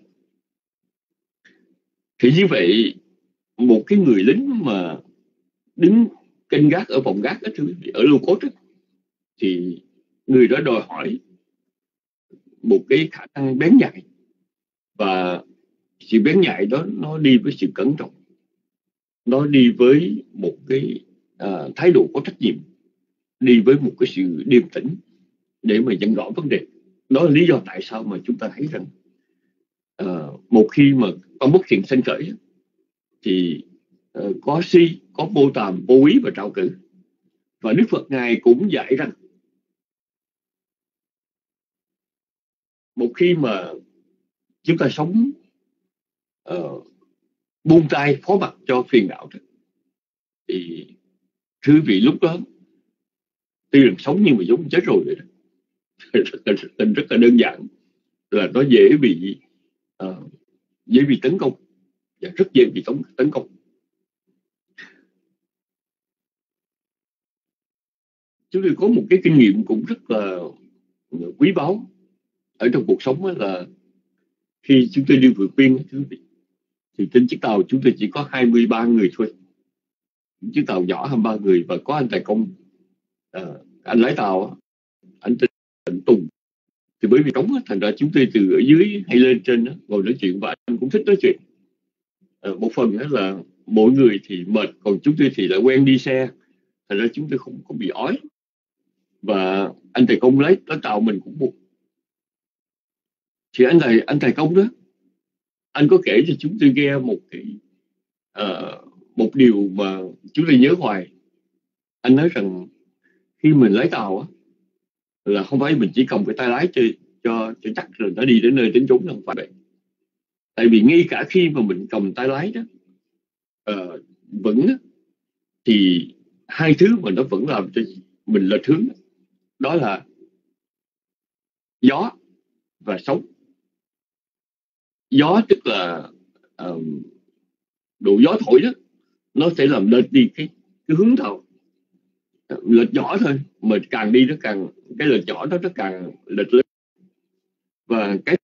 S5: Thì như vậy một cái người lính mà đứng canh gác ở phòng gác đó, ở lô cốt đó, thì người đó đòi hỏi một cái khả năng bén nhạy, và sự bén nhạy đó nó đi với sự cẩn trọng, nó đi với một cái uh, thái độ có trách nhiệm, đi với một cái sự điềm tĩnh để mà nhận rõ vấn đề. Đó là lý do tại sao mà chúng ta thấy rằng uh, một khi mà con bất thiện sanh khởi thì uh, có si, có vô tàm, vô úy và trạo cử. Và Đức Phật Ngài cũng dạy rằng một khi mà chúng ta sống uh, buông tay phó mặc cho phiền não đó, thì thưa quý vị, lúc đó tuy rằng sống nhưng mà giống chết rồi vậy đó. Tình rất là đơn giản là nó dễ bị uh, dễ bị tấn công, và rất dễ bị tấn, tấn công. Chúng tôi có một cái kinh nghiệm cũng rất là quý báu ở trong cuộc sống, là khi chúng tôi đi vượt biên, thì trên chiếc tàu chúng tôi chỉ có hai mươi ba người thôi, chiếc tàu nhỏ hai mươi ba người, và có anh tài công, uh, anh lái tàu, anh tên Tùng. Thì bởi vì trống, thành ra chúng tôi từ ở dưới hay lên trên đó, ngồi nói chuyện, và anh cũng thích nói chuyện. Uh, một phần đó là mỗi người thì mệt, còn chúng tôi thì lại quen đi xe, thành ra chúng tôi không có bị ói. Và anh tài công lấy cái tàu mình cũng buồn. Thì anh tài anh tài công đó, anh có kể cho chúng tôi nghe một cái uh, một điều mà chúng tôi nhớ hoài. Anh nói rằng khi mình lái tàu á, là không phải mình chỉ cầm cái tay lái cho cho cho chắc rồi nó đi đến nơi đến chốn, không phải vậy. Tại vì ngay cả khi mà mình cầm tay lái đó uh, vững á, thì hai thứ mà nó vẫn làm cho mình lệch hướng, đó là gió và sóng. Gió tức là uh, độ gió thổi đó, nó sẽ làm lệch đi cái, cái hướng tàu, lệch nhỏ thôi, mà càng đi nó càng, cái lệch nhỏ đó nó càng lệch lên. Và cái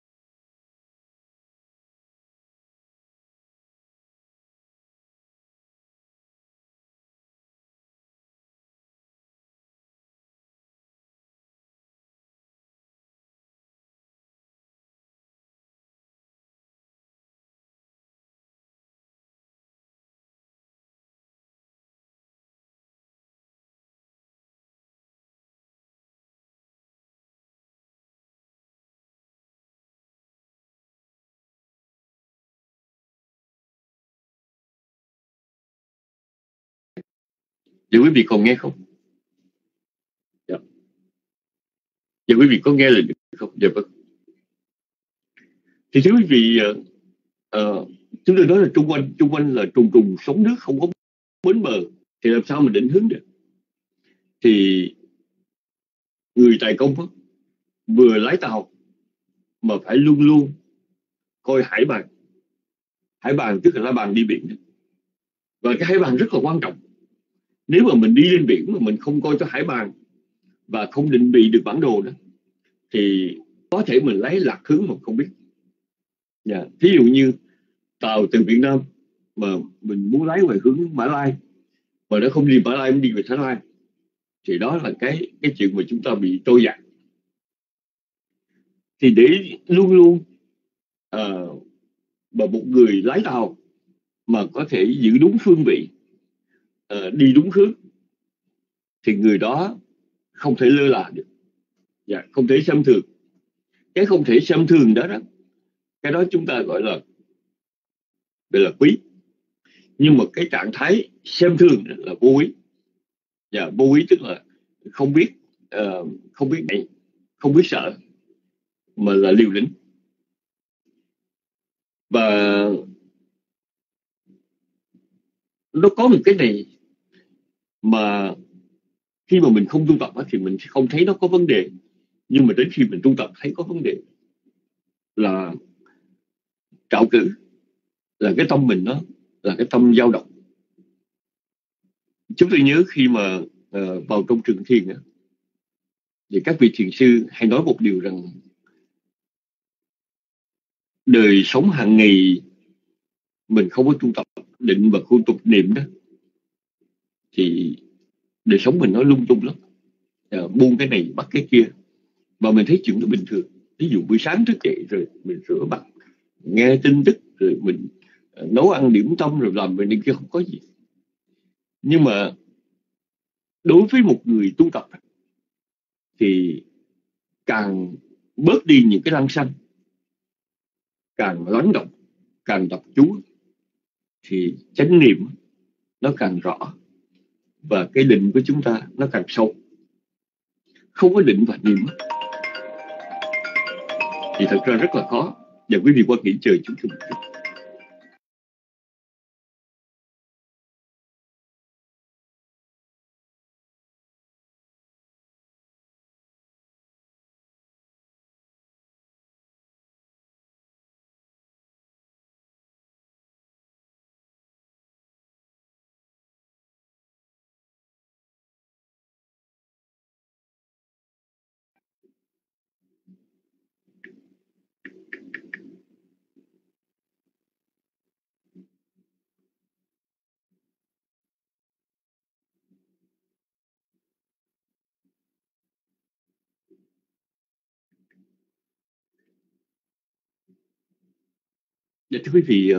S5: Dạ quý vị còn nghe không? Dạ, dạ quý vị có nghe là được không? Dạ vâng. Thì thưa quý vị, uh, uh, chúng tôi nói là trung quanh trung quanh là trùng trùng sóng nước, không có bến bờ, thì làm sao mình định hướng được? Thì người tài công đó, vừa lái tàu mà phải luôn luôn coi hải bàn. Hải bàn tức là lá bàn đi biển đó. Và cái hải bàn rất là quan trọng. Nếu mà mình đi lên biển mà mình không coi cho hải bàn và không định vị được bản đồ đó, thì có thể mình lấy lạc hướng mà không biết. Yeah. Ví dụ như tàu từ Việt Nam mà mình muốn lái về hướng Mã Lai mà nó không đi Mã Lai, mình đi về Thái Lan, thì đó là cái cái chuyện mà chúng ta bị trôi dạt. Thì để luôn luôn uh, mà một người lái tàu mà có thể giữ đúng phương vị, uh, đi đúng hướng, thì người đó không thể lơ là được, dạ, không thể xem thường. Cái không thể xem thường đó đó, cái đó chúng ta gọi là gọi là quý. Nhưng mà cái trạng thái xem thường là vô ý. Dạ, vô ý tức là không biết uh, không biết này, không biết sợ, mà là liều lĩnh. Và nó có một cái này mà khi mà mình không tu tập thì mình không thấy nó có vấn đề, nhưng mà đến khi mình tu tập thấy có vấn đề, là trạo cử, là cái tâm mình nó là cái tâm dao động. Chúng tôi nhớ khi mà uh, vào trong trường thiền á, thì các vị thiền sư hay nói một điều rằng đời sống hàng ngày mình không có tu tập định và không tu tập niệm đó, thì đời sống mình nó lung tung lắm, à, buông cái này bắt cái kia, và mình thấy chuyện nó bình thường. Ví dụ buổi sáng thức dậy rồi mình rửa mặt, nghe tin tức, rồi mình uh, nấu ăn điểm tâm, rồi làm về này kia, không có gì. Nhưng mà đối với một người tu tập thì càng bớt đi những cái lăng xăng, càng lắng động, càng tập chú, thì chánh niệm nó càng rõ, và cái định của chúng ta nó càng sâu. Không có định và niệm thì thật ra rất là khó. Và quý vị quan nghĩ chờ chúng tôi. Dạ, thưa quý vị,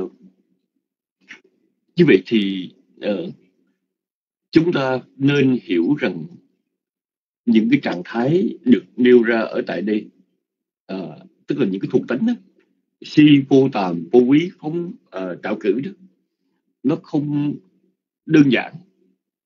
S5: như vậy thì uh, chúng ta nên hiểu rằng những cái trạng thái được nêu ra ở tại đây, uh, tức là những cái thuộc tính đó, si, vô tàm, vô quý, phóng, uh, trạo cử đó, nó không đơn giản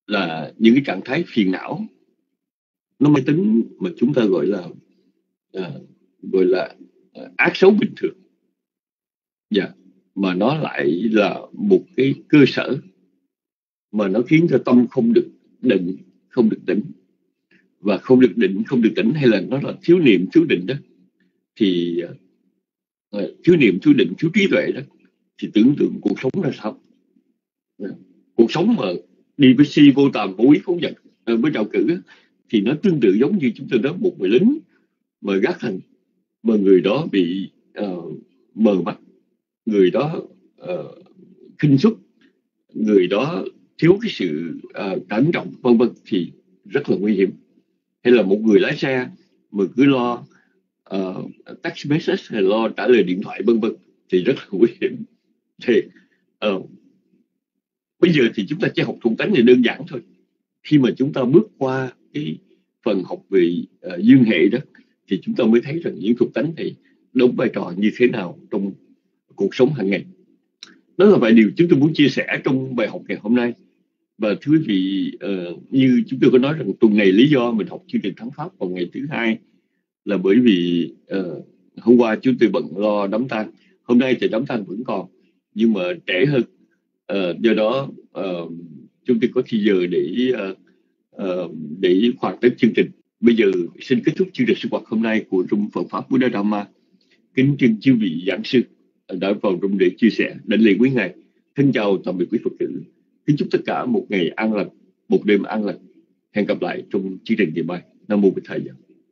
S5: là những cái trạng thái phiền não, nó mới tính mà chúng ta gọi là à, gọi là à, ác xấu bình thường. Dạ, mà nó lại là một cái cơ sở mà nó khiến cho tâm không được định, không được tĩnh, và không được định, không được tĩnh, hay là nó là thiếu niệm, thiếu định đó, thì uh, thiếu niệm, thiếu định, thiếu trí tuệ đó, thì tưởng tượng cuộc sống là sao? Yeah. Cuộc sống mà đi với si vô tàm, vô ý phóng dật, uh, với trào cử đó, thì nó tương tự giống như chúng tôi nói một người lính mà gác thành, mà người đó bị uh, mờ mắt, người đó uh, khinh suất, người đó thiếu cái sự uh, cẩn trọng, vân vân, thì rất là nguy hiểm. Hay là một người lái xe mà cứ lo uh, text message hay lo trả lời điện thoại vân vân, thì rất là nguy hiểm. Thì uh, bây giờ thì chúng ta chỉ học thuộc tánh này đơn giản thôi. Khi mà chúng ta bước qua cái phần học về uh, dương hệ đó, thì chúng ta mới thấy rằng những thuộc tánh này đóng vai trò như thế nào trong cuộc sống hàng ngày. Đó là vài điều chúng tôi muốn chia sẻ trong bài học ngày hôm nay. Và thưa quý vị, uh, như chúng tôi có nói rằng tuần này lý do mình học chương trình Thắng Pháp vào ngày thứ hai là bởi vì uh, hôm qua chúng tôi bận lo đám tang. Hôm nay thì đám tang vẫn còn, nhưng mà trễ hơn. Uh, do đó uh, chúng tôi có thì giờ để uh, uh, để hoàn tất chương trình. Bây giờ xin kết thúc chương trình sinh hoạt hôm nay của Trung Phật Pháp Buddha Dhamma. Kính trân chư vị giảng sư đã vào trong để chia sẻ, đảnh lễ quý ngài. Thân chào tạm biệt quý Phật tử. Kính chúc tất cả một ngày an lành, một đêm an lành. Hẹn gặp lại trong chương trình ngày mai. Nam mô Bổn Thầy.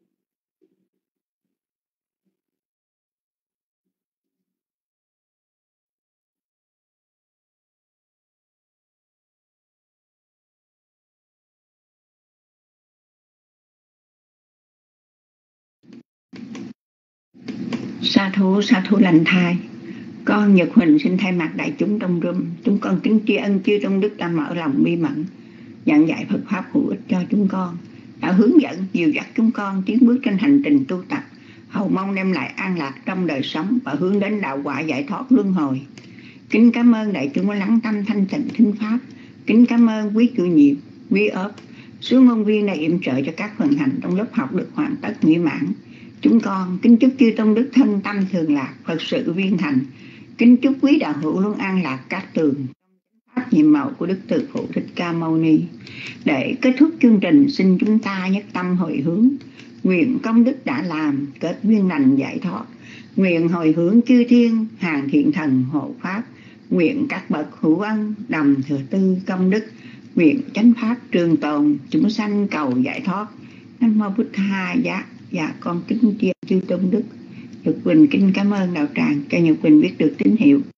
S2: Sa thú, sa thú lành thai. Con Nhật Huỳnh xin thay mặt đại chúng trong room, chúng con kính tri ân chư trong đức đã mở lòng bi mẫn, giảng dạy Phật pháp hữu ích cho chúng con, đã hướng dẫn dìu dắt chúng con tiến bước trên hành trình tu tập, hầu mong đem lại an lạc trong đời sống và hướng đến đạo quả giải thoát luân hồi. Kính cảm ơn đại chúng đã lắng tâm thanh tịnh thính pháp. Kính cảm ơn quý chủ nhiệm, quý ốp, số ngôn viên đã yểm trợ cho các phần hành trong lớp học được hoàn tất mỹ mãn. Chúng con kính chúc chư tông đức thân tâm thường lạc, Phật sự viên thành. Kính chúc quý đạo hữu luôn an lạc các tường pháp nhiệm màu của Đức Từ Phụ Thích Ca Mâu Ni. Để kết thúc chương trình, xin chúng ta nhất tâm hồi hướng, nguyện công đức đã làm kết duyên lành giải thoát, nguyện hồi hướng chư thiên hàng thiện thần hộ pháp, nguyện các bậc hữu ân đồng thừa tư công đức, nguyện chánh pháp trường tồn, chúng sanh cầu giải thoát. Nam mô Bụt Tha. Dạ, dạ con kính tri chư tôn đức. Nhật Quỳnh kính cảm ơn đạo tràng cho Nhật Quỳnh biết được tín hiệu.